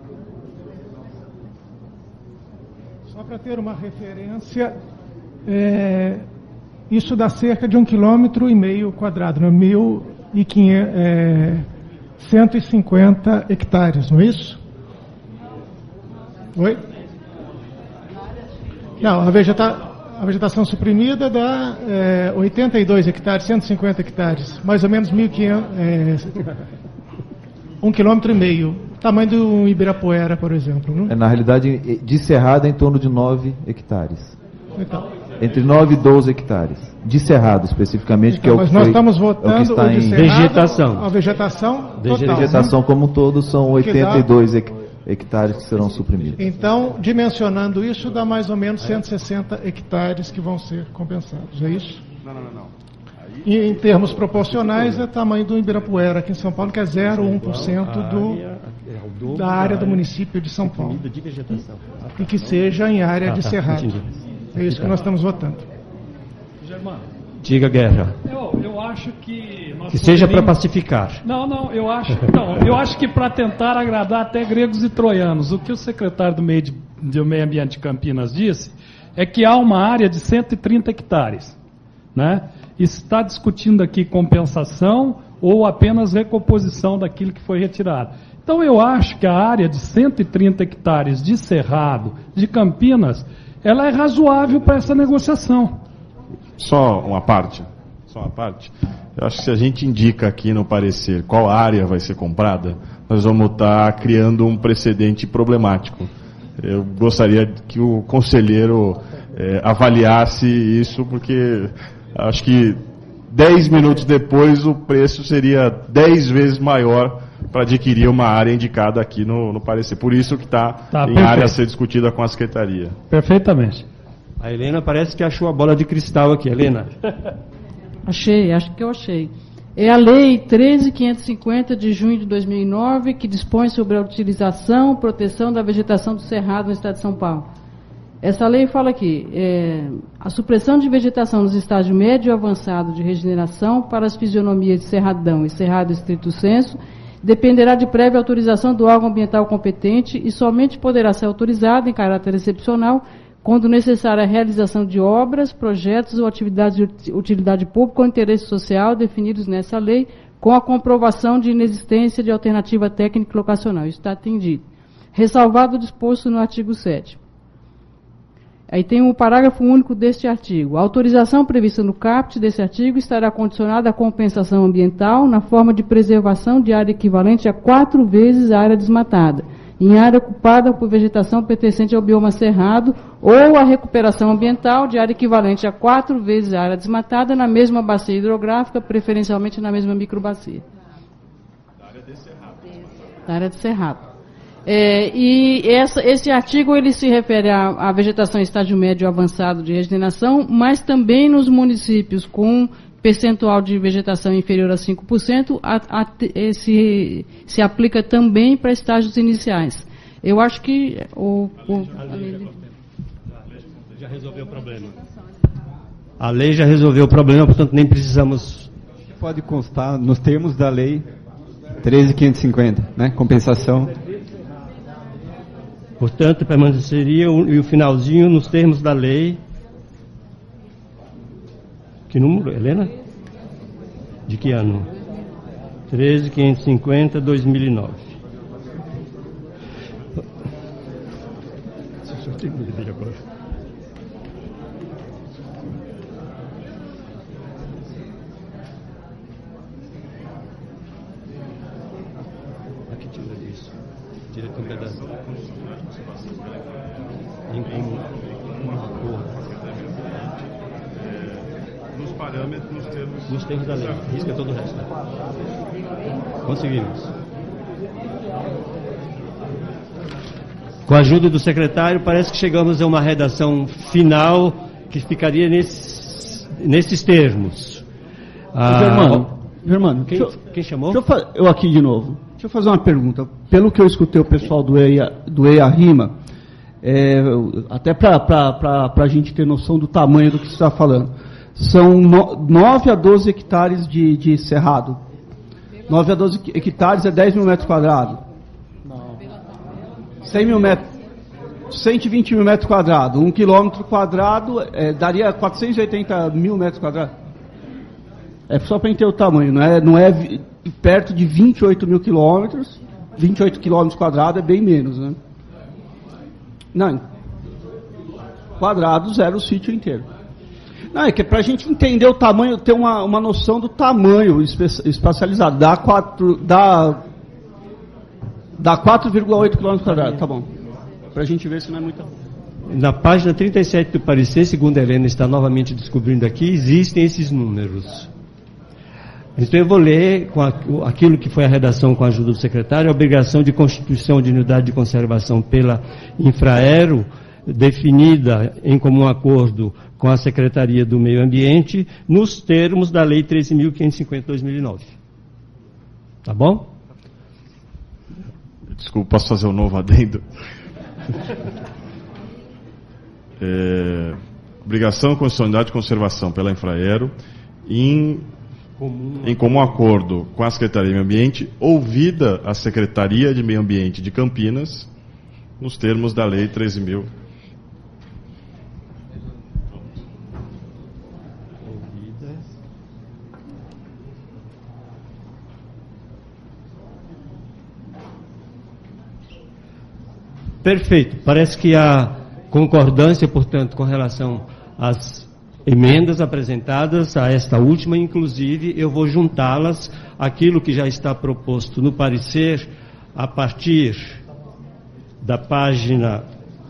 Só para ter uma referência, é, isso dá cerca de um quilômetro e meio quadrado, né? mil e quinhentos, é, cento e cinquenta hectares, não é isso? Oi? Não, a, vegeta, a vegetação suprimida dá é, oitenta e dois hectares, cento e cinquenta hectares, mais ou menos mil e quinhentos, é, um quilômetro e meio, tamanho do Ibirapuera, por exemplo. Não? É, na realidade, de cerrado é em torno de nove hectares. Então. Entre nove e doze hectares. De cerrado, especificamente, Então, que é o mas que nós foi, estamos é votando o que está o de em cerrado, vegetação. A vegetação total. Vegetação né? como um todo são oitenta e dois hectares que serão suprimidos. Então, dimensionando isso, dá mais ou menos cento e sessenta hectares que vão ser compensados. É isso? Não, não, não. E em termos proporcionais, é o tamanho do Ibirapuera, aqui em São Paulo, que é zero vírgula um por cento do, da área do município de São Paulo. E que seja em área de cerrado. É isso que nós estamos votando. Germano. Diga, Guerra. Eu, eu acho que... Nós que seja para poderíamos... pacificar. Não, não, eu acho, não, eu acho que para tentar agradar até gregos e troianos. O que o secretário do Meio, de, do Meio Ambiente de Campinas disse é que há uma área de cento e trinta hectares, né? Está discutindo aqui compensação ou apenas recomposição daquilo que foi retirado. Então eu acho que a área de cento e trinta hectares de Cerrado, de Campinas, ela é razoável para essa negociação. Só uma parte, só uma parte. Eu acho que se a gente indica aqui no parecer qual área vai ser comprada, nós vamos estar criando um precedente problemático. Eu gostaria que o conselheiro é, avaliasse isso, porque acho que dez minutos depois o preço seria dez vezes maior para adquirir uma área indicada aqui no, no parecer. Por isso que está tá, em perfeito. área a ser discutida com a Secretaria. Perfeitamente. A Helena parece que achou a bola de cristal aqui, Helena. Achei, acho que eu achei. É a Lei treze mil quinhentos e cinquenta de junho de dois mil e nove que dispõe sobre a utilização e proteção da vegetação do Cerrado no estado de São Paulo. Essa lei fala aqui, é, a supressão de vegetação nos estágios médio e avançado de regeneração para as fisionomias de Cerradão e Cerrado estrito sensu dependerá de prévia autorização do órgão ambiental competente e somente poderá ser autorizada em caráter excepcional quando necessária a realização de obras, projetos ou atividades de utilidade pública ou interesse social definidos nessa lei, com a comprovação de inexistência de alternativa técnica locacional. Isso está atendido. Ressalvado o disposto no artigo sétimo. Aí tem um parágrafo único deste artigo. A autorização prevista no caput desse artigo estará condicionada à compensação ambiental na forma de preservação de área equivalente a quatro vezes a área desmatada, em área ocupada por vegetação pertencente ao bioma cerrado, ou a recuperação ambiental de área equivalente a quatro vezes a área desmatada na mesma bacia hidrográfica, preferencialmente na mesma microbacia. Da área de cerrado. Da área de cerrado. É, e essa, esse artigo ele se refere à, à vegetação em estágio médio avançado de regeneração, mas também nos municípios com percentual de vegetação inferior a cinco por cento, a, a, esse, se aplica também para estágios iniciais. Eu acho que o, o, a lei já resolveu o problema. A lei já resolveu o problema, portanto nem precisamos... Pode constar nos termos da lei treze mil quinhentos e cinquenta, né? Compensação... Portanto, permaneceria o, e o finalzinho nos termos da lei. Que número, Helena? De que ano? treze mil quinhentos e cinquenta, dois mil e nove. Aqui tira disso. Tira um pedaço. Em uma cor. Nos parâmetros, nos termos... Nos termos da lei. Risca todo o resto. Conseguimos. Com a ajuda do secretário, parece que chegamos a uma redação final que ficaria nesses, nesses termos. Ah, Germano, Germano quem, eu, quem chamou? Deixa eu, eu aqui de novo. Deixa eu fazer uma pergunta. Pelo que eu escutei o pessoal do EIA, do EIA Rima, é, até para a gente ter noção do tamanho do que você está falando, são no, nove a doze hectares de, de cerrado. nove a doze hectares é dez mil metros quadrados. cem mil metros, cento e vinte mil metros quadrados. Um quilômetro quadrado é, daria quatrocentos e oitenta mil metros quadrados. É só para entender o tamanho, não é, não é vi, perto de vinte e oito mil quilômetros. vinte e oito quilômetros quadrados é bem menos, né? Não, quadrado zero o sítio inteiro. Não, é que para a gente entender o tamanho, ter uma, uma noção do tamanho espacializado, dá quatro, dá, dá quatro vírgula oito quilômetros quadrados, tá bom. Para a gente ver se não é muito. Na página trinta e sete do parecer, segundo a Helena está novamente descobrindo aqui, existem esses números. Então eu vou ler com aquilo que foi a redação com a ajuda do secretário, a obrigação de constituição de unidade de conservação pela Infraero, definida em comum acordo com a Secretaria do Meio Ambiente, nos termos da Lei treze mil quinhentos e cinquenta de dois mil e nove. Tá bom? Desculpa, posso fazer um novo adendo? é, obrigação de constitucionalidade de conservação pela Infraero em... Comum. Em comum acordo com a Secretaria de Meio Ambiente, ouvida a Secretaria de Meio Ambiente de Campinas, nos termos da Lei treze mil. Perfeito. Parece que há concordância, portanto, com relação às emendas apresentadas a esta última, inclusive eu vou juntá-las àquilo que já está proposto no parecer a partir da página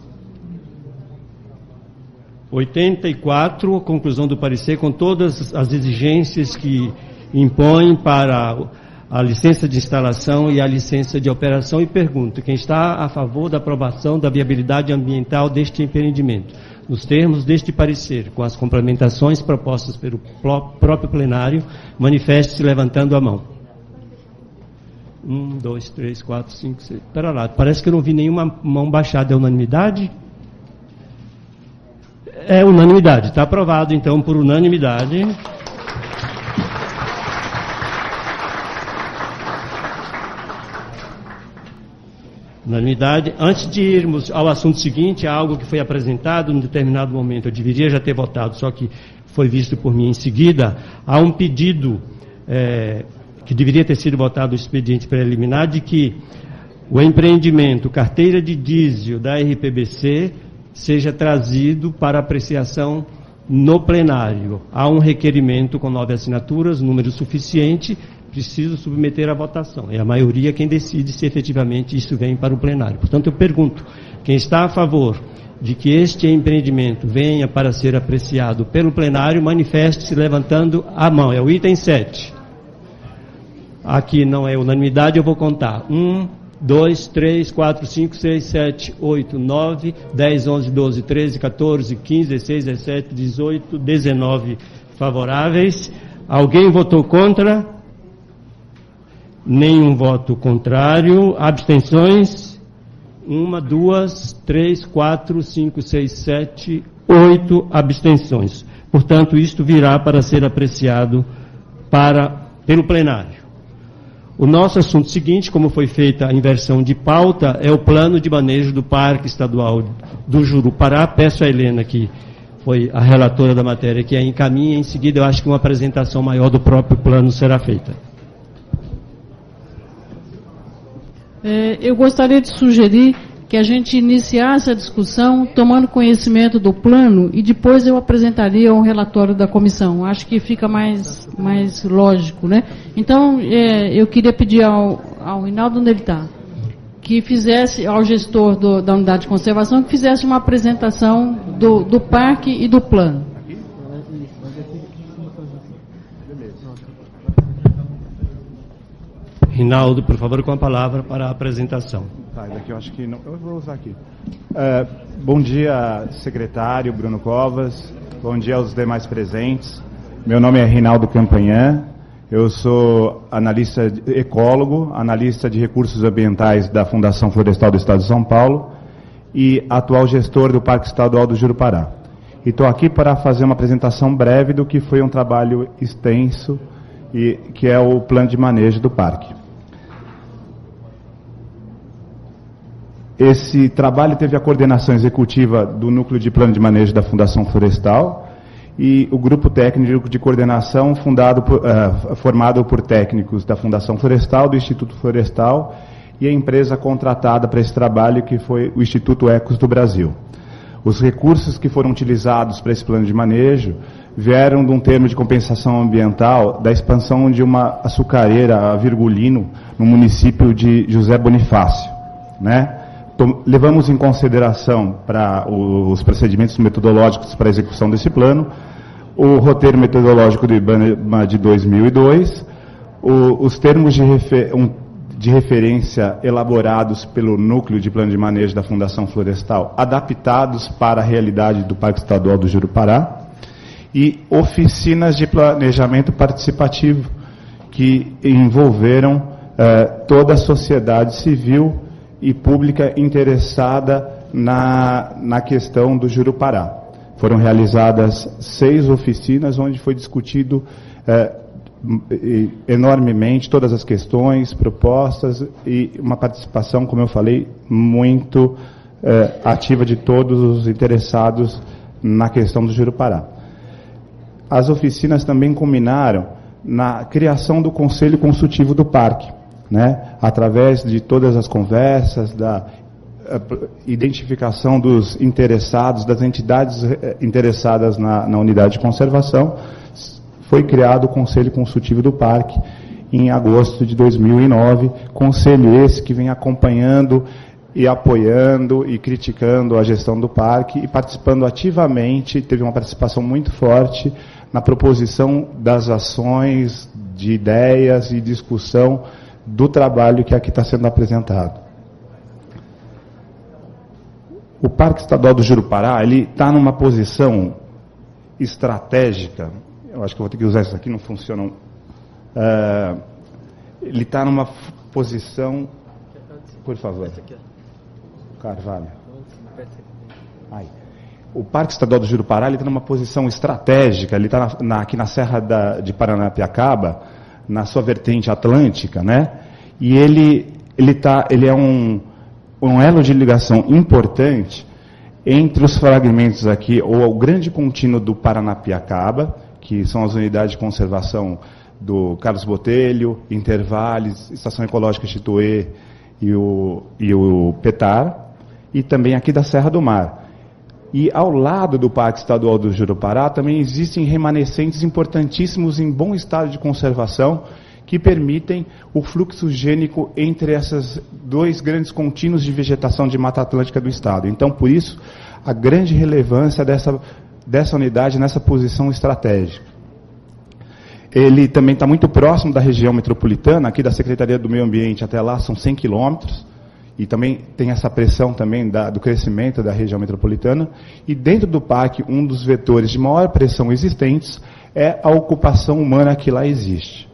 oitenta e quatro, a conclusão do parecer, com todas as exigências que impõem para a licença de instalação e a licença de operação, e pergunto, quem está a favor da aprovação da viabilidade ambiental deste empreendimento, nos termos deste parecer, com as complementações propostas pelo próprio plenário, manifeste-se levantando a mão. Um, dois, três, quatro, cinco, seis. Espera lá, parece que eu não vi nenhuma mão baixada. É unanimidade? É unanimidade. Está aprovado, então, por unanimidade. Unanimidade. Antes de irmos ao assunto seguinte, há algo que foi apresentado em determinado momento. Eu deveria já ter votado, só que foi visto por mim em seguida. Há um pedido é, que deveria ter sido votado no expediente preliminar, de que o empreendimento carteira de diesel da R P B C seja trazido para apreciação no plenário. Há um requerimento com nove assinaturas, número suficiente, preciso submeter à votação. É a maioria quem decide se efetivamente isso vem para o plenário. Portanto, eu pergunto, quem está a favor de que este empreendimento venha para ser apreciado pelo plenário, manifeste-se levantando a mão. É o item sete. Aqui não é unanimidade, eu vou contar. Um, dois, três, quatro, cinco, seis, sete, oito, nove, dez, onze, doze, treze, quatorze, quinze, dezesseis, dezessete, dezoito, dezenove favoráveis. Alguém votou contra? Nenhum voto contrário. Abstenções? Uma, duas, três, quatro, cinco, seis, sete, oito abstenções. Portanto, isto virá para ser apreciado para, pelo plenário. O nosso assunto seguinte, como foi feita a inversão de pauta, é o plano de manejo do Parque Estadual do Jurupará. Peço a Helena, que foi a relatora da matéria, que a encaminhe. Em seguida, eu acho que uma apresentação maior do próprio plano será feita. É, eu gostaria de sugerir que a gente iniciasse a discussão tomando conhecimento do plano e depois eu apresentaria um relatório da comissão. Acho que fica mais, mais lógico, né? Então, é, eu queria pedir ao, ao Rinaldo, onde ele está, que fizesse, ao gestor do, da unidade de conservação, que fizesse uma apresentação do, do parque e do plano. Rinaldo, por favor, com a palavra para a apresentação. Tá, daqui eu acho que não. Eu vou usar aqui. Uh, bom dia, secretário Bruno Covas. Bom dia aos demais presentes. Meu nome é Rinaldo Campanhã. Eu sou analista ecólogo, analista de recursos ambientais da Fundação Florestal do Estado de São Paulo e atual gestor do Parque Estadual do Jurupará. E estou aqui para fazer uma apresentação breve do que foi um trabalho extenso, e que é o plano de manejo do parque. Esse trabalho teve a coordenação executiva do Núcleo de Plano de Manejo da Fundação Florestal e o Grupo Técnico de Coordenação fundado por, uh, formado por técnicos da Fundação Florestal, do Instituto Florestal e a empresa contratada para esse trabalho, que foi o Instituto Ecos do Brasil. Os recursos que foram utilizados para esse plano de manejo vieram de um termo de compensação ambiental da expansão de uma açucareira, a Virgulino, no município de José Bonifácio, né? Levamos em consideração para os procedimentos metodológicos para a execução desse plano, o roteiro metodológico de IBAMA de dois mil e dois, o, os termos de, refer, um, de referência elaborados pelo Núcleo de Plano de Manejo da Fundação Florestal, adaptados para a realidade do Parque Estadual do Jurupará, e oficinas de planejamento participativo que envolveram eh, toda a sociedade civil e pública interessada na, na questão do Jurupará. Foram realizadas seis oficinas onde foi discutido eh, enormemente todas as questões, propostas e uma participação, como eu falei, muito eh, ativa de todos os interessados na questão do Jurupará. As oficinas também culminaram na criação do Conselho Consultivo do Parque, né, através de todas as conversas, da identificação dos interessados, das entidades interessadas na, na unidade de conservação, foi criado o Conselho Consultivo do Parque em agosto de dois mil e nove, conselho esse que vem acompanhando e apoiando e criticando a gestão do parque e participando ativamente, teve uma participação muito forte na proposição das ações, de ideias e discussão do trabalho que aqui está sendo apresentado. O Parque Estadual do Jurupará, ele está numa posição estratégica, eu acho que eu vou ter que usar isso aqui, não funciona. Uh, ele está numa f- posição, por favor, Carvalho. Ai. O Parque Estadual do Jurupará está numa posição estratégica, ele está na, na, aqui na Serra da, de Paranapiacaba, na sua vertente atlântica, né? E ele, ele, tá, ele é um, um elo de ligação importante entre os fragmentos aqui, ou o grande contínuo do Paranapiacaba, que são as unidades de conservação do Carlos Botelho, Intervales, Estação Ecológica Chituê e o, e o Petar, e também aqui da Serra do Mar. E ao lado do Parque Estadual do Jurupará também existem remanescentes importantíssimos em bom estado de conservação que permitem o fluxo gênico entre esses dois grandes contínuos de vegetação de Mata Atlântica do estado. Então, por isso, a grande relevância dessa, dessa unidade nessa posição estratégica. Ele também está muito próximo da região metropolitana, aqui da Secretaria do Meio Ambiente até lá são cem quilômetros, e também tem essa pressão também da, do crescimento da região metropolitana. E dentro do parque, um dos vetores de maior pressão existentes é a ocupação humana que lá existe.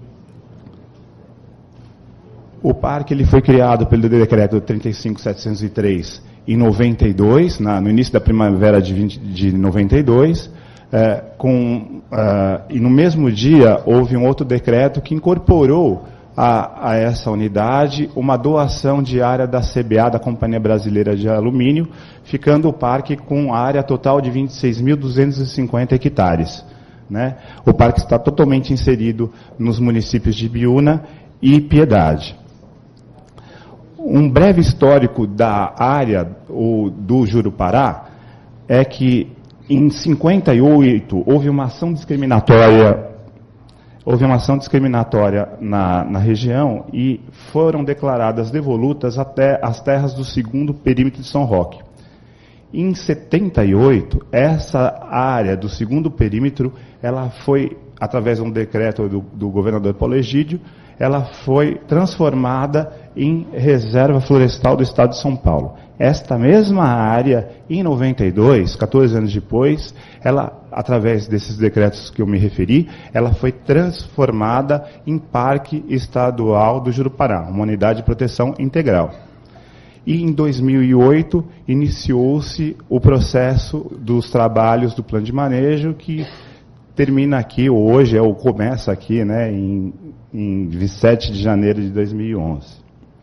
O parque ele foi criado pelo decreto trinta e cinco mil setecentos e três em noventa e dois, na, no início da primavera de, vinte, de noventa e dois, é, com, uh, e no mesmo dia houve um outro decreto que incorporou A, a essa unidade uma doação de área da C B A, da Companhia Brasileira de Alumínio, ficando o parque com área total de vinte e seis mil duzentos e cinquenta hectares. Né? O parque está totalmente inserido nos municípios de Ibiúna e Piedade. Um breve histórico da área o, do Jurupará é que em cinquenta e oito houve uma ação discriminatória Houve uma ação discriminatória na, na região e foram declaradas devolutas até as terras do segundo perímetro de São Roque. Em setenta e oito, essa área do segundo perímetro, ela foi, através de um decreto do, do governador Paulo Egídio, ela foi transformada em reserva florestal do estado de São Paulo. Esta mesma área, em noventa e dois, quatorze anos depois, ela, através desses decretos que eu me referi, ela foi transformada em Parque Estadual do Jurupará, uma unidade de proteção integral. E em dois mil e oito, iniciou-se o processo dos trabalhos do plano de manejo, que termina aqui, hoje, ou começa aqui, né, em, em vinte e sete de janeiro de dois mil e onze.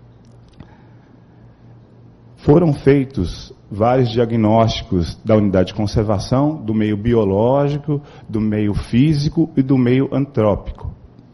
Foram feitos vários diagnósticos da unidade de conservação, do meio biológico, do meio físico e do meio antrópico.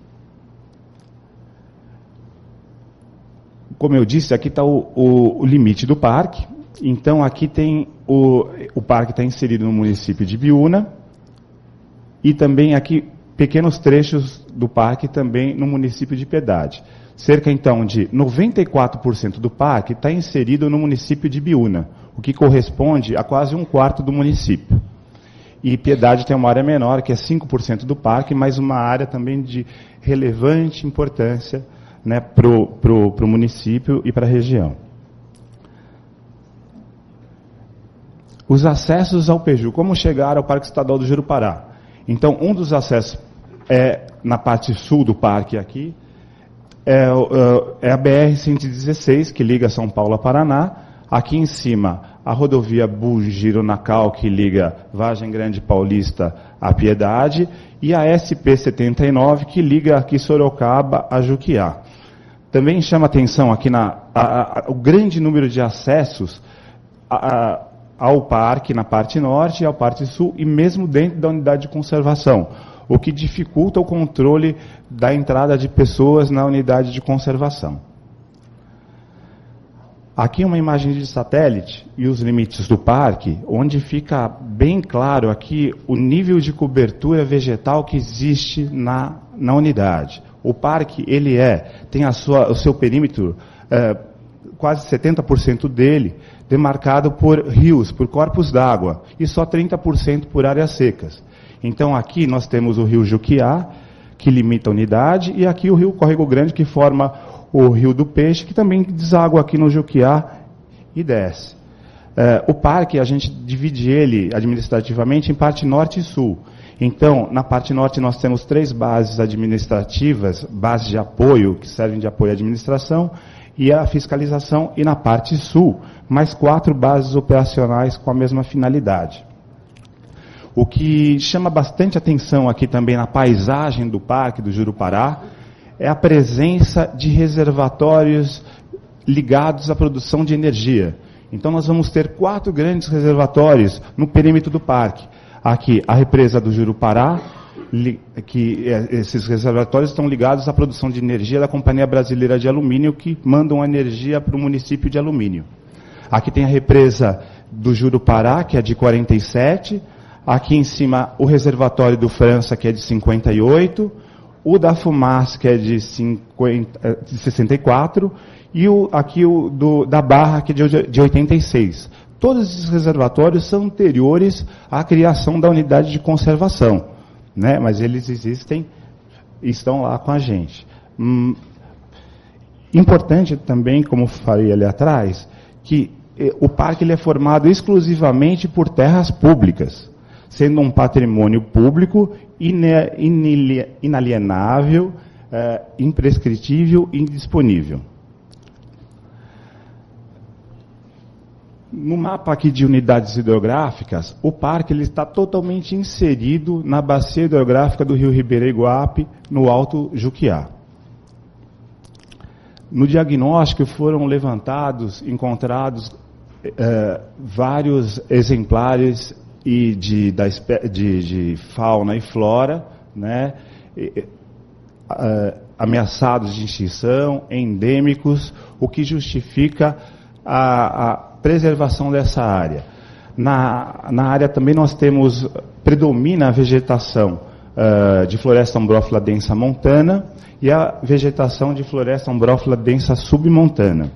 Como eu disse, aqui está o, o, o limite do parque. Então, aqui tem o, o parque está inserido no município de Ibiúna e também aqui pequenos trechos do parque também no município de Piedade. Cerca, então, de noventa e quatro por cento do parque está inserido no município de Ibiúna, o que corresponde a quase um quarto do município. E Piedade tem uma área menor, que é cinco por cento do parque, mas uma área também de relevante importância, né, para o município e para a região. Os acessos ao Peju, como chegar ao Parque Estadual do Jurupará? Então, um dos acessos é na parte sul do parque aqui, é, é a B R cento e dezesseis, que liga São Paulo a Paraná. Aqui em cima, a rodovia Bugiro-Nacal, que liga Vargem Grande Paulista a Piedade, e a S P setenta e nove, que liga aqui Sorocaba a Juquiá. Também chama atenção aqui na, a, a, o grande número de acessos a, a, ao parque na parte norte e ao parte sul, e mesmo dentro da unidade de conservação, o que dificulta o controle da entrada de pessoas na unidade de conservação. Aqui uma imagem de satélite e os limites do parque, onde fica bem claro aqui o nível de cobertura vegetal que existe na, na unidade. O parque, ele é, tem a sua, o seu perímetro, é, quase setenta por cento dele, demarcado por rios, por corpos d'água, e só trinta por cento por áreas secas. Então aqui nós temos o rio Juquiá, que limita a unidade, e aqui o rio Córrego Grande, que forma o Rio do Peixe, que também deságua aqui no Juquiá e desce. É, o parque, a gente divide ele administrativamente em parte norte e sul. Então, na parte norte nós temos três bases administrativas, bases de apoio, que servem de apoio à administração, e a fiscalização, e na parte sul, mais quatro bases operacionais com a mesma finalidade. O que chama bastante atenção aqui também na paisagem do parque do Jurupará é a presença de reservatórios ligados à produção de energia. Então nós vamos ter quatro grandes reservatórios no perímetro do parque. Aqui a represa do Jurupará, que esses reservatórios estão ligados à produção de energia da Companhia Brasileira de Alumínio, que mandam energia para o município de Alumínio. Aqui tem a represa do Jurupará, que é de quarenta e sete. Aqui em cima o reservatório do França, que é de cinquenta e oito. O da Fumaça, que é de, cinquenta, de sessenta e quatro, e o, aqui o do, da Barra, que é de, de oitenta e seis. Todos esses reservatórios são anteriores à criação da unidade de conservação, né? Mas eles existem e estão lá com a gente. Hum, importante também, como falei ali atrás, que eh, o parque ele é formado exclusivamente por terras públicas, sendo um patrimônio público inalienável, é, imprescritível e indisponível. No mapa aqui de unidades hidrográficas, o parque ele está totalmente inserido na bacia hidrográfica do rio Ribeira-Iguape, no Alto Juquiá. No diagnóstico foram levantados, encontrados é, vários exemplares e de, da, de, de fauna e flora, né, e, uh, ameaçados de extinção, endêmicos, o que justifica a, a preservação dessa área. Na, na área também nós temos, predomina a vegetação uh, de floresta ombrófila densa montana e a vegetação de floresta ombrófila densa submontana.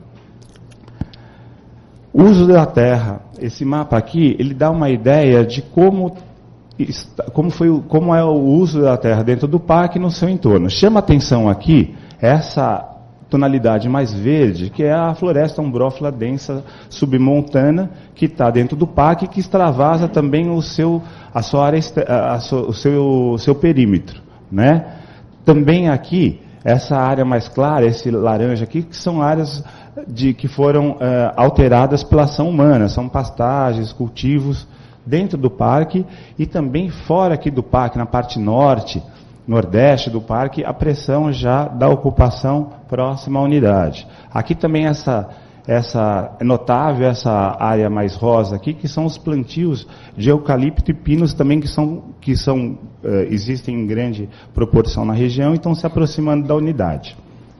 O uso da terra, esse mapa aqui, ele dá uma ideia de como, está, como, foi, como é o uso da terra dentro do parque e no seu entorno. Chama atenção aqui essa tonalidade mais verde, que é a floresta ombrófila densa submontana, que está dentro do parque e que extravasa também o seu, a sua área, a sua, o seu, seu perímetro, né? Também aqui, essa área mais clara, esse laranja aqui, que são áreas de, que foram uh, alteradas pela ação humana, são pastagens, cultivos dentro do parque e também fora aqui do parque, na parte norte, nordeste do parque, a pressão já da ocupação próxima à unidade. Aqui também essa, essa é notável essa área mais rosa aqui, que são os plantios de eucalipto e pinos também que são, que são uh, existem em grande proporção na região e estão se aproximando da unidade.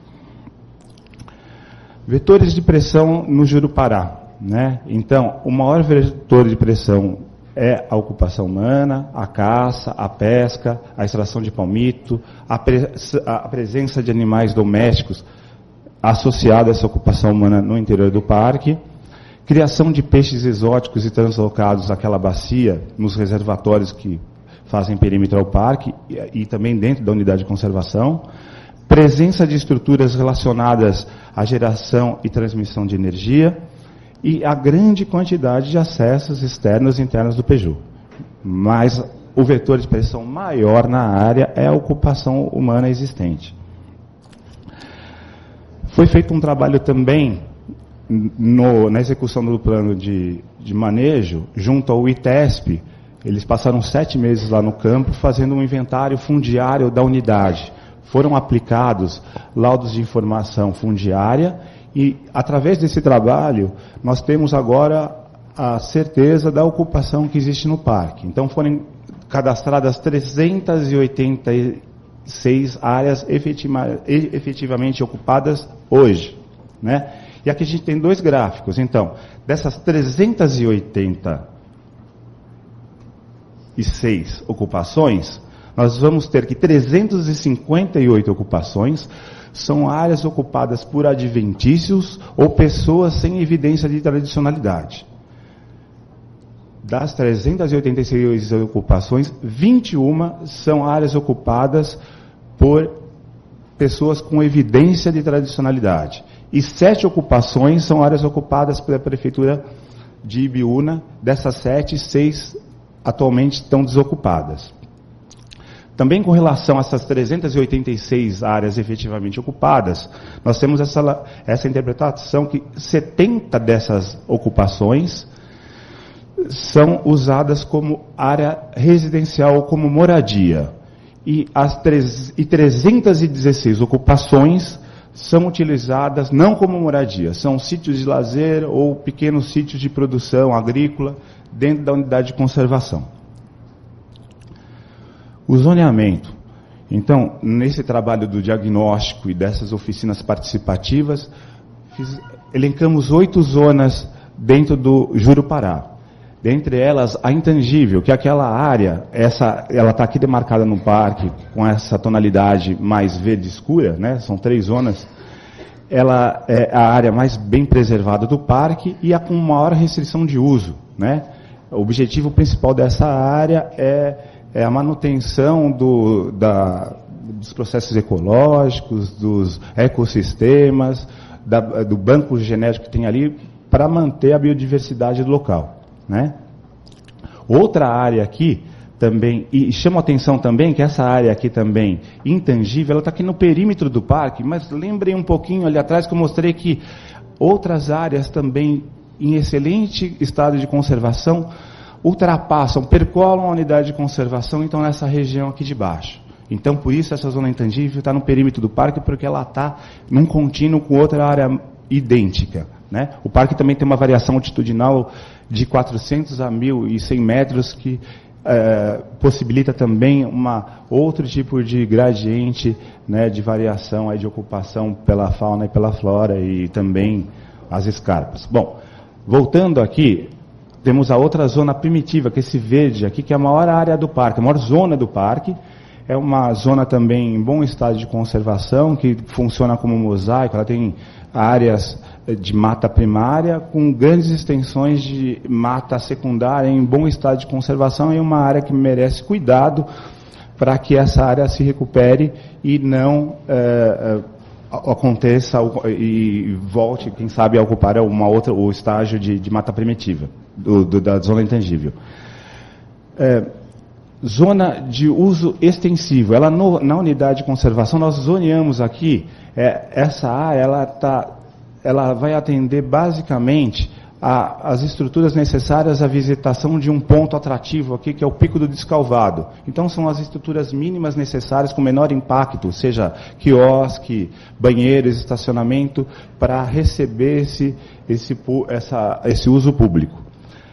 Vetores de pressão no Jurupará, né? Então, o maior vetor de pressão é a ocupação humana, a caça, a pesca, a extração de palmito, a, pre a presença de animais domésticos associada a essa ocupação humana no interior do parque, criação de peixes exóticos e translocados àquela bacia, nos reservatórios que fazem perímetro ao parque e, e também dentro da unidade de conservação, presença de estruturas relacionadas à geração e transmissão de energia e a grande quantidade de acessos externos e internos do P J U. Mas o vetor de pressão maior na área é a ocupação humana existente. Foi feito um trabalho também no, na execução do plano de, de manejo, junto ao ITESP. Eles passaram sete meses lá no campo fazendo um inventário fundiário da unidade. Foram aplicados laudos de informação fundiária e, através desse trabalho, nós temos agora a certeza da ocupação que existe no parque. Então, foram cadastradas trezentas e oitenta e seis áreas efetiva, efetivamente ocupadas hoje, né? E aqui a gente tem dois gráficos. Então, dessas trezentas e oitenta e seis ocupações, nós vamos ter que trezentas e cinquenta e oito ocupações são áreas ocupadas por adventícios ou pessoas sem evidência de tradicionalidade. Das trezentas e oitenta e seis ocupações, vinte e uma são áreas ocupadas por pessoas com evidência de tradicionalidade. E sete ocupações são áreas ocupadas pela Prefeitura de Ibiúna. Dessas sete, seis atualmente estão desocupadas. Também com relação a essas trezentas e oitenta e seis áreas efetivamente ocupadas, nós temos essa, essa interpretação que setenta dessas ocupações são usadas como área residencial ou como moradia. E, as treze, e trezentas e dezesseis ocupações são utilizadas não como moradia, são sítios de lazer ou pequenos sítios de produção agrícola dentro da unidade de conservação. O zoneamento. Então, nesse trabalho do diagnóstico e dessas oficinas participativas, fiz, elencamos oito zonas dentro do Jurupará. Dentre elas, a intangível, que é aquela área, essa, ela está aqui demarcada no parque, com essa tonalidade mais verde escura, né? São três zonas. Ela é a área mais bem preservada do parque e a com maior restrição de uso, né? O objetivo principal dessa área é, é a manutenção do, da, dos processos ecológicos, dos ecossistemas, da, do banco genético que tem ali, para manter a biodiversidade do local. Né? Outra área aqui também, e chama a atenção também que essa área aqui também, intangível, ela está aqui no perímetro do parque, mas lembrem um pouquinho ali atrás que eu mostrei que outras áreas também em excelente estado de conservação ultrapassam, percolam a unidade de conservação, então nessa região aqui de baixo. Então por isso essa zona intangível está no perímetro do parque, porque ela está num contínuo com outra área idêntica. Né? O parque também tem uma variação altitudinal de quatrocentos a mil e cem metros, que é, possibilita também uma, outro tipo de gradiente, né, de variação aí de ocupação pela fauna e pela flora e também as escarpas. Bom, voltando aqui, temos a outra zona primitiva, que é esse verde aqui, que é a maior área do parque, a maior zona do parque. É uma zona também em bom estado de conservação, que funciona como mosaico, ela tem áreas de mata primária com grandes extensões de mata secundária em bom estado de conservação, e uma área que merece cuidado para que essa área se recupere e não é, aconteça e volte, quem sabe, a ocupar uma outra, o estágio de, de mata primitiva, do, do, da zona intangível. É, zona de uso extensivo, ela no, na unidade de conservação, nós zoneamos aqui, é, essa área, ela, tá, ela vai atender basicamente a, as estruturas necessárias à visitação de um ponto atrativo aqui, que é o Pico do Descalvado. Então são as estruturas mínimas necessárias com menor impacto, seja quiosque, banheiros, estacionamento, para receber esse, esse, essa, esse uso público.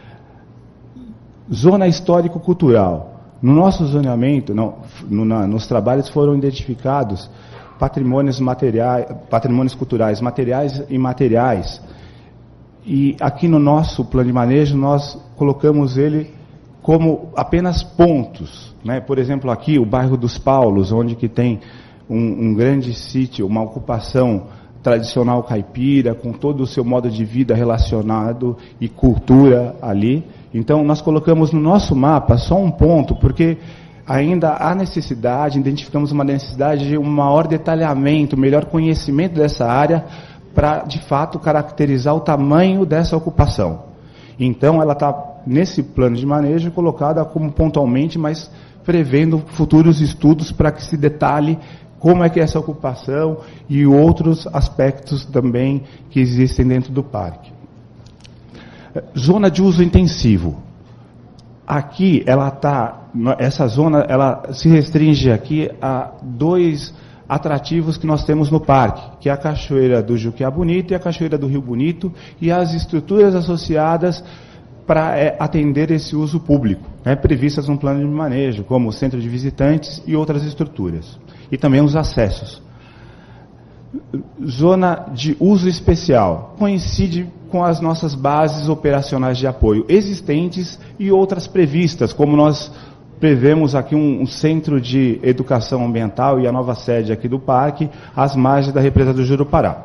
Zona histórico-cultural. No nosso zoneamento, não, no, na, nos trabalhos foram identificados patrimônios materiais, patrimônios culturais, materiais e imateriais. E aqui no nosso plano de manejo, nós colocamos ele como apenas pontos. Né? Por exemplo, aqui o bairro dos Paulos, onde que tem um, um grande sítio, uma ocupação tradicional caipira, com todo o seu modo de vida relacionado e cultura ali. Então, nós colocamos no nosso mapa só um ponto, porque ainda há necessidade, identificamos uma necessidade de um maior detalhamento, melhor conhecimento dessa área, para, de fato, caracterizar o tamanho dessa ocupação. Então, ela está, nesse plano de manejo, colocada como pontualmente, mas prevendo futuros estudos para que se detalhe como é que é essa ocupação e outros aspectos também que existem dentro do parque. Zona de uso intensivo. Aqui, ela está, essa zona, ela se restringe aqui a dois atrativos que nós temos no parque, que é a Cachoeira do Juquiá Bonito e a Cachoeira do Rio Bonito, e as estruturas associadas para é, atender esse uso público, né, previstas no plano de manejo, como o centro de visitantes e outras estruturas. E também os acessos. zona de uso especial. Coincide com as nossas bases operacionais de apoio existentes e outras previstas, como nós prevemos aqui um, um centro de educação ambiental e a nova sede aqui do parque, às margens da represa do Jurupará.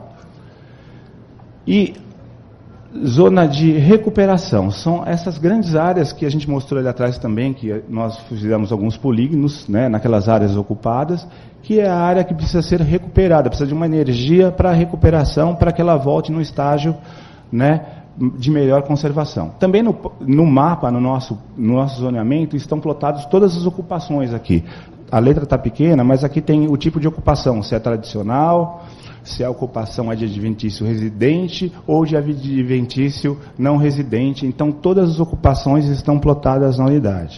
E zona de recuperação, são essas grandes áreas que a gente mostrou ali atrás também, que nós fizemos alguns polígonos, né, naquelas áreas ocupadas, que é a área que precisa ser recuperada, precisa de uma energia para a recuperação, para que ela volte no estágio, né, de melhor conservação. Também no, no mapa, no nosso, no nosso zoneamento, estão plotadas todas as ocupações aqui. A letra está pequena, mas aqui tem o tipo de ocupação, se é tradicional, se a ocupação é de adventício residente ou de adventício não residente. Então, todas as ocupações estão plotadas na unidade.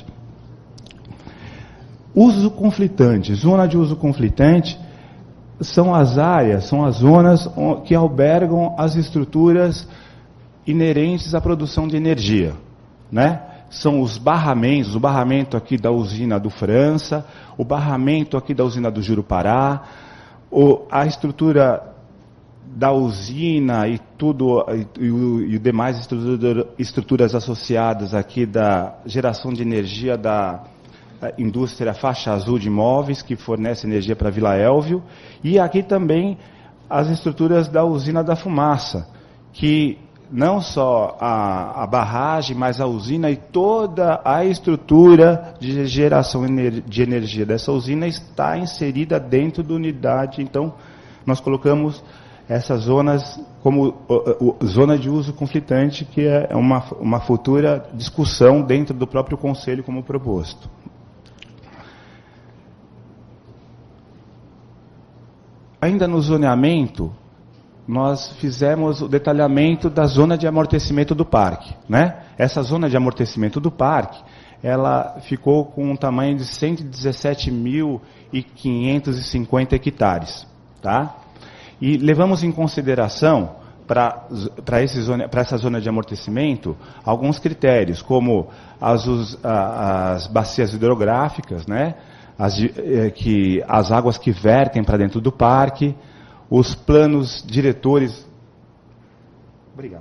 Uso conflitante. Zona de uso conflitante são as áreas, são as zonas que albergam as estruturas inerentes à produção de energia, né? São os barramentos, o barramento aqui da usina do França, o barramento aqui da usina do Jurupará, o, a estrutura da usina e tudo e, e, e demais estrutura, estruturas associadas aqui da geração de energia da indústria faixa azul de imóveis, que fornece energia para Vila Élvio, e aqui também as estruturas da usina da fumaça, que não só a, a barragem, mas a usina e toda a estrutura de geração de energia dessa usina está inserida dentro da unidade. Então, nós colocamos essas zonas como uh, uh, zona de uso conflitante, que é uma, uma futura discussão dentro do próprio Conselho como proposto. Ainda no zoneamento, nós fizemos o detalhamento da zona de amortecimento do parque, né? Essa zona de amortecimento do parque, ela ficou com um tamanho de cento e dezessete mil quinhentos e cinquenta hectares, tá? E levamos em consideração para para essa zona de amortecimento alguns critérios, como as, os, as bacias hidrográficas, né? As, que, as águas que vertem para dentro do parque, os planos diretores. Obrigado.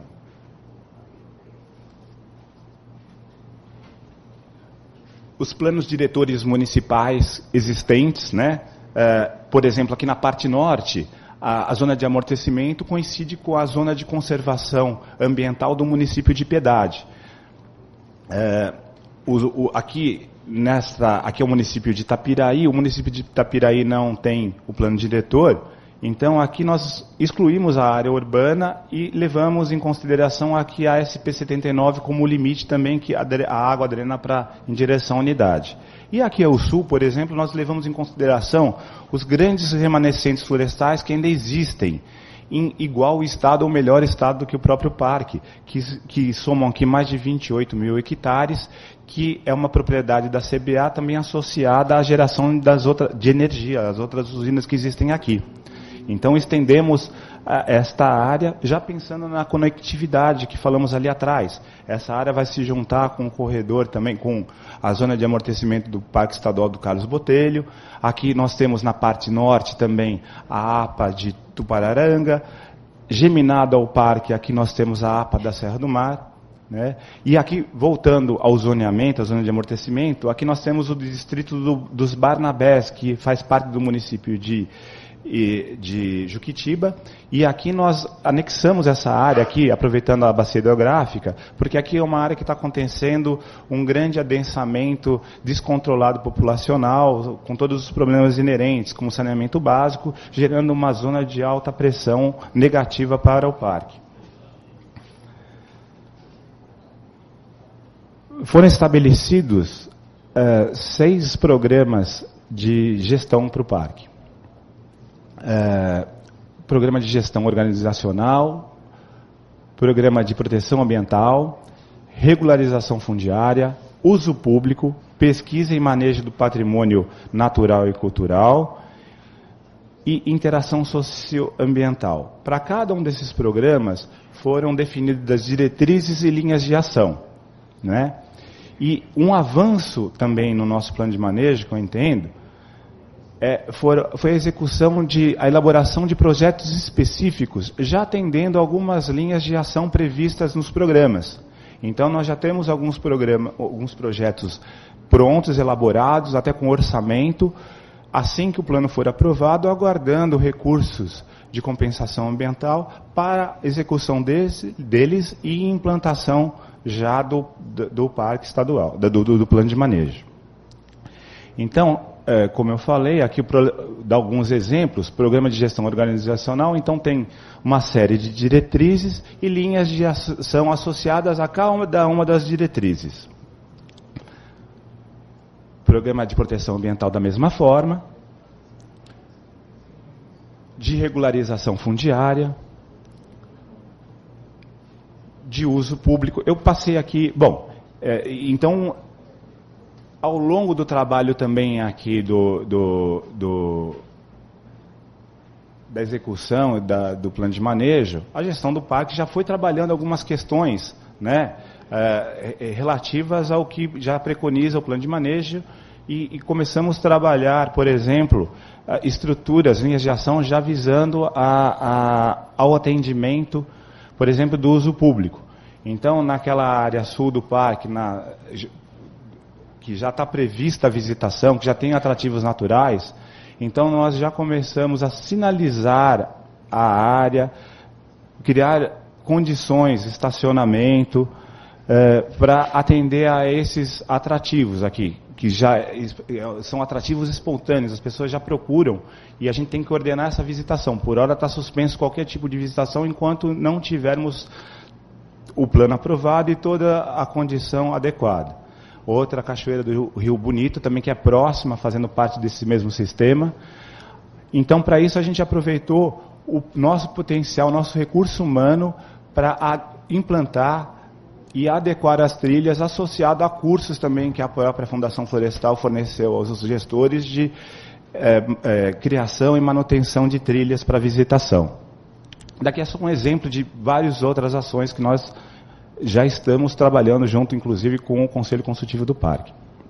Os planos diretores municipais existentes, né? É, por exemplo, aqui na parte norte, a, a zona de amortecimento coincide com a zona de conservação ambiental do município de Piedade. É, o, o, aqui, nesta, aqui é o município de Itapiraí, o município de Itapiraí não tem o plano diretor. Então, aqui nós excluímos a área urbana e levamos em consideração aqui a S P setenta e nove como limite também, que a água drena para, em direção à unidade. E aqui ao sul, por exemplo, nós levamos em consideração os grandes remanescentes florestais que ainda existem, em igual estado ou melhor estado do que o próprio parque, que, que somam aqui mais de vinte e oito mil hectares, que é uma propriedade da C B A também associada à geração das outras, de energia, as outras usinas que existem aqui. Então, estendemos a, esta área, já pensando na conectividade que falamos ali atrás. Essa área vai se juntar com o corredor também, com a zona de amortecimento do Parque Estadual do Carlos Botelho. Aqui nós temos na parte norte também a APA de Tupararanga. Geminado ao parque, aqui nós temos a APA da Serra do Mar. Né? E aqui, voltando ao zoneamento, a zona de amortecimento, aqui nós temos o distrito do, dos Barnabés, que faz parte do município de... de Juquitiba, e aqui nós anexamos essa área aqui, aproveitando a bacia hidrográfica, porque aqui é uma área que está acontecendo um grande adensamento descontrolado populacional, com todos os problemas inerentes, como saneamento básico, gerando uma zona de alta pressão negativa para o parque. Foram estabelecidos uh, seis programas de gestão para o parque. É, programa de gestão organizacional, programa de proteção ambiental, regularização fundiária, uso público, pesquisa e manejo do patrimônio natural e cultural e interação socioambiental. Para cada um desses programas foram definidas diretrizes e linhas de ação, né? E um avanço também no nosso plano de manejo, que eu entendo, é, for, foi a execução de a elaboração de projetos específicos, já atendendo algumas linhas de ação previstas nos programas. Então, nós já temos alguns, programa, alguns projetos prontos, elaborados, até com orçamento, assim que o plano for aprovado, aguardando recursos de compensação ambiental para execução desse, deles e implantação já do, do, do parque estadual, do, do, do plano de manejo. Então, é, como eu falei, aqui pro, dá alguns exemplos, programa de gestão organizacional, então tem uma série de diretrizes e linhas de ação associadas a cada uma das diretrizes. Programa de proteção ambiental da mesma forma, de regularização fundiária, de uso público. Eu passei aqui, bom, é, então, ao longo do trabalho também aqui do, do, do, da execução da, do plano de manejo, a gestão do parque já foi trabalhando algumas questões, né, é, relativas ao que já preconiza o plano de manejo, e, e começamos a trabalhar, por exemplo, estruturas, linhas de ação já visando a, a, ao atendimento, por exemplo, do uso público. Então, naquela área sul do parque, na, que já está prevista a visitação, que já tem atrativos naturais, então nós já começamos a sinalizar a área, criar condições, estacionamento, eh, para atender a esses atrativos aqui, que já são atrativos espontâneos, as pessoas já procuram, e a gente tem que ordenar essa visitação. Por hora está suspenso qualquer tipo de visitação, enquanto não tivermos o plano aprovado e toda a condição adequada. Outra, a Cachoeira do Rio Bonito, também que é próxima, fazendo parte desse mesmo sistema. Então, para isso, a gente aproveitou o nosso potencial, nosso recurso humano, para implantar e adequar as trilhas, associado a cursos também que a própria Fundação Florestal forneceu aos gestores de é, é, criação e manutenção de trilhas para visitação. Daqui é só um exemplo de várias outras ações que nós já estamos trabalhando junto, inclusive, com o Conselho Consultivo do Parque.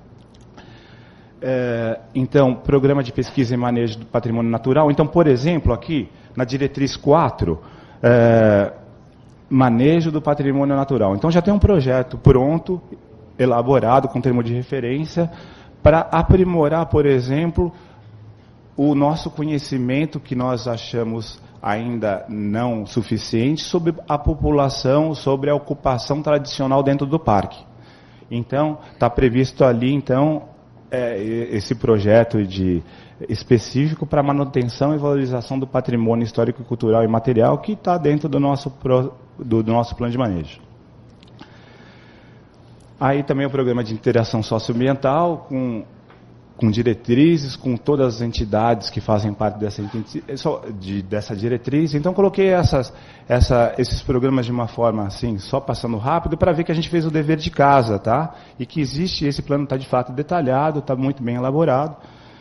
É, então, programa de pesquisa e manejo do patrimônio natural. Então, por exemplo, aqui, na diretriz quatro, é, manejo do patrimônio natural. Então já tem um projeto pronto, elaborado, com termo de referência, para aprimorar, por exemplo, o nosso conhecimento, que nós achamos ainda não suficiente, sobre a população, sobre a ocupação tradicional dentro do parque. Então, está previsto ali, então, é, esse projeto de, específico para manutenção e valorização do patrimônio histórico, cultural e material, que está dentro do nosso, pro, do, do nosso plano de manejo. Aí também o programa de interação socioambiental, com, com diretrizes, com todas as entidades que fazem parte dessa, de, dessa diretriz. Então, coloquei essas, essa, esses programas de uma forma assim, só passando rápido, para ver que a gente fez o dever de casa, tá? E que existe, esse plano está de fato detalhado, está muito bem elaborado.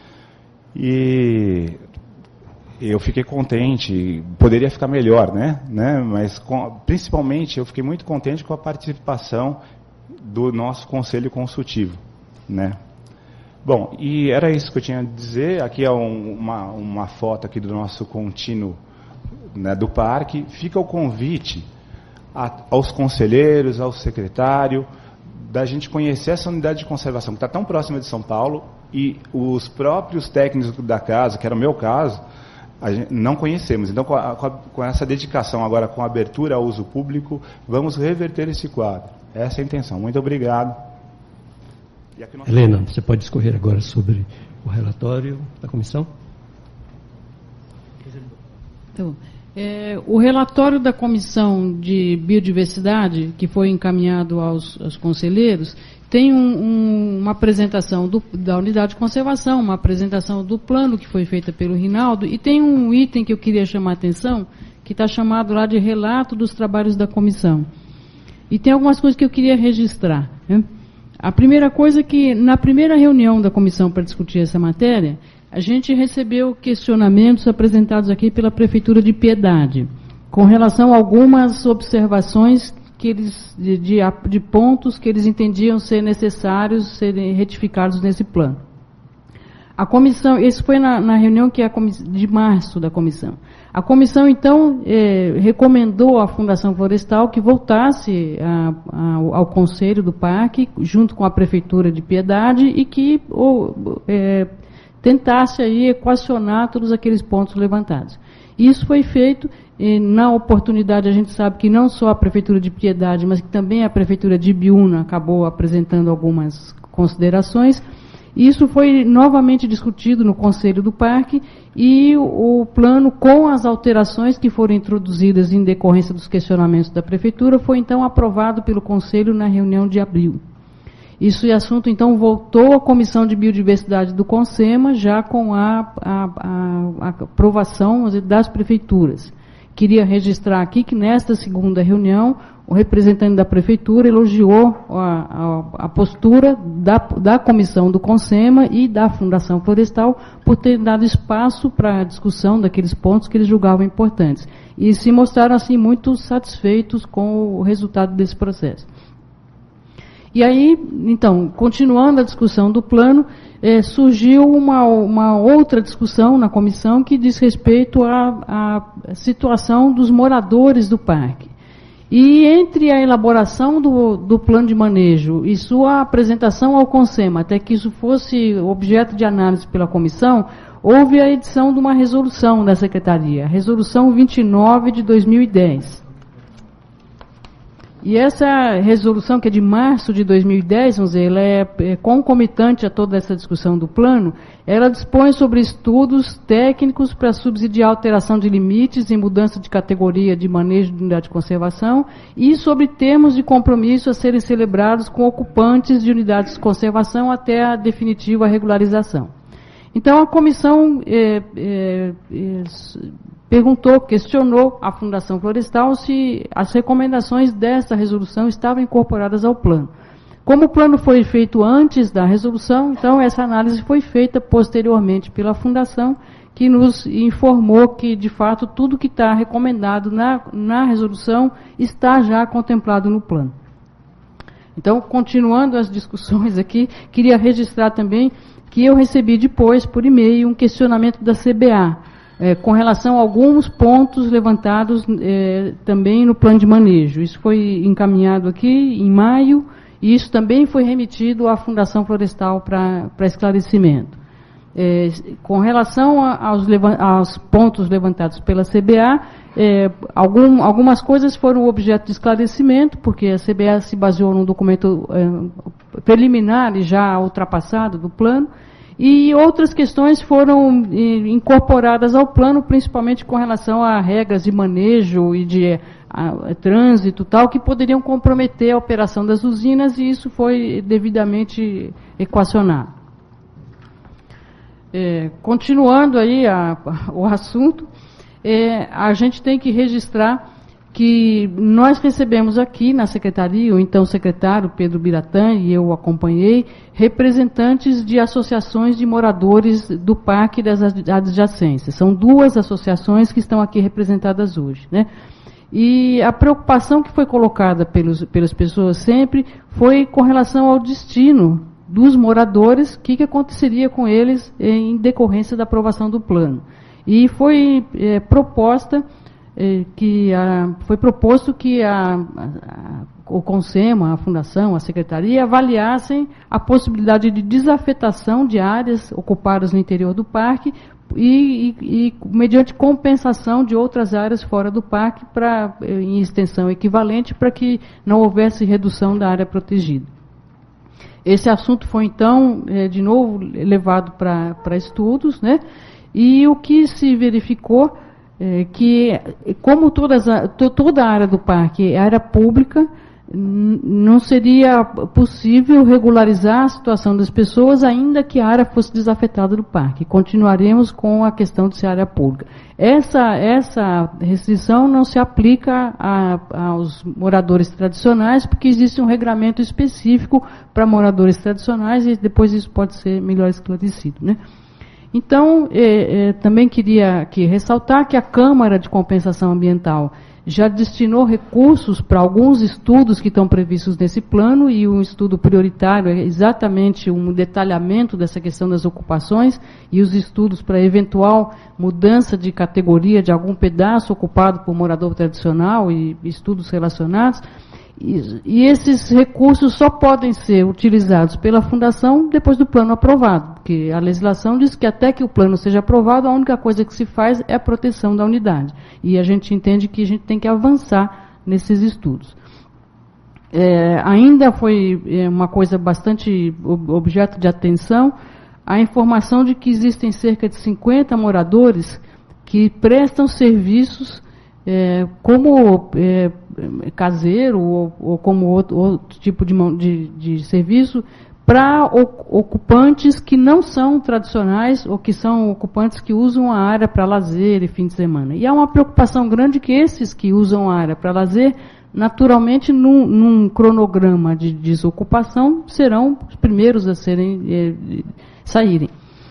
E eu fiquei contente, poderia ficar melhor, né? né? Mas com, principalmente eu fiquei muito contente com a participação do nosso Conselho Consultivo, né? Bom, e era isso que eu tinha a dizer. Aqui é um, uma, uma foto aqui do nosso contínuo, né, do parque. Fica o convite a, aos conselheiros, ao secretário, da gente conhecer essa unidade de conservação, que está tão próxima de São Paulo, e os próprios técnicos da casa, que era o meu caso, a gente não conhecemos. Então, com, a, com essa dedicação agora, com a abertura ao uso público, vamos reverter esse quadro. Essa é a intenção. Muito obrigado. Nós... Helena, você pode discorrer agora sobre o relatório da comissão? Então, é, o relatório da Comissão de Biodiversidade, que foi encaminhado aos, aos conselheiros, tem um, um, uma apresentação do, da unidade de conservação, uma apresentação do plano que foi feita pelo Rinaldo, e tem um item que eu queria chamar a atenção, que está chamado lá de relato dos trabalhos da comissão. E tem algumas coisas que eu queria registrar, né? A primeira coisa é que, na primeira reunião da comissão para discutir essa matéria, a gente recebeu questionamentos apresentados aqui pela Prefeitura de Piedade, com relação a algumas observações que eles, de, de, de pontos que eles entendiam ser necessários serem retificados nesse plano. A comissão, isso foi na, na reunião que é a de março da comissão. A comissão, então, eh, recomendou à Fundação Florestal que voltasse a, a, ao Conselho do Parque, junto com a Prefeitura de Piedade, e que ou, eh, tentasse aí equacionar todos aqueles pontos levantados. Isso foi feito, e na oportunidade a gente sabe que não só a Prefeitura de Piedade, mas que também a Prefeitura de Ibiúna acabou apresentando algumas considerações. Isso foi novamente discutido no Conselho do Parque e o, o plano, com as alterações que foram introduzidas em decorrência dos questionamentos da Prefeitura, foi então aprovado pelo Conselho na reunião de abril. Isso e assunto, então, voltou à Comissão de Biodiversidade do CONSEMA, já com a, a, a, a aprovação das prefeituras. Queria registrar aqui que nesta segunda reunião, o representante da Prefeitura elogiou a, a, a postura da, da Comissão do CONSEMA e da Fundação Florestal por ter dado espaço para a discussão daqueles pontos que eles julgavam importantes. E se mostraram, assim, muito satisfeitos com o resultado desse processo. E aí, então, continuando a discussão do plano, eh, surgiu uma, uma outra discussão na comissão que diz respeito à, à situação dos moradores do parque. E entre a elaboração do, do plano de manejo e sua apresentação ao CONSEMA, até que isso fosse objeto de análise pela comissão, houve a edição de uma resolução da Secretaria, a Resolução vinte e nove de dois mil e dez. E essa resolução, que é de março de dois mil e dez, vamos dizer, ela é, é concomitante a toda essa discussão do plano, ela dispõe sobre estudos técnicos para subsidiar a alteração de limites e mudança de categoria de manejo de unidade de conservação e sobre termos de compromisso a serem celebrados com ocupantes de unidades de conservação até a definitiva regularização. Então, a comissão é, é, é, perguntou, questionou a Fundação Florestal se as recomendações dessa resolução estavam incorporadas ao plano. Como o plano foi feito antes da resolução, então essa análise foi feita posteriormente pela Fundação, que nos informou que, de fato, tudo que está recomendado na, na resolução está já contemplado no plano. Então, continuando as discussões aqui, queria registrar também que eu recebi depois, por e-mail, um questionamento da C B A, eh, com relação a alguns pontos levantados eh, também no plano de manejo. Isso foi encaminhado aqui em maio, e isso também foi remetido à Fundação Florestal para esclarecimento. Eh, com relação a, aos, aos pontos levantados pela C B A, eh, algum, algumas coisas foram objeto de esclarecimento, porque a C B A se baseou num documento eh, preliminar e já ultrapassado do plano, e outras questões foram eh, incorporadas ao plano, principalmente com relação a regras de manejo e de a, a, trânsito tal, que poderiam comprometer a operação das usinas, e isso foi devidamente equacionado. É, continuando aí a, o assunto, é, a gente tem que registrar que nós recebemos aqui na secretaria, o então secretário Pedro Biratã, e eu acompanhei, representantes de associações de moradores do parque e das adjacências. São duas associações que estão aqui representadas hoje, né? E a preocupação que foi colocada pelos, pelas pessoas sempre foi com relação ao destino dos moradores, o que, que aconteceria com eles em decorrência da aprovação do plano. E foi é, proposta, é, que a, foi proposto que a, a, o CONSEMA, a Fundação, a Secretaria, avaliassem a possibilidade de desafetação de áreas ocupadas no interior do parque e, e, e mediante compensação de outras áreas fora do parque pra, em extensão equivalente, para que não houvesse redução da área protegida. Esse assunto foi, então, é, de novo, levado para estudos, né? E o que se verificou é que, como todas a, to, toda a área do parque é área pública, não seria possível regularizar a situação das pessoas, ainda que a área fosse desafetada do parque. Continuaremos com a questão de ser área pública. Essa, essa restrição não se aplica a, aos moradores tradicionais, porque existe um regramento específico para moradores tradicionais, e depois isso pode ser melhor esclarecido, né? Então, eh, eh, também queria aqui ressaltar que a Câmara de Compensação Ambiental já destinou recursos para alguns estudos que estão previstos nesse plano, e um estudo prioritário é exatamente um detalhamento dessa questão das ocupações e os estudos para eventual mudança de categoria de algum pedaço ocupado por morador tradicional e estudos relacionados. E, e esses recursos só podem ser utilizados pela Fundação depois do plano aprovado, porque a legislação diz que até que o plano seja aprovado, a única coisa que se faz é a proteção da unidade. E a gente entende que a gente tem que avançar nesses estudos. É, ainda foi é, uma coisa bastante objeto de atenção, a informação de que existem cerca de cinquenta moradores que prestam serviços É, como é, caseiro ou, ou como outro, outro tipo de, de, de serviço para ocupantes que não são tradicionais ou que são ocupantes que usam a área para lazer e fim de semana. E há uma preocupação grande que esses que usam a área para lazer, naturalmente, num, num cronograma de desocupação, serão os primeiros a serem, é, saírem.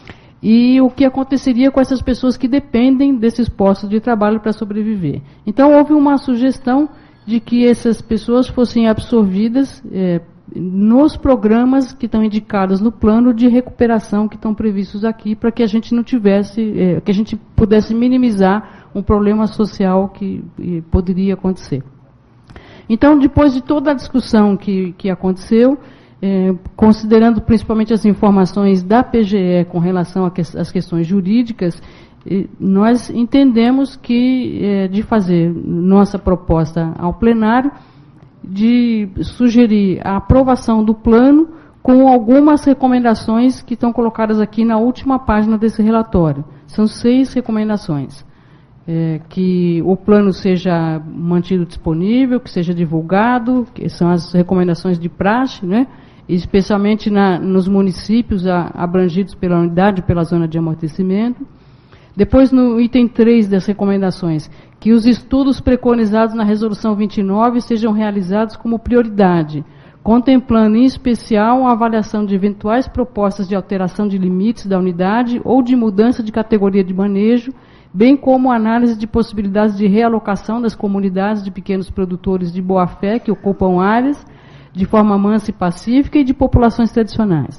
E o que aconteceria com essas pessoas que dependem desses postos de trabalho para sobreviver. Então, houve uma sugestão de que essas pessoas fossem absorvidas é, nos programas que estão indicados no plano de recuperação que estão previstos aqui, para que a gente não tivesse, é, que a gente pudesse minimizar um problema social que é, poderia acontecer. Então, depois de toda a discussão que, que aconteceu, É, considerando principalmente as informações da P G E com relação às questões jurídicas, eh, nós entendemos que, eh, de fazer nossa proposta ao plenário, de sugerir a aprovação do plano com algumas recomendações que estão colocadas aqui na última página desse relatório. São seis recomendações. É, que o plano seja mantido disponível, que seja divulgado, que são as recomendações de praxe, né? Especialmente na, nos municípios a, abrangidos pela unidade, pela zona de amortecimento. Depois, no item três das recomendações, que os estudos preconizados na Resolução vinte e nove sejam realizados como prioridade, contemplando em especial a avaliação de eventuais propostas de alteração de limites da unidade ou de mudança de categoria de manejo, bem como a análise de possibilidades de realocação das comunidades de pequenos produtores de boa-fé que ocupam áreas de forma mansa e pacífica e de populações tradicionais.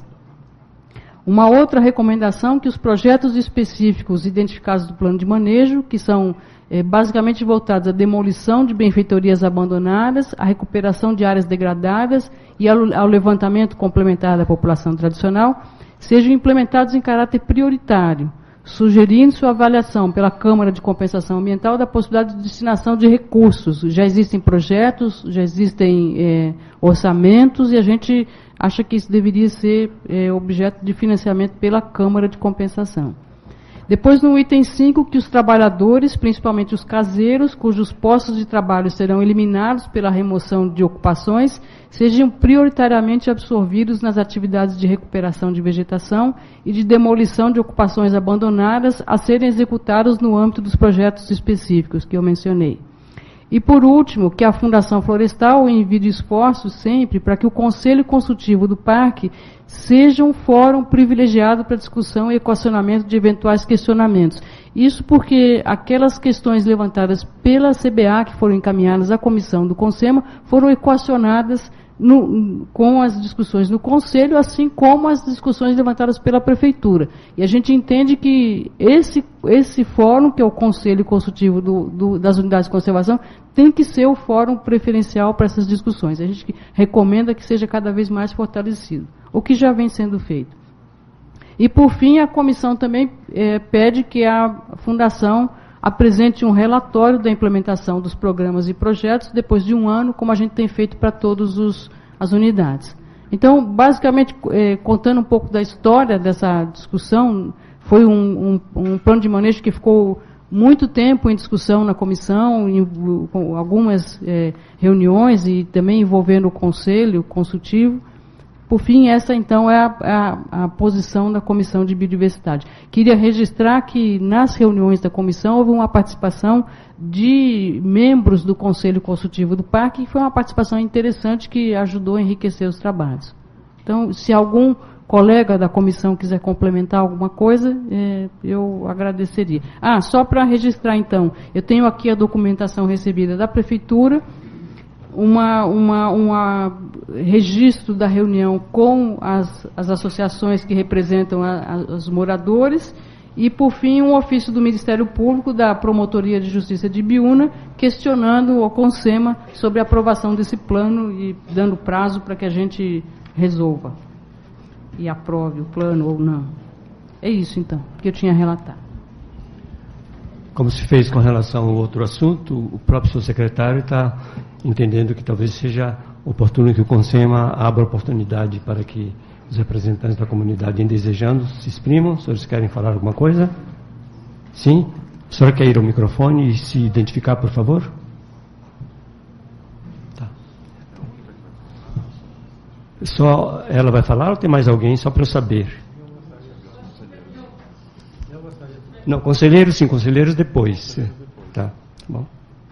Uma outra recomendação, que os projetos específicos identificados do plano de manejo, que são é, basicamente voltados à demolição de benfeitorias abandonadas, à recuperação de áreas degradadas e ao, ao levantamento complementar da população tradicional, sejam implementados em caráter prioritário, sugerindo sua avaliação pela Câmara de Compensação Ambiental da possibilidade de destinação de recursos. Já existem projetos, já existem é, orçamentos, e a gente acha que isso deveria ser é, objeto de financiamento pela Câmara de Compensação. Depois, no item cinco, que os trabalhadores, principalmente os caseiros, cujos postos de trabalho serão eliminados pela remoção de ocupações, sejam prioritariamente absorvidos nas atividades de recuperação de vegetação e de demolição de ocupações abandonadas a serem executados no âmbito dos projetos específicos que eu mencionei. E, por último, que a Fundação Florestal envie esforços sempre para que o Conselho Consultivo do Parque seja um fórum privilegiado para discussão e equacionamento de eventuais questionamentos. Isso porque aquelas questões levantadas pela C B A, que foram encaminhadas à comissão do CONSEMA, foram equacionadas no, com as discussões no Conselho, assim como as discussões levantadas pela Prefeitura. E a gente entende que esse, esse fórum, que é o Conselho Consultivo do, do, das Unidades de Conservação, tem que ser o fórum preferencial para essas discussões. A gente recomenda que seja cada vez mais fortalecido, o que já vem sendo feito. E, por fim, a comissão também é, pede que a Fundação apresente um relatório da implementação dos programas e projetos depois de um ano, como a gente tem feito para todas as unidades. Então, basicamente, é, contando um pouco da história dessa discussão, foi um, um, um plano de manejo que ficou muito tempo em discussão na comissão, em, com algumas é, reuniões e também envolvendo o Conselho Consultivo. Por fim, essa então é a, a, a posição da Comissão de Biodiversidade. Queria registrar que nas reuniões da comissão houve uma participação de membros do Conselho Consultivo do Parque, e foi uma participação interessante que ajudou a enriquecer os trabalhos. Então, se algum colega da comissão quiser complementar alguma coisa, é, eu agradeceria. Ah, só para registrar então, eu tenho aqui a documentação recebida da Prefeitura, uma, uma, uma registro da reunião com as, as associações que representam a, a, os moradores, e, por fim, um ofício do Ministério Público da Promotoria de Justiça de Ibiúna, questionando o CONSEMA sobre a aprovação desse plano e dando prazo para que a gente resolva e aprove o plano ou não. É isso, então, que eu tinha a relatar. Como se fez com relação ao outro assunto, o próprio senhor secretário está entendendo que talvez seja oportuno que o CONSEMA abra oportunidade para que os representantes da comunidade desejando se exprimam. Os senhores querem falar alguma coisa? Sim? A senhora quer ir ao microfone e se identificar, por favor? Tá. Só ela vai falar ou tem mais alguém, só para eu saber? Não, conselheiros sim, conselheiros depois. Tá, bom.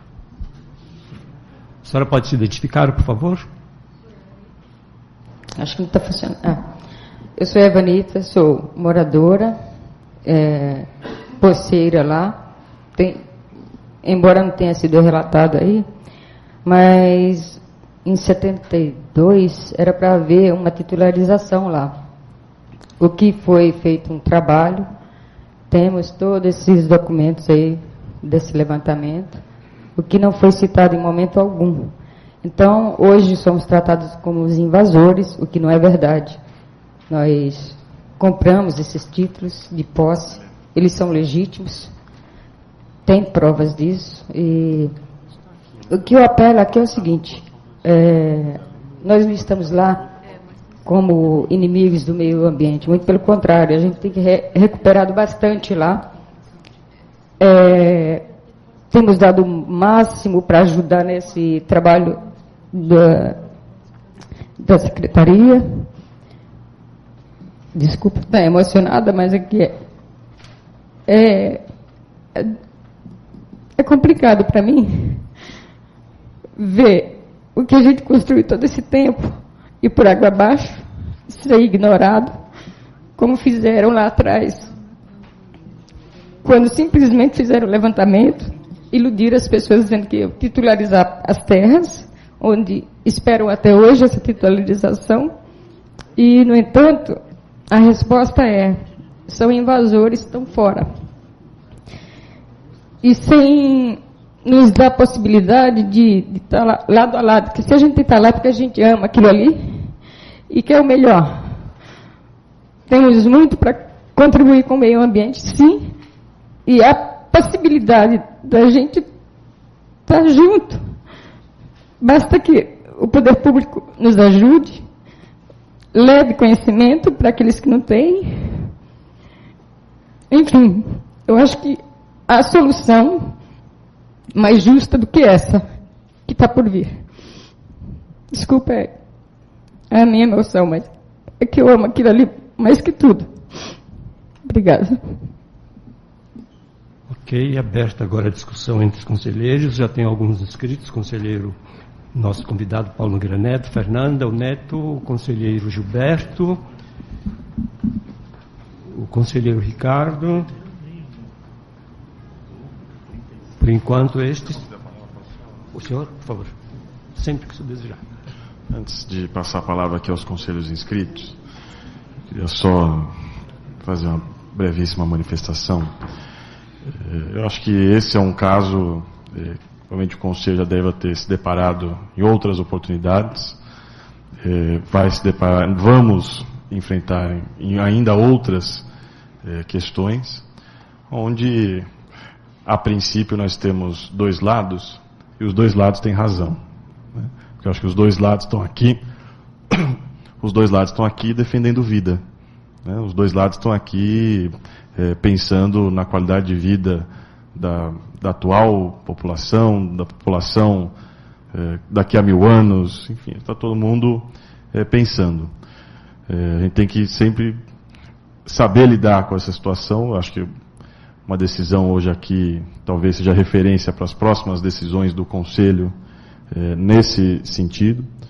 A senhora pode se identificar, por favor? Acho que não está funcionando. Ah, eu sou Evanita, sou moradora, é, poceira lá, tem, embora não tenha sido relatado aí, mas em setenta e dois era para haver uma titularização lá. O que foi feito um trabalho, temos todos esses documentos aí desse levantamento, o que não foi citado em momento algum. Então, hoje somos tratados como os invasores, o que não é verdade. Nós compramos esses títulos de posse, eles são legítimos, tem provas disso. E o que eu apelo aqui é o seguinte, é, nós não estamos lá como inimigos do meio ambiente, muito pelo contrário, a gente tem que re recuperado bastante lá. É, temos dado o máximo para ajudar nesse trabalho da, da secretaria. Desculpa estar emocionada, mas aqui é, é, é complicado para mim ver o que a gente construiu todo esse tempo e por água abaixo, ser ignorado, como fizeram lá atrás, quando simplesmente fizeram o levantamento, iludiram as pessoas dizendo que iam titularizar as terras, onde esperam até hoje essa titularização, e, no entanto, a resposta é, são invasores, estão fora. E sem nos dar a possibilidade de, de estar lá, lado a lado, porque se a gente está lá é porque a gente ama aquilo ali e quer o melhor. Temos muito para contribuir com o meio ambiente, sim, e a possibilidade da gente estar junto. Basta que o poder público nos ajude, leve conhecimento para aqueles que não têm. Enfim, eu acho que a solução mais justa do que essa que está por vir. Desculpa, é a minha emoção, mas é que eu amo aquilo ali mais que tudo. Obrigada. Ok, aberta agora a discussão entre os conselheiros. Já tem alguns inscritos, conselheiro, nosso convidado Paulo Nogueira Neto, Fernanda, o Neto, o conselheiro Gilberto, o conselheiro Ricardo. Por enquanto, estes. O senhor, por favor, sempre que o senhor desejar. Antes de passar a palavra aqui aos conselheiros inscritos, queria só fazer uma brevíssima manifestação. Eu acho que esse é um caso, provavelmente o conselho já deve ter se deparado em outras oportunidades, vai se deparar, vamos enfrentar em ainda outras questões, onde a princípio nós temos dois lados, e os dois lados têm razão. Né? Porque eu acho que os dois lados estão aqui, os dois lados estão aqui defendendo vida. Né? Os dois lados estão aqui é, pensando na qualidade de vida da, da atual população, da população é, daqui a mil anos, enfim, está todo mundo é, pensando. É, a gente tem que sempre saber lidar com essa situação. Eu acho que uma decisão hoje aqui talvez seja referência para as próximas decisões do Conselho eh, nesse sentido. De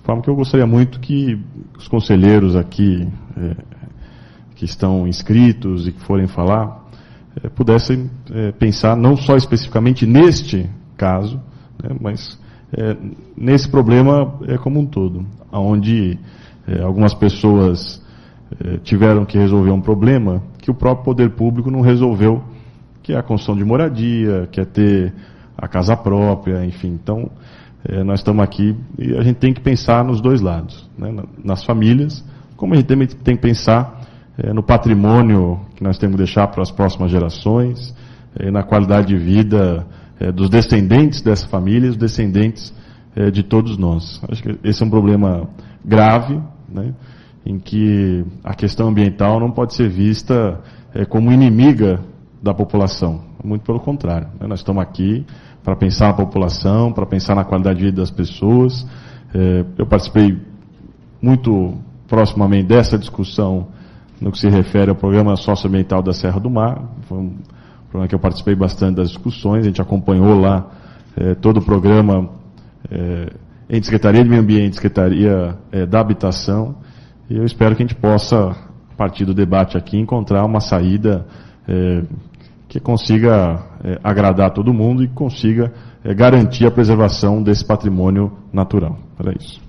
forma que eu gostaria muito que os conselheiros aqui, é, que estão inscritos e que forem falar, é, pudessem é, pensar não só especificamente neste caso, né, mas é, nesse problema é, como um todo, onde é, algumas pessoas é, tiveram que resolver um problema que o próprio poder público não resolveu, que é a construção de moradia, que é ter a casa própria, enfim. Então, é, nós estamos aqui e a gente tem que pensar nos dois lados, né, nas famílias, como a gente tem, tem que pensar é, no patrimônio que nós temos que deixar para as próximas gerações, é, na qualidade de vida é, dos descendentes dessa família, os descendentes é, de todos nós. Acho que esse é um problema grave, né, em que a questão ambiental não pode ser vista é, como inimiga da população. Muito pelo contrário, né? Nós estamos aqui para pensar na população, para pensar na qualidade de vida das pessoas. É, eu participei muito proximamente dessa discussão no que se refere ao programa socioambiental da Serra do Mar. Foi um programa que eu participei bastante das discussões, a gente acompanhou lá é, todo o programa é, entre Secretaria de Meio Ambiente e Secretaria é, da Habitação, e eu espero que a gente possa, a partir do debate aqui, encontrar uma saída é, que consiga é, agradar todo mundo e consiga é, garantir a preservação desse patrimônio natural. Era isso.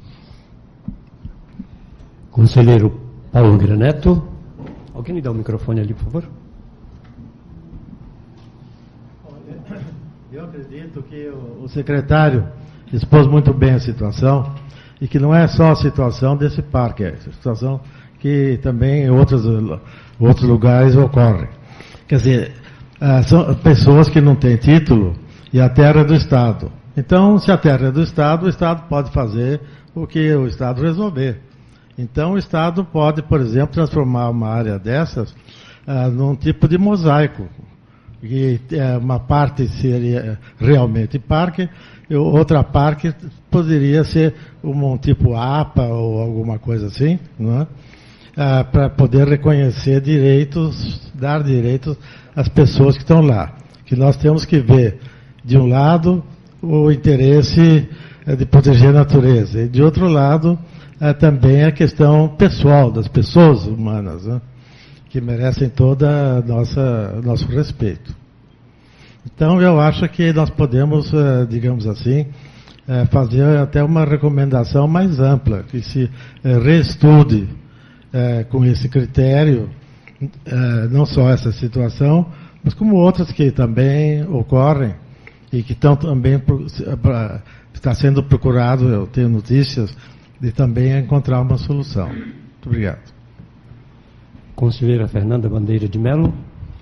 Conselheiro Paulo Graneto. Alguém me dá o microfone ali, por favor? Eu acredito que o secretário expôs muito bem a situação e que não é só a situação desse parque, é a situação que também em outros, outros lugares ocorre. Quer dizer, são pessoas que não têm título e a terra é do Estado. Então, se a terra é do Estado, o Estado pode fazer o que o Estado resolver. Então, o Estado pode, por exemplo, transformar uma área dessas ah, num tipo de mosaico. E é, uma parte seria realmente parque, e outra parte poderia ser um, um tipo A P A ou alguma coisa assim, não é? Ah, para poder reconhecer direitos, dar direitos às pessoas que estão lá. Que nós temos que ver, de um lado, o interesse eh, de proteger a natureza, e de outro lado, eh, também a questão pessoal das pessoas humanas, né, que merecem todo o nosso respeito. Então, eu acho que nós podemos, eh, digamos assim, eh, fazer até uma recomendação mais ampla, que se eh, reestude É, com esse critério, é, não só essa situação, mas como outras que também ocorrem e que estão também pra, está sendo procurado, eu tenho notícias, de também encontrar uma solução. Muito obrigado. Conselheira Fernanda Bandeira de Mello.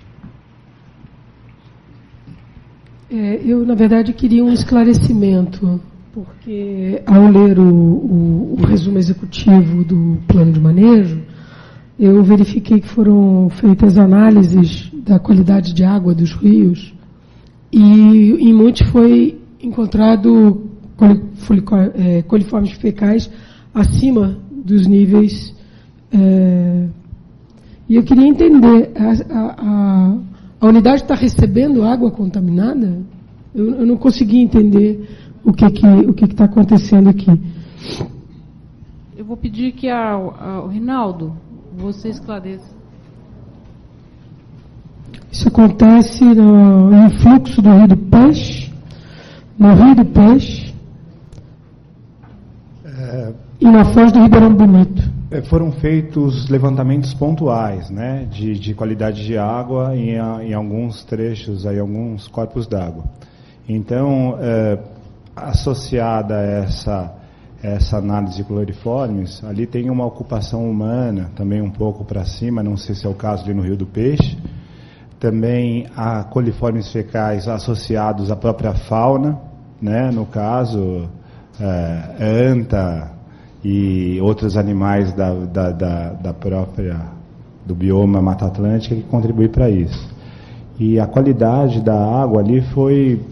É, eu, na verdade, queria um esclarecimento, porque ao ler o, o, o resumo executivo do plano de manejo, eu verifiquei que foram feitas análises da qualidade de água dos rios e em muitos foi encontrado coliformes fecais acima dos níveis. É, e eu queria entender, a, a, a unidade está recebendo água contaminada? Eu, eu não consegui entender o que que o que está acontecendo aqui. Eu vou pedir que ao, ao Rinaldo você esclareça. Isso acontece no influxo do Rio do Peixe, no Rio do Peixe é, e na foz do Ribeirão Bonito. É, foram feitos levantamentos pontuais, né, de, de qualidade de água em, em alguns trechos, em alguns corpos d'água. Então, é, associada a essa, essa análise de cloriformes, ali tem uma ocupação humana, também um pouco para cima, não sei se é o caso ali no Rio do Peixe. Também há coliformes fecais associados à própria fauna, né, no caso, é, anta e outros animais da, da, da, da própria, do bioma Mata Atlântica que contribuem para isso. E a qualidade da água ali foi...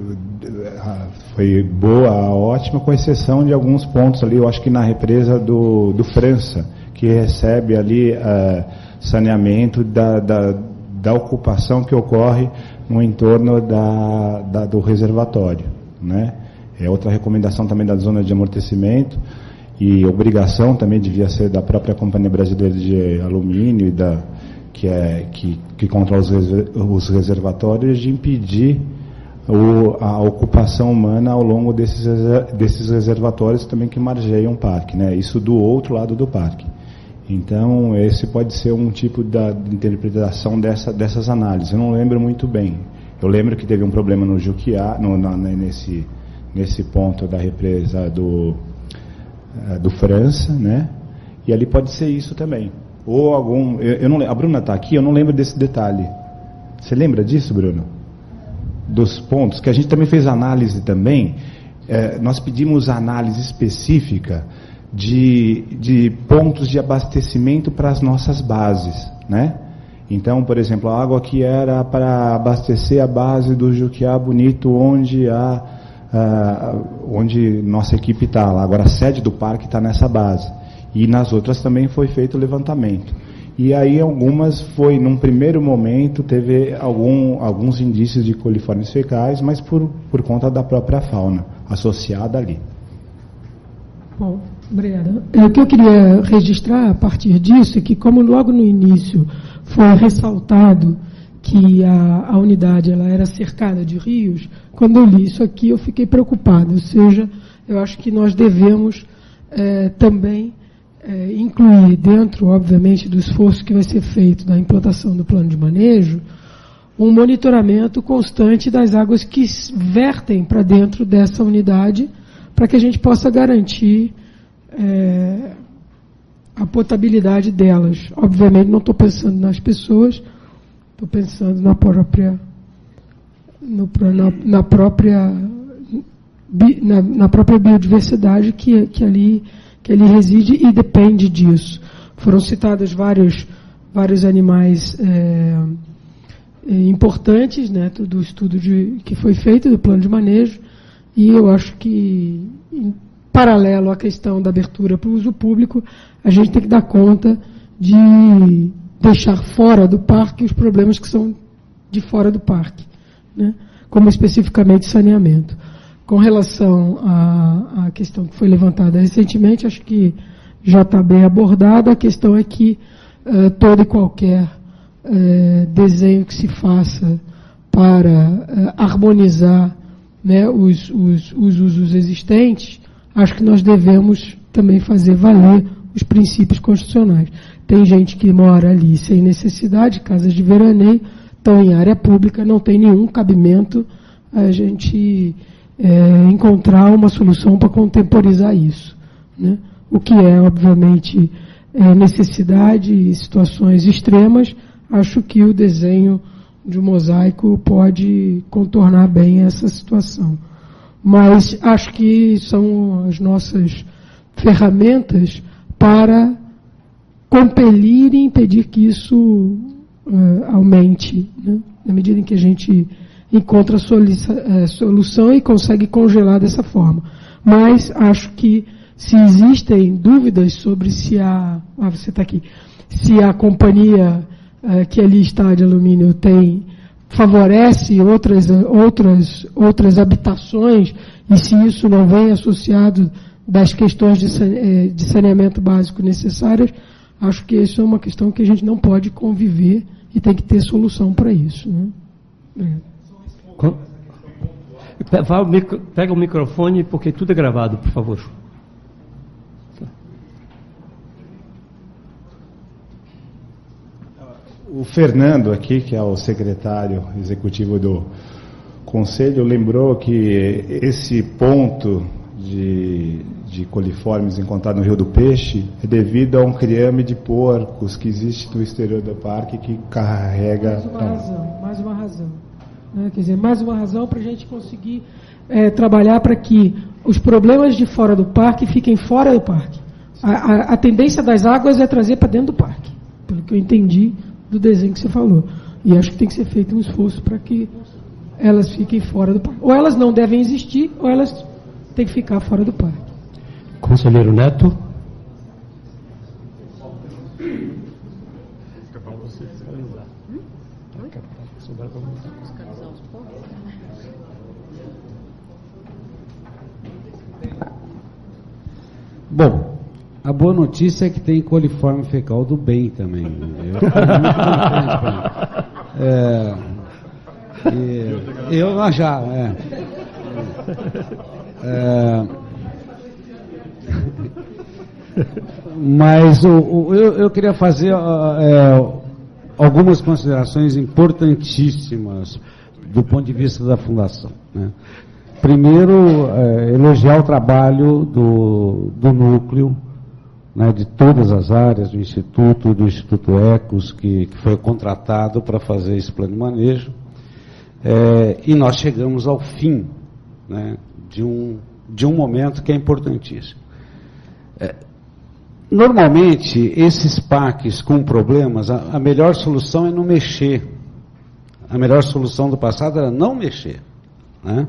foi boa, ótima, com exceção de alguns pontos ali, eu acho que na represa do, do França, que recebe ali uh, saneamento da, da, da ocupação que ocorre no entorno da, da, do reservatório, né? É outra recomendação também da zona de amortecimento. e obrigação também devia ser da própria Companhia Brasileira de Alumínio, e da, que, é, que, que controla os, reser, os reservatórios, de impedir o, a ocupação humana ao longo desses, desses reservatórios também que margeiam o parque, né? Isso do outro lado do parque. Então, esse pode ser um tipo da, de interpretação dessa, dessas análises. Eu não lembro muito bem. Eu lembro que teve um problema no Juquiá, no, na, nesse, nesse ponto da represa do, do França, né? E ali pode ser isso também. Ou algum... Eu, eu não, a Bruna está aqui, eu não lembro desse detalhe. Você lembra disso, Bruno? Dos pontos, que a gente também fez análise também. É, nós pedimos análise específica de, de pontos de abastecimento para as nossas bases, né? Então, por exemplo, a água que era para abastecer a base do Juquiá Bonito, onde a, a onde nossa equipe está lá. Agora a sede do parque está nessa base. E nas outras também foi feito o levantamento. E aí algumas foi, num primeiro momento, teve algum, alguns indícios de coliformes fecais, mas por, por conta da própria fauna associada ali. Bom, obrigada. O que eu queria registrar a partir disso é que, como logo no início foi ressaltado que a, a unidade ela era cercada de rios, quando eu li isso aqui eu fiquei preocupado. Ou seja, eu acho que nós devemos é, também é, incluir dentro, obviamente, do esforço que vai ser feito na implantação do plano de manejo, um monitoramento constante das águas que vertem para dentro dessa unidade, para que a gente possa garantir é, a potabilidade delas. Obviamente não estou pensando nas pessoas, estou pensando na própria, no, na, na, própria na, na própria biodiversidade que, que, ali, que ali reside e depende disso. Foram citados vários, vários animais é, importantes, né, do estudo de, que foi feito, do plano de manejo, e eu acho que, em paralelo à questão da abertura para o uso público, a gente tem que dar conta de deixar fora do parque os problemas que são de fora do parque, né? Como especificamente saneamento. Com relação à, à questão que foi levantada recentemente, acho que já está bem abordada. A questão é que uh, todo e qualquer uh, desenho que se faça para uh, harmonizar, né, os, os, os usos existentes, acho que nós devemos também fazer valer os princípios constitucionais. Tem gente que mora ali sem necessidade, casas de veraneio, estão em área pública, não tem nenhum cabimento a gente é, encontrar uma solução para contemporizar isso, né? O que é, obviamente, é necessidade e situações extremas. Acho que o desenho de um mosaico pode contornar bem essa situação. Mas acho que são as nossas ferramentas para compelir e impedir que isso uh, aumente, né? Na medida em que a gente encontra a solução e consegue congelar dessa forma. Mas acho que se existem dúvidas sobre se a... Ah, você está aqui. Se a companhia uh, que ali está de alumínio tem... favorece outras, outras, outras habitações, e se isso não vem associado das questões de, de saneamento básico necessárias, acho que isso é uma questão que a gente não pode conviver e tem que ter solução para isso, né? Pega o microfone, porque tudo é gravado, por favor. O Fernando aqui, que é o secretário executivo do Conselho, lembrou que esse ponto de, de coliformes encontrado no Rio do Peixe é devido a um criame de porcos que existe no exterior do parque que carrega... Mais uma razão, mais uma razão. Né? Quer dizer, mais uma razão para a gente conseguir é, trabalhar para que os problemas de fora do parque fiquem fora do parque. A, a, a tendência das águas é trazer para dentro do parque, pelo que eu entendi do desenho que você falou. E acho que tem que ser feito um esforço para que elas fiquem fora do parque. Ou elas não devem existir, ou elas têm que ficar fora do parque. Conselheiro Neto. Bom, a boa notícia é que tem coliforme fecal do bem também. Eu fico muito contente. É, e, eu ah, já, é. é mas o, o, eu, eu queria fazer é, algumas considerações importantíssimas do ponto de vista da Fundação, né? Primeiro, é, elogiar o trabalho do, do núcleo, né, de todas as áreas do Instituto, do Instituto Ecos, que, que foi contratado para fazer esse plano de manejo. É, e nós chegamos ao fim, né, de, um, de um momento que é importantíssimo. É, normalmente, esses P A Cs com problemas, a, a melhor solução é não mexer. A melhor solução do passado era não mexer, né?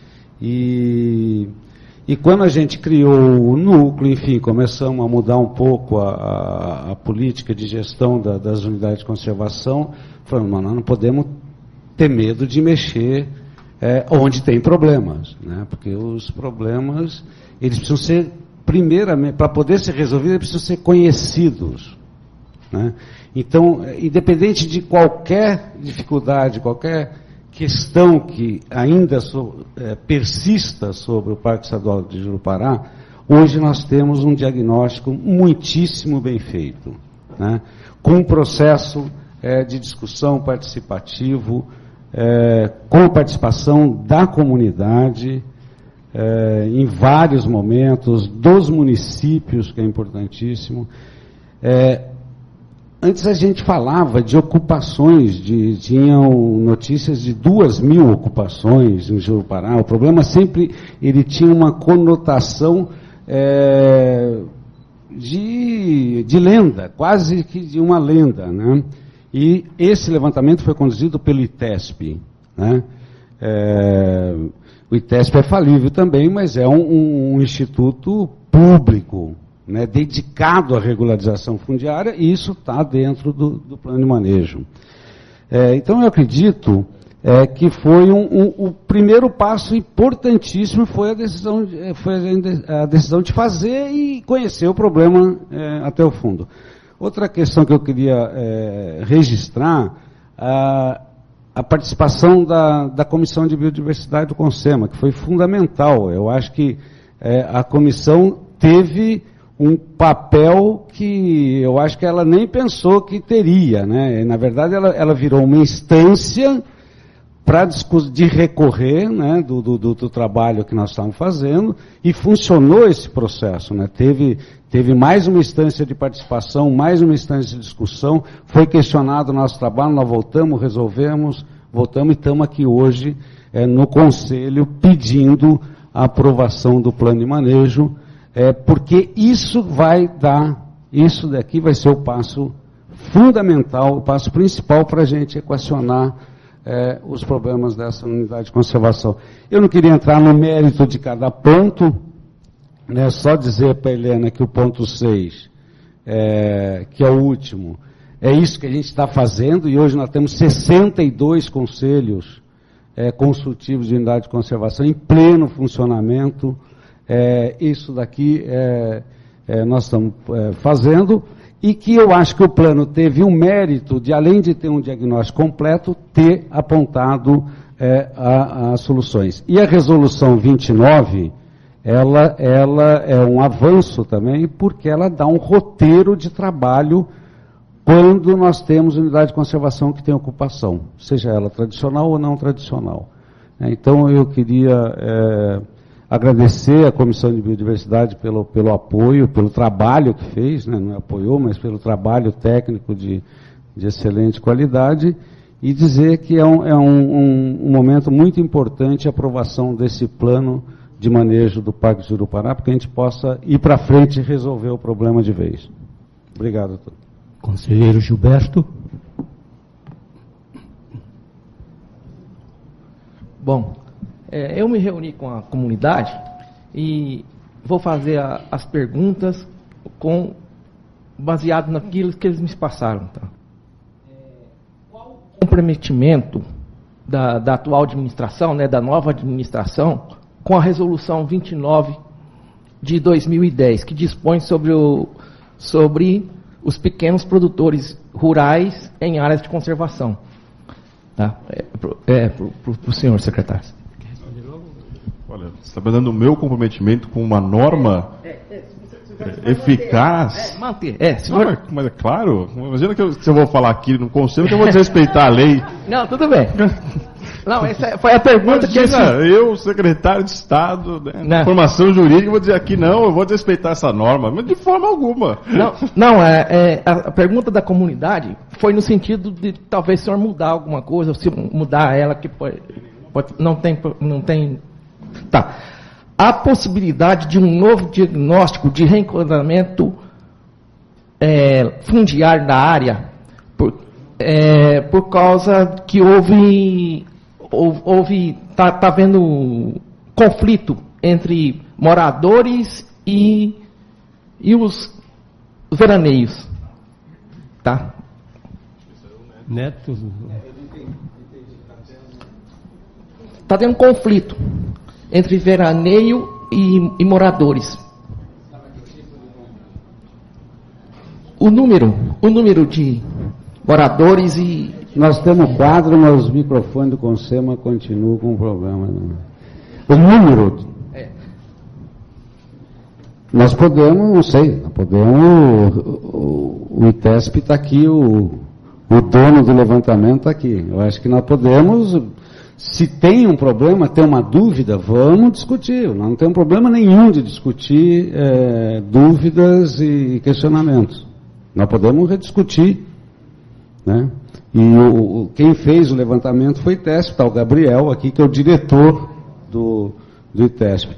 E, e quando a gente criou o núcleo, enfim, começamos a mudar um pouco a, a, a política de gestão da, das unidades de conservação, falando, mas nós não podemos ter medo de mexer é, onde tem problemas, né? Porque os problemas, eles precisam ser, primeiramente, para poder ser resolvidos, eles precisam ser conhecidos, né? Então, independente de qualquer dificuldade, qualquer questão que ainda so, é, persista sobre o Parque Estadual de Jurupará, hoje nós temos um diagnóstico muitíssimo bem feito, né? Com um processo é, de discussão participativo, é, com a participação da comunidade, é, em vários momentos, dos municípios, que é importantíssimo. É, Antes a gente falava de ocupações, de, tinham notícias de duas mil ocupações em Jurupará. O problema sempre, ele tinha uma conotação é, de, de lenda, quase que de uma lenda, né? E esse levantamento foi conduzido pelo ITESP, né? É, o ITESP é falível também, mas é um, um instituto público, né, dedicado à regularização fundiária, e isso está dentro do, do plano de manejo. É, então, eu acredito é, que foi um, um, o primeiro passo importantíssimo, foi a decisão, foi a decisão de fazer e conhecer o problema é, até o fundo. Outra questão que eu queria é, registrar, a, a participação da, da Comissão de Biodiversidade do CONSEMA, que foi fundamental. Eu acho que é, a comissão teve um papel que eu acho que ela nem pensou que teria, né? Na verdade, ela, ela virou uma instância para de recorrer, né, do, do, do trabalho que nós estávamos fazendo, e funcionou esse processo, né? Teve, teve mais uma instância de participação, mais uma instância de discussão, foi questionado o nosso trabalho, nós voltamos, resolvemos, voltamos e estamos aqui hoje é, no Conselho pedindo a aprovação do plano de manejo. É, porque isso vai dar, isso daqui vai ser o passo fundamental, o passo principal para a gente equacionar é, os problemas dessa unidade de conservação. Eu não queria entrar no mérito de cada ponto, né, só dizer para a Helena que o ponto seis, é, que é o último, é isso que a gente está fazendo, e hoje nós temos sessenta e dois conselhos é, consultivos de unidade de conservação em pleno funcionamento. É, isso daqui é, é, nós estamos é, fazendo, e que eu acho que o plano teve um mérito de, além de ter um diagnóstico completo, ter apontado é, as soluções. E a resolução vinte e nove, ela, ela é um avanço também, porque ela dá um roteiro de trabalho quando nós temos unidade de conservação que tem ocupação, seja ela tradicional ou não tradicional. Então eu queria é, agradecer à Comissão de Biodiversidade pelo, pelo apoio, pelo trabalho que fez, né, não apoiou, mas pelo trabalho técnico de, de excelente qualidade, e dizer que é, um, é um, um, um momento muito importante a aprovação desse plano de manejo do Parque de Jurupará, para que a gente possa ir para frente e resolver o problema de vez. Obrigado a todos. Conselheiro Gilberto. Bom, é, eu me reuni com a comunidade e vou fazer a, as perguntas com, baseado naquilo que eles me passaram. Tá? É, qual o comprometimento da, da atual administração, né, da nova administração, com a resolução vinte e nove de dois mil e dez, que dispõe sobre, o, sobre os pequenos produtores rurais em áreas de conservação. Tá? É, é para o senhor secretário. Olha, você está dando o meu comprometimento com uma norma é, é, é, eficaz. É, manter. É, se Não, mas, mas é claro, imagina que eu, se eu vou falar aqui no conselho que eu vou desrespeitar a lei. Não, tudo bem. Não, essa foi a pergunta Imagina, que... Assim, eu, secretário de Estado, né, formação jurídica, vou dizer aqui, não, eu vou desrespeitar essa norma, mas de forma alguma. Não, não é, é, a pergunta da comunidade foi no sentido de talvez o senhor mudar alguma coisa, ou se mudar ela, que pode, pode, não tem... Não tem tá. A possibilidade de um novo diagnóstico de reenquadramento é, fundiário da área, por, é, por causa que houve... Houve, está tá havendo conflito entre moradores e, e os veraneios. Tá? Neto? Está havendo conflito entre veraneio e, e moradores. O número, o número de moradores e... Nós temos quadro, mas os microfones do Consema continuam com problema. Né? O número... É. Nós podemos, não sei, podemos... O, o, o ITESP está aqui, o, o dono do levantamento está aqui. Eu acho que nós podemos... Se tem um problema, tem uma dúvida, vamos discutir. Não tem problema nenhum de discutir é, dúvidas e questionamentos. Nós podemos rediscutir, né? E o, quem fez o levantamento foi o ITESP, está o Gabriel aqui, que é o diretor do, do ITESP.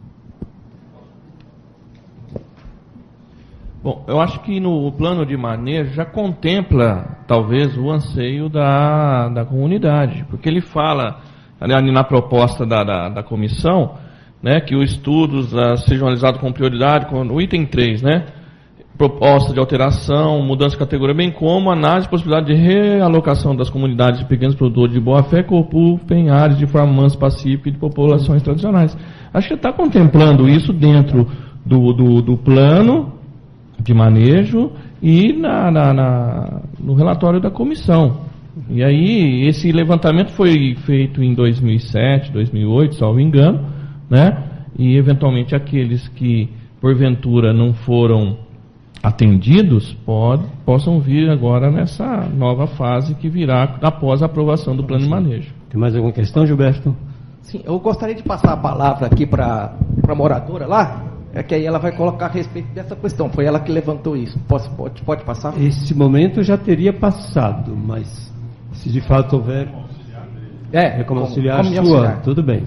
Bom, eu acho que no plano de manejo já contempla, talvez, o anseio da, da comunidade, porque ele fala, ali na proposta da, da, da comissão, né, que os estudos uh, sejam realizados com prioridade, com o item três, né? Proposta de alteração, mudança de categoria, bem como análise de possibilidade de realocação das comunidades de pequenos produtores de boa-fé que ocupem áreas de forma mansa, pacífica e de populações tradicionais. Acho que está contemplando isso dentro do, do, do plano de manejo e na, na, na, no relatório da comissão. E aí, esse levantamento foi feito em dois mil e sete, dois mil e oito, salvo engano, né? E, eventualmente, aqueles que, porventura, não foram atendidos, pode, possam vir agora nessa nova fase que virá após a aprovação do plano de manejo. Tem mais alguma questão, Gilberto? Sim, eu gostaria de passar a palavra aqui para a moradora lá, é que aí ela vai colocar a respeito dessa questão. Foi ela que levantou isso. Pode, pode, pode passar? Esse momento já teria passado, mas se de fato houver... É, é como auxiliar como sua, auxiliar. Tudo bem.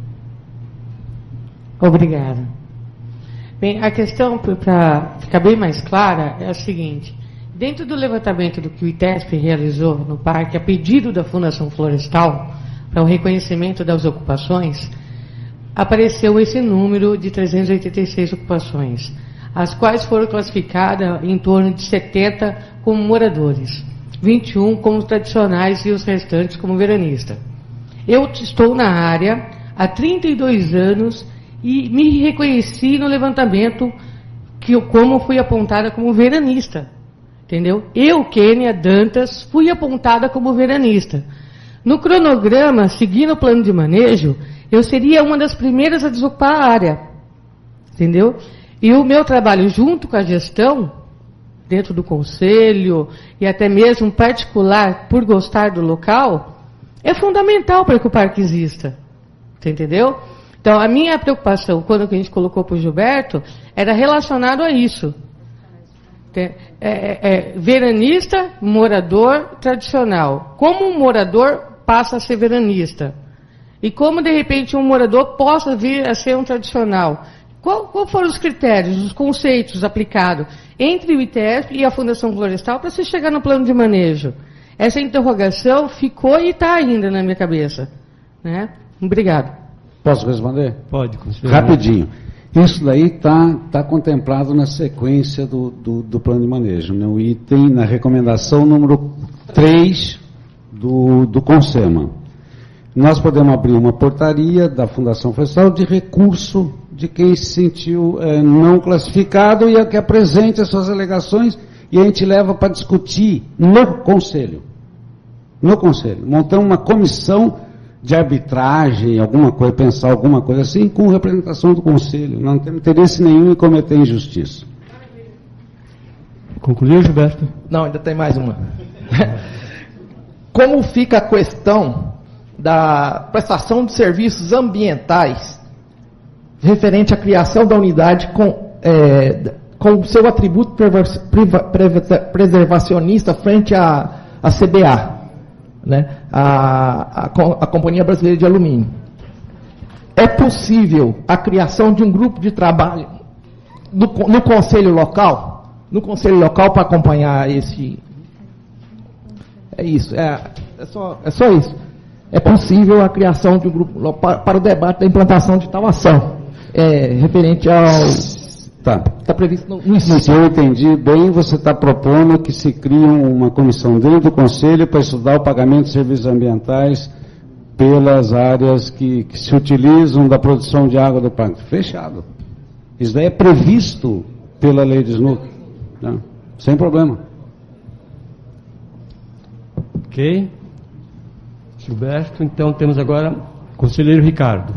Obrigada. Bem, a questão, para ficar bem mais clara, é a seguinte. Dentro do levantamento do que o ITESP realizou no parque, a pedido da Fundação Florestal, para o reconhecimento das ocupações, apareceu esse número de trezentas e oitenta e seis ocupações, as quais foram classificadas em torno de setenta como moradores, vinte e um como tradicionais e os restantes como veranistas. Eu estou na área há trinta e dois anos e me reconheci no levantamento que eu, como fui apontada como veranista. Entendeu? Eu, Kênia Dantas, fui apontada como veranista. No cronograma, seguindo o plano de manejo, eu seria uma das primeiras a desocupar a área. Entendeu? E o meu trabalho junto com a gestão, dentro do conselho, e até mesmo particular, por gostar do local, é fundamental para que o parque exista. Você entendeu? Então, a minha preocupação, quando a gente colocou para o Gilberto, era relacionado a isso. É, é, é, veranista, morador tradicional. Como um morador passa a ser veranista? E como, de repente, um morador possa vir a ser um tradicional? Qual, qual foram os critérios, os conceitos aplicados entre o ITESP e a Fundação Florestal para se chegar no plano de manejo? Essa interrogação ficou e está ainda na minha cabeça. Né? Obrigado. Posso responder? Pode, rapidinho. Isso daí está tá contemplado na sequência do, do, do plano de manejo, no item, na recomendação número três do, do CONSEMA. Nós podemos abrir uma portaria da Fundação Florestal de recurso de quem se sentiu é, não classificado e que apresente as suas alegações e a gente leva para discutir no Conselho. No Conselho. Montamos uma comissão de arbitragem, alguma coisa, pensar alguma coisa assim, com representação do Conselho. Não temos interesse nenhum em cometer injustiça. Concluiu, Gilberto? Não, ainda tem mais uma. Como fica a questão da prestação de serviços ambientais referente à criação da unidade com, é, com seu atributo preservacionista frente à, à C B A, né? a, a, a Companhia Brasileira de Alumínio? É possível a criação de um grupo de trabalho no, no Conselho Local? No Conselho Local para acompanhar esse... É isso, é, é, só, é só isso. É possível a criação de um grupo para, para o debate da implantação de tal ação, é, referente ao... Tá. Está previsto no, no Se eu entendi bem, você está propondo que se crie uma comissão dentro do Conselho para estudar o pagamento de serviços ambientais pelas áreas que, que se utilizam da produção de água do parque. Fechado. Isso daí é previsto pela lei de S N U C. Não, sem problema. Ok. Gilberto, então temos agora o conselheiro Ricardo.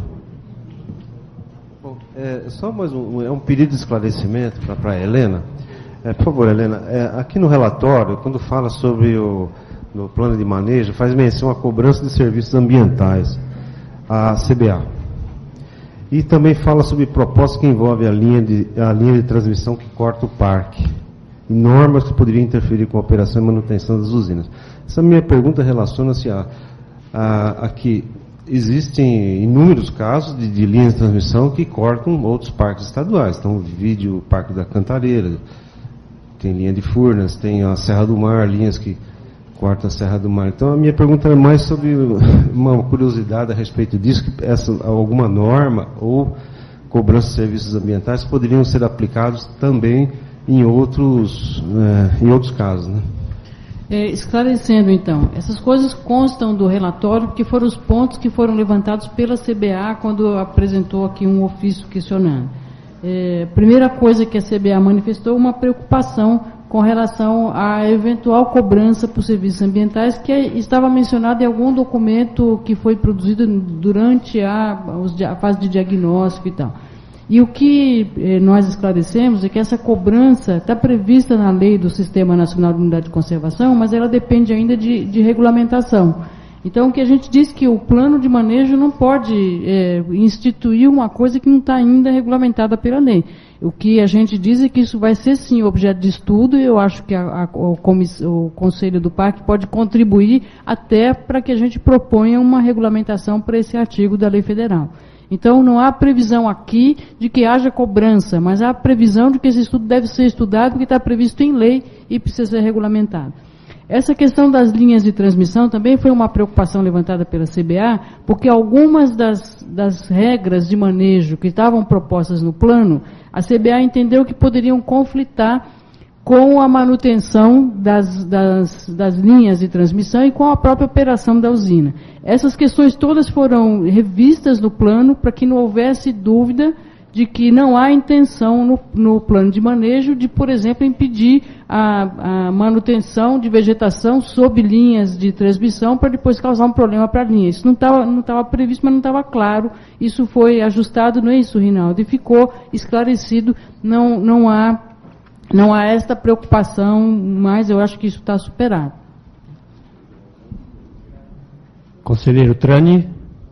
Bom, é, só mais um, é um pedido de esclarecimento para a Helena. É, por favor, Helena, é, aqui no relatório, quando fala sobre o no plano de manejo, faz menção à cobrança de serviços ambientais, a C B A. E também fala sobre propostas que envolvem a linha de, a linha de transmissão que corta o parque. E normas que poderiam interferir com a operação e manutenção das usinas. Essa minha pergunta relaciona-se a, a, a que existem inúmeros casos de, de linhas de transmissão que cortam outros parques estaduais. Então, vídeo o Parque da Cantareira, tem linha de Furnas, tem a Serra do Mar, linhas que cortam a Serra do Mar. Então, a minha pergunta é mais sobre uma curiosidade a respeito disso, que essa, alguma norma ou cobrança de serviços ambientais poderiam ser aplicados também em outros, é, em outros casos, né? É, esclarecendo então, essas coisas constam do relatório, porque foram os pontos que foram levantados pela C B A quando apresentou aqui um ofício questionando. É, primeira coisa que a C B A manifestou, uma preocupação com relação à eventual cobrança por serviços ambientais, que estava mencionado em algum documento que foi produzido durante a, a fase de diagnóstico e tal. E o que eh, nós esclarecemos é que essa cobrança está prevista na lei do Sistema Nacional de Unidade de Conservação, mas ela depende ainda de, de regulamentação. Então, o que a gente diz que o plano de manejo não pode eh, instituir uma coisa que não está ainda regulamentada pela lei. O que a gente diz é que isso vai ser, sim, objeto de estudo, e eu acho que a, a, o, comiss, o Conselho do Parque pode contribuir até para que a gente proponha uma regulamentação para esse artigo da lei federal. Então, não há previsão aqui de que haja cobrança, mas há previsão de que esse estudo deve ser estudado, porque está previsto em lei e precisa ser regulamentado. Essa questão das linhas de transmissão também foi uma preocupação levantada pela C B A, porque algumas das, das regras de manejo que estavam propostas no plano, a C B A entendeu que poderiam conflitar com a manutenção das, das, das linhas de transmissão e com a própria operação da usina. Essas questões todas foram revistas no plano para que não houvesse dúvida de que não há intenção no, no plano de manejo de, por exemplo, impedir a, a manutenção de vegetação sob linhas de transmissão para depois causar um problema para a linha. Isso não estava não estava previsto, mas não estava claro. Isso foi ajustado, não é isso, Rinaldo? E ficou esclarecido, não, não há... Não há esta preocupação, mas eu acho que isso está superado. Conselheiro Trani.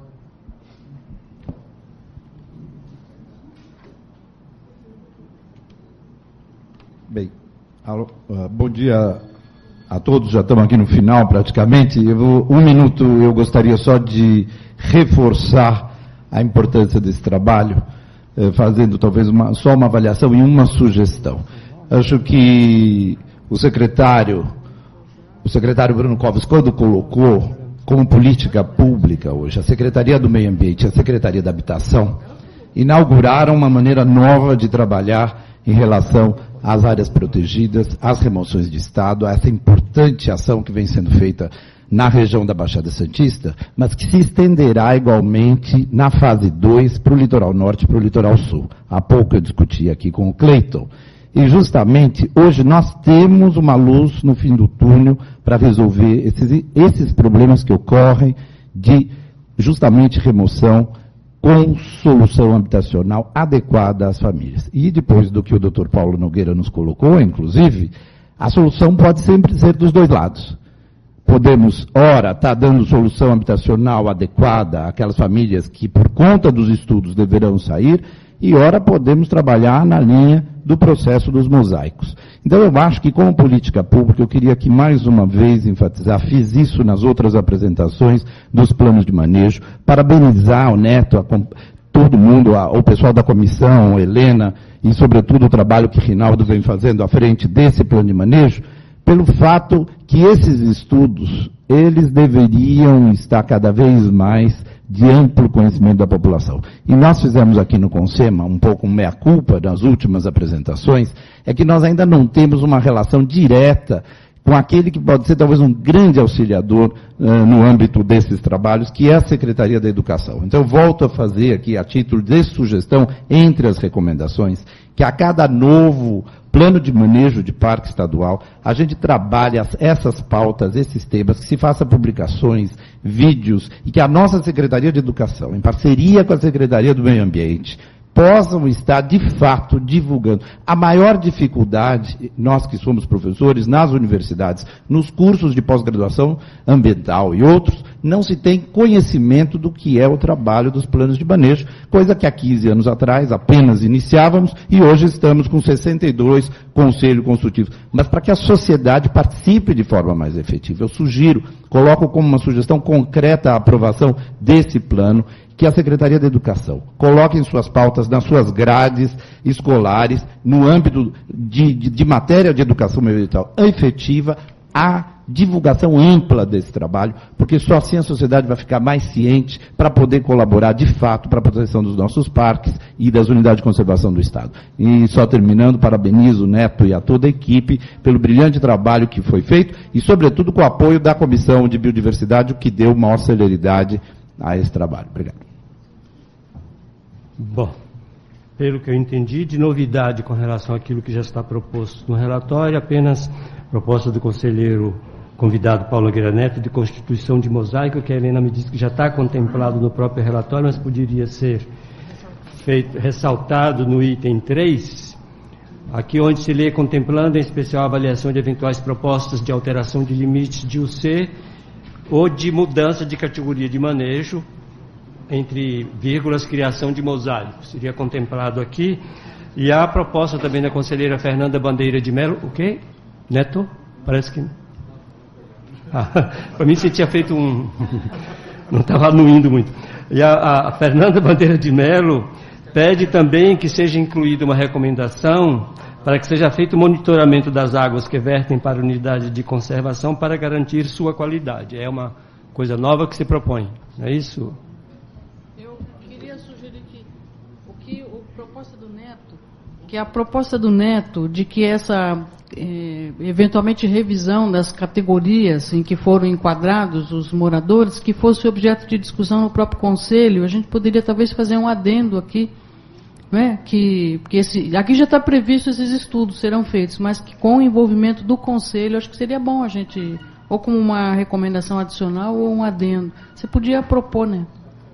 Bem, alô, uh, bom dia a todos, já estamos aqui no final praticamente. Eu vou, um minuto eu gostaria só de reforçar a importância desse trabalho, uh, fazendo talvez uma, só uma avaliação e uma sugestão. Acho que o secretário, o secretário Bruno Covas, quando colocou como política pública hoje a Secretaria do Meio Ambiente e a Secretaria da Habitação, inauguraram uma maneira nova de trabalhar em relação às áreas protegidas, às remoções de Estado, a essa importante ação que vem sendo feita na região da Baixada Santista, mas que se estenderá igualmente na fase dois para o litoral norte e para o litoral sul. Há pouco eu discuti aqui com o Cleiton. E justamente hoje nós temos uma luz no fim do túnel para resolver esses, esses problemas que ocorrem de justamente remoção com solução habitacional adequada às famílias. E depois do que o doutor Paulo Nogueira nos colocou, inclusive, a solução pode sempre ser dos dois lados. Podemos, ora, estar tá dando solução habitacional adequada àquelas famílias que, por conta dos estudos, deverão sair, e ora podemos trabalhar na linha do processo dos mosaicos. Então eu acho que como política pública, eu queria aqui mais uma vez enfatizar, fiz isso nas outras apresentações dos planos de manejo, parabenizar o Neto, a, todo mundo, a, o pessoal da comissão, a Helena, e sobretudo o trabalho que Rinaldo vem fazendo à frente desse plano de manejo, pelo fato que esses estudos, eles deveriam estar cada vez mais de amplo conhecimento da população. E nós fizemos aqui no CONSEMA, um pouco meia-culpa nas últimas apresentações, é que nós ainda não temos uma relação direta com aquele que pode ser talvez um grande auxiliador uh, no âmbito desses trabalhos, que é a Secretaria da Educação. Então, eu volto a fazer aqui, a título de sugestão, entre as recomendações, que a cada novo plano de manejo de parque estadual, a gente trabalhe essas pautas, esses temas, que se faça publicações, vídeos, e que a nossa Secretaria de Educação, em parceria com a Secretaria do Meio Ambiente, possam estar, de fato, divulgando. A maior dificuldade, nós que somos professores, nas universidades, nos cursos de pós-graduação ambiental e outros, não se tem conhecimento do que é o trabalho dos planos de manejo, coisa que há quinze anos atrás apenas iniciávamos e hoje estamos com sessenta e dois conselhos consultivos. Mas para que a sociedade participe de forma mais efetiva, eu sugiro, coloco como uma sugestão concreta a aprovação desse plano, que a Secretaria da Educação coloque em suas pautas, nas suas grades escolares, no âmbito de, de, de matéria de educação ambiental efetiva, a divulgação ampla desse trabalho, porque só assim a sociedade vai ficar mais ciente para poder colaborar de fato para a proteção dos nossos parques e das unidades de conservação do Estado. E só terminando, parabenizo o Neto e a toda a equipe pelo brilhante trabalho que foi feito e, sobretudo, com o apoio da Comissão de Biodiversidade, o que deu maior celeridade a esse trabalho. Obrigado. Bom, pelo que eu entendi, de novidade com relação àquilo que já está proposto no relatório, apenas proposta do conselheiro convidado Paulo Nogueira Neto de constituição de mosaico, que a Helena me disse que já está contemplado no próprio relatório, mas poderia ser feito, ressaltado no item três, aqui onde se lê contemplando em especial a avaliação de eventuais propostas de alteração de limites de U C ou de mudança de categoria de manejo, entre vírgulas, criação de mosaicos. Seria contemplado aqui. E há a proposta também da conselheira Fernanda Bandeira de Mello. O quê? Neto? Parece que... Ah, para mim você tinha feito um... Não estava anuindo muito. E a, a Fernanda Bandeira de Mello pede também que seja incluída uma recomendação para que seja feito o monitoramento das águas que vertem para a unidade de conservação para garantir sua qualidade. É uma coisa nova que se propõe. Não é isso? Eu queria sugerir que, o que a proposta do Neto, que a proposta do Neto de que essa eh, eventualmente revisão das categorias em que foram enquadrados os moradores, que fosse objeto de discussão no próprio Conselho, a gente poderia talvez fazer um adendo aqui, né, que, que esse, aqui já está previsto esses estudos serão feitos, mas que com o envolvimento do Conselho, acho que seria bom a gente, ou como uma recomendação adicional ou um adendo. Você podia propor, né?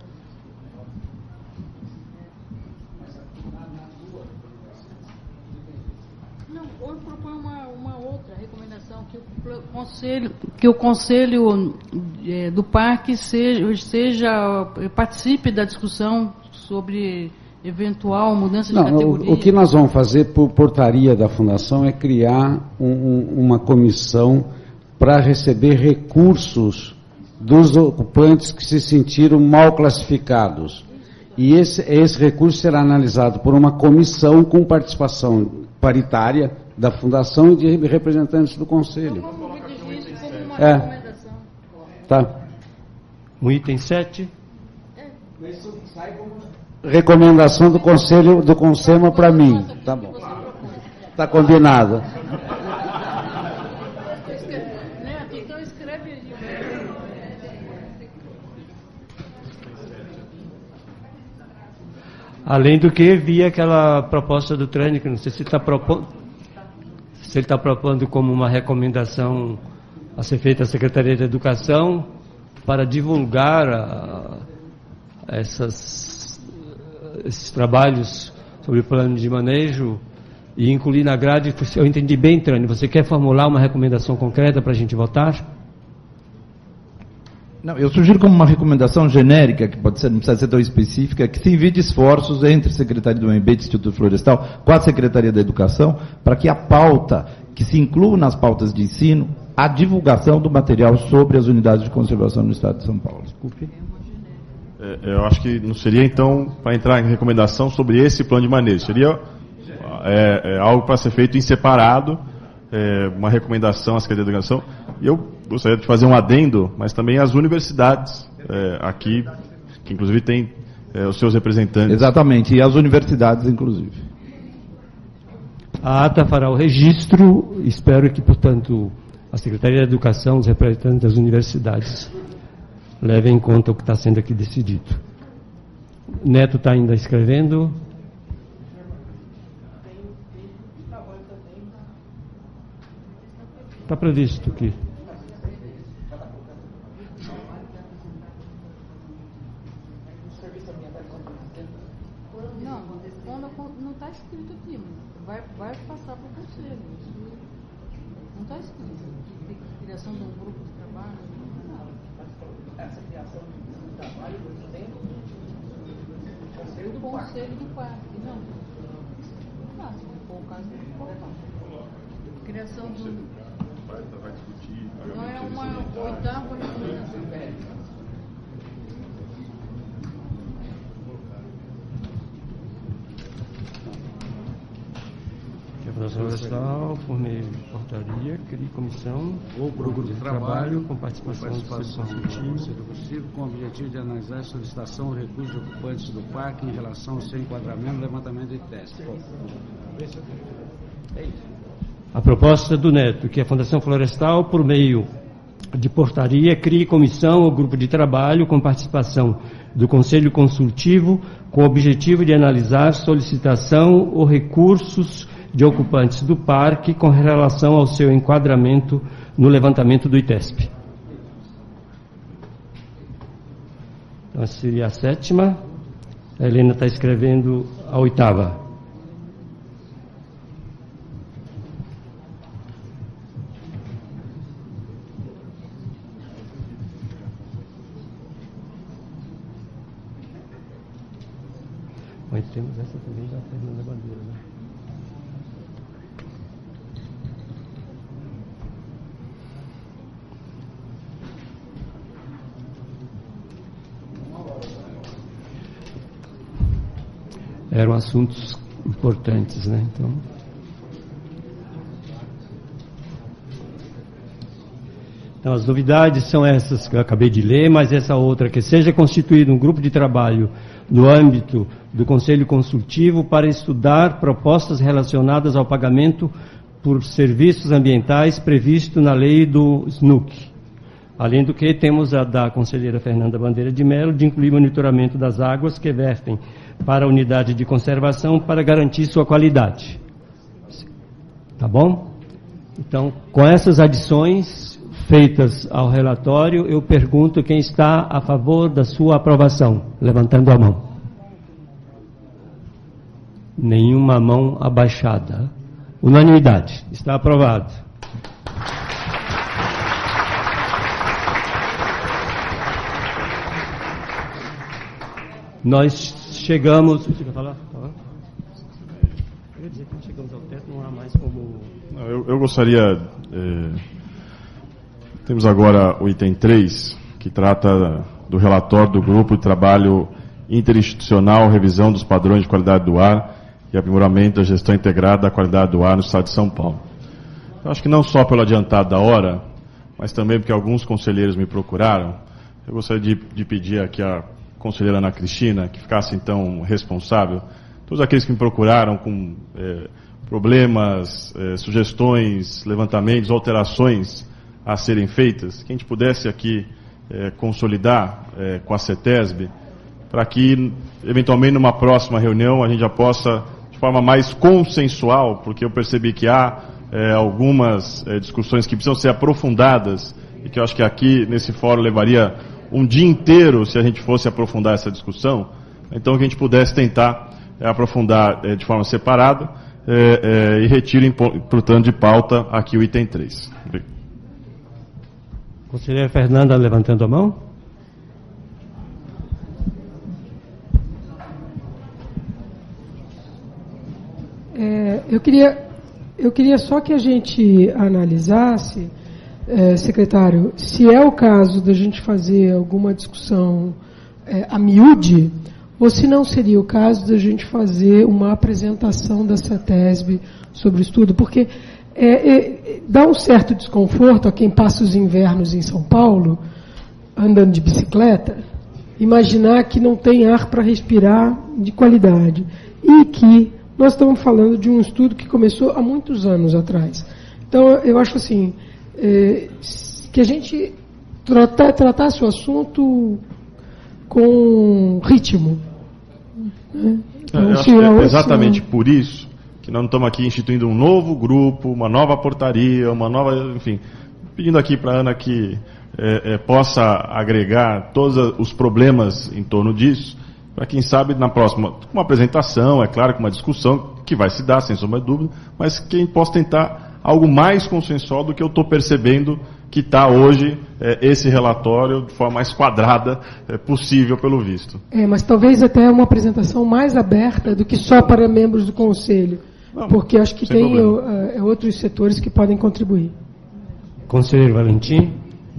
Não, ou propor uma, uma outra recomendação, que o Conselho, que o conselho é, do Parque seja, seja, participe da discussão sobre eventual mudança de Não, categoria. O, o que nós vamos fazer por portaria da Fundação é criar um, um, uma comissão para receber recursos dos ocupantes que se sentiram mal classificados. E esse, esse recurso será analisado por uma comissão com participação paritária da Fundação e de representantes do Conselho. É. Tá. O item sete. Recomendação do Conselho do Consema para mim. Tá bom. Tá combinado. Além do que, vi aquela proposta do Trânico, não sei se está propondo, se ele está propondo como uma recomendação a ser feita à Secretaria de Educação para divulgar a, essas, esses trabalhos sobre o plano de manejo e incluir na grade. Eu entendi bem, Trânico, você quer formular uma recomendação concreta para a gente votar? Não, eu sugiro como uma recomendação genérica, que pode ser, não precisa ser tão específica, que se envie esforços entre a Secretaria do Meio Ambiente e Instituto Florestal com a Secretaria da Educação, para que a pauta, que se inclua nas pautas de ensino, a divulgação do material sobre as unidades de conservação no Estado de São Paulo. Desculpe. É, eu acho que não seria, então, para entrar em recomendação sobre esse plano de manejo. Seria é, é, algo para ser feito em separado, é, uma recomendação à Secretaria da Educação. E eu gostaria de fazer um adendo, mas também as universidades é, aqui, que inclusive tem é, os seus representantes. Exatamente, e as universidades, inclusive. A ata fará o registro, espero que, portanto, a Secretaria da Educação, os representantes das universidades, levem em conta o que está sendo aqui decidido. Neto está ainda escrevendo. Está previsto aqui. Não, não está escrito aqui, mas vai, vai passar para o conselho. Isso não está escrito. Criação de um grupo de trabalho. Essa criação de grupo de trabalho tem do conselho do parque. Não. Não, se for o caso, tem que colocar. Criação de um. Vai discutir. Não é uma oitava recomendação. Que a Fundação Florestal, por meio de portaria, crie comissão ou grupo de trabalho com participação do Conselho Conselho, com o objetivo de analisar a solicitação ou recurso de ocupantes do parque em relação ao seu enquadramento, levantamento e teste. É isso. A proposta do Neto, que a Fundação Florestal, por meio de portaria, crie comissão ou grupo de trabalho com participação do Conselho Consultivo, com o objetivo de analisar solicitação ou recursos de ocupantes do parque com relação ao seu enquadramento no levantamento do I T E S P. Então, essa seria a sétima. A Helena está escrevendo a oitava. Mas temos essa também da Fernanda Bandeira, né? Eram assuntos importantes, né? Então, então, as novidades são essas que eu acabei de ler, mas essa outra, que seja constituído um grupo de trabalho no âmbito do Conselho Consultivo para estudar propostas relacionadas ao pagamento por serviços ambientais previsto na lei do S N U C. Além do que, temos a da conselheira Fernanda Bandeira de Mello, de incluir monitoramento das águas que vertem para a unidade de conservação para garantir sua qualidade. Tá bom? Então, com essas adições feitas ao relatório, eu pergunto quem está a favor da sua aprovação, levantando a mão. Nenhuma mão abaixada. Unanimidade. Está aprovado. Nós chegamos... Você quer falar? Falar? Eu ia dizer que chegamos ao teto, não há mais como... Não, eu, eu gostaria... É, temos agora o item três, que trata do relatório do Grupo de Trabalho Interinstitucional, revisão dos padrões de qualidade do ar e aprimoramento da gestão integrada da qualidade do ar no Estado de São Paulo. Eu acho que não só pelo adiantado da hora, mas também porque alguns conselheiros me procuraram, eu gostaria de, de pedir aqui a conselheira Ana Cristina, que ficasse então responsável, todos aqueles que me procuraram com é, problemas, é, sugestões, levantamentos, alterações a serem feitas, que a gente pudesse aqui é, consolidar é, com a CETESB, para que, eventualmente, numa próxima reunião, a gente já possa, de forma mais consensual, porque eu percebi que há é, algumas é, discussões que precisam ser aprofundadas, e que eu acho que aqui, nesse fórum, levaria um dia inteiro se a gente fosse aprofundar essa discussão. Então, que a gente pudesse tentar é, aprofundar é, de forma separada é, é, e retire, portanto, de pauta aqui o item três. Obrigado. Conselheira Fernanda, levantando a mão. É, eu queria, eu queria só que a gente analisasse, é, secretário, se é o caso da gente fazer alguma discussão é, a miúde, ou se não seria o caso da gente fazer uma apresentação da CETESB sobre o estudo, porque é, é, dá um certo desconforto a quem passa os invernos em São Paulo, andando de bicicleta, imaginar que não tem ar para respirar de qualidade, e que nós estamos falando de um estudo que começou há muitos anos atrás. Então, eu acho assim, é, que a gente tratar, tratasse o assunto com ritmo. Né? Então, eu acho que é exatamente por isso que nós não estamos aqui instituindo um novo grupo, uma nova portaria, uma nova, enfim, pedindo aqui para a Ana que é, é, possa agregar todos os problemas em torno disso, para quem sabe na próxima, uma apresentação, é claro, com uma discussão que vai se dar, sem sombra de dúvida, mas quem possa tentar algo mais consensual do que eu estou percebendo que está hoje é, esse relatório de forma mais quadrada é, possível, pelo visto. É, mas talvez até uma apresentação mais aberta do que só para membros do Conselho, não, porque acho que tem uh, outros setores que podem contribuir. Conselheiro Valentim.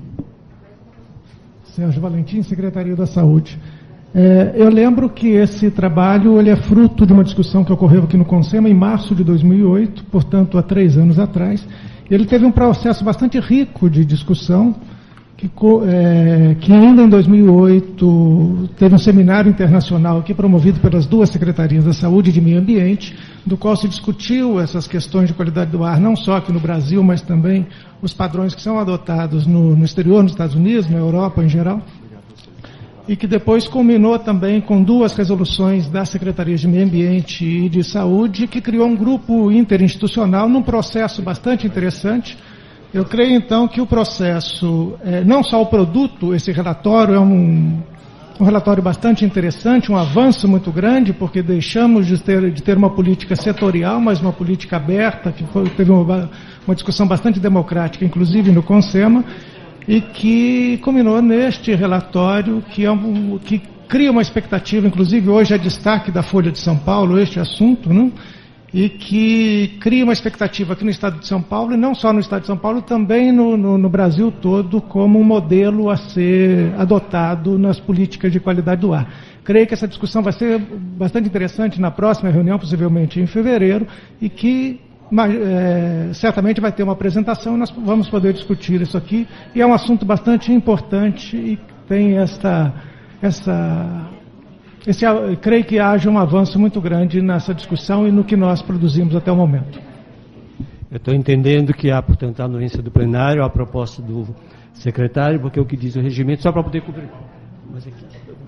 Sérgio Valentim, Secretaria da Saúde. É, eu lembro que esse trabalho ele é fruto de uma discussão que ocorreu aqui no CONSEMA em março de dois mil e oito, portanto, há três anos atrás. Ele teve um processo bastante rico de discussão, que, é, que ainda em dois mil e oito teve um seminário internacional aqui promovido pelas duas Secretarias da Saúde e de Meio Ambiente, do qual se discutiu essas questões de qualidade do ar, não só aqui no Brasil, mas também os padrões que são adotados no, no exterior, nos Estados Unidos, na Europa em geral. E que depois culminou também com duas resoluções das Secretarias de Meio Ambiente e de Saúde, que criou um grupo interinstitucional num processo bastante interessante. Eu creio, então, que o processo, é, não só o produto, esse relatório é um, um relatório bastante interessante, um avanço muito grande, porque deixamos de ter, de ter uma política setorial, mas uma política aberta, que foi, teve uma, uma discussão bastante democrática, inclusive no CONSEMA, e que culminou neste relatório que, é um, que cria uma expectativa, inclusive hoje é destaque da Folha de São Paulo, este assunto, né? E que cria uma expectativa aqui no Estado de São Paulo, e não só no Estado de São Paulo, também no, no, no Brasil todo, como um modelo a ser adotado nas políticas de qualidade do ar. Creio que essa discussão vai ser bastante interessante na próxima reunião, possivelmente em fevereiro, e que Mas, é, certamente vai ter uma apresentação e nós vamos poder discutir isso aqui. E é um assunto bastante importante e tem esta, essa, esse, creio que haja um avanço muito grande nessa discussão e no que nós produzimos até o momento. Eu estou entendendo que há, portanto, a anuência do plenário, a proposta do secretário, porque é o que diz o regimento, só para poder cobrir. Mas aqui,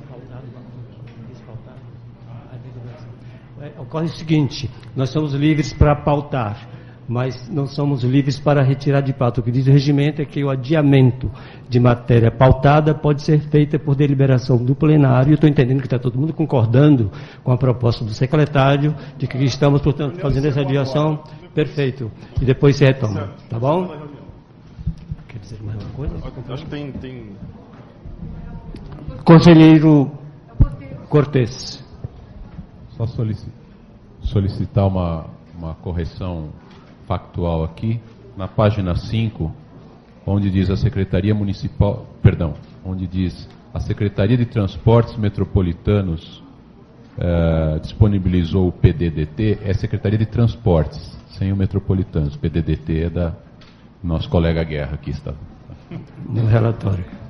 ocorre o seguinte, nós somos livres para pautar, mas não somos livres para retirar de pauta. O que diz o regimento é que o adiamento de matéria pautada pode ser feita por deliberação do plenário. Eu estou entendendo que está todo mundo concordando com a proposta do secretário, de que estamos, portanto, fazendo essa adiação. Perfeito. E depois se retoma. Tá bom? Quer dizer mais uma coisa? Acho que tem... tem... Conselheiro Cortes. Só solicitar uma, uma correção factual aqui. Na página cinco, onde diz a Secretaria Municipal, perdão, onde diz a Secretaria de Transportes Metropolitanos eh, disponibilizou o P D D T, é Secretaria de Transportes, sem o Metropolitanos. O P D D T é da nosso colega Guerra aqui, está. No relatório.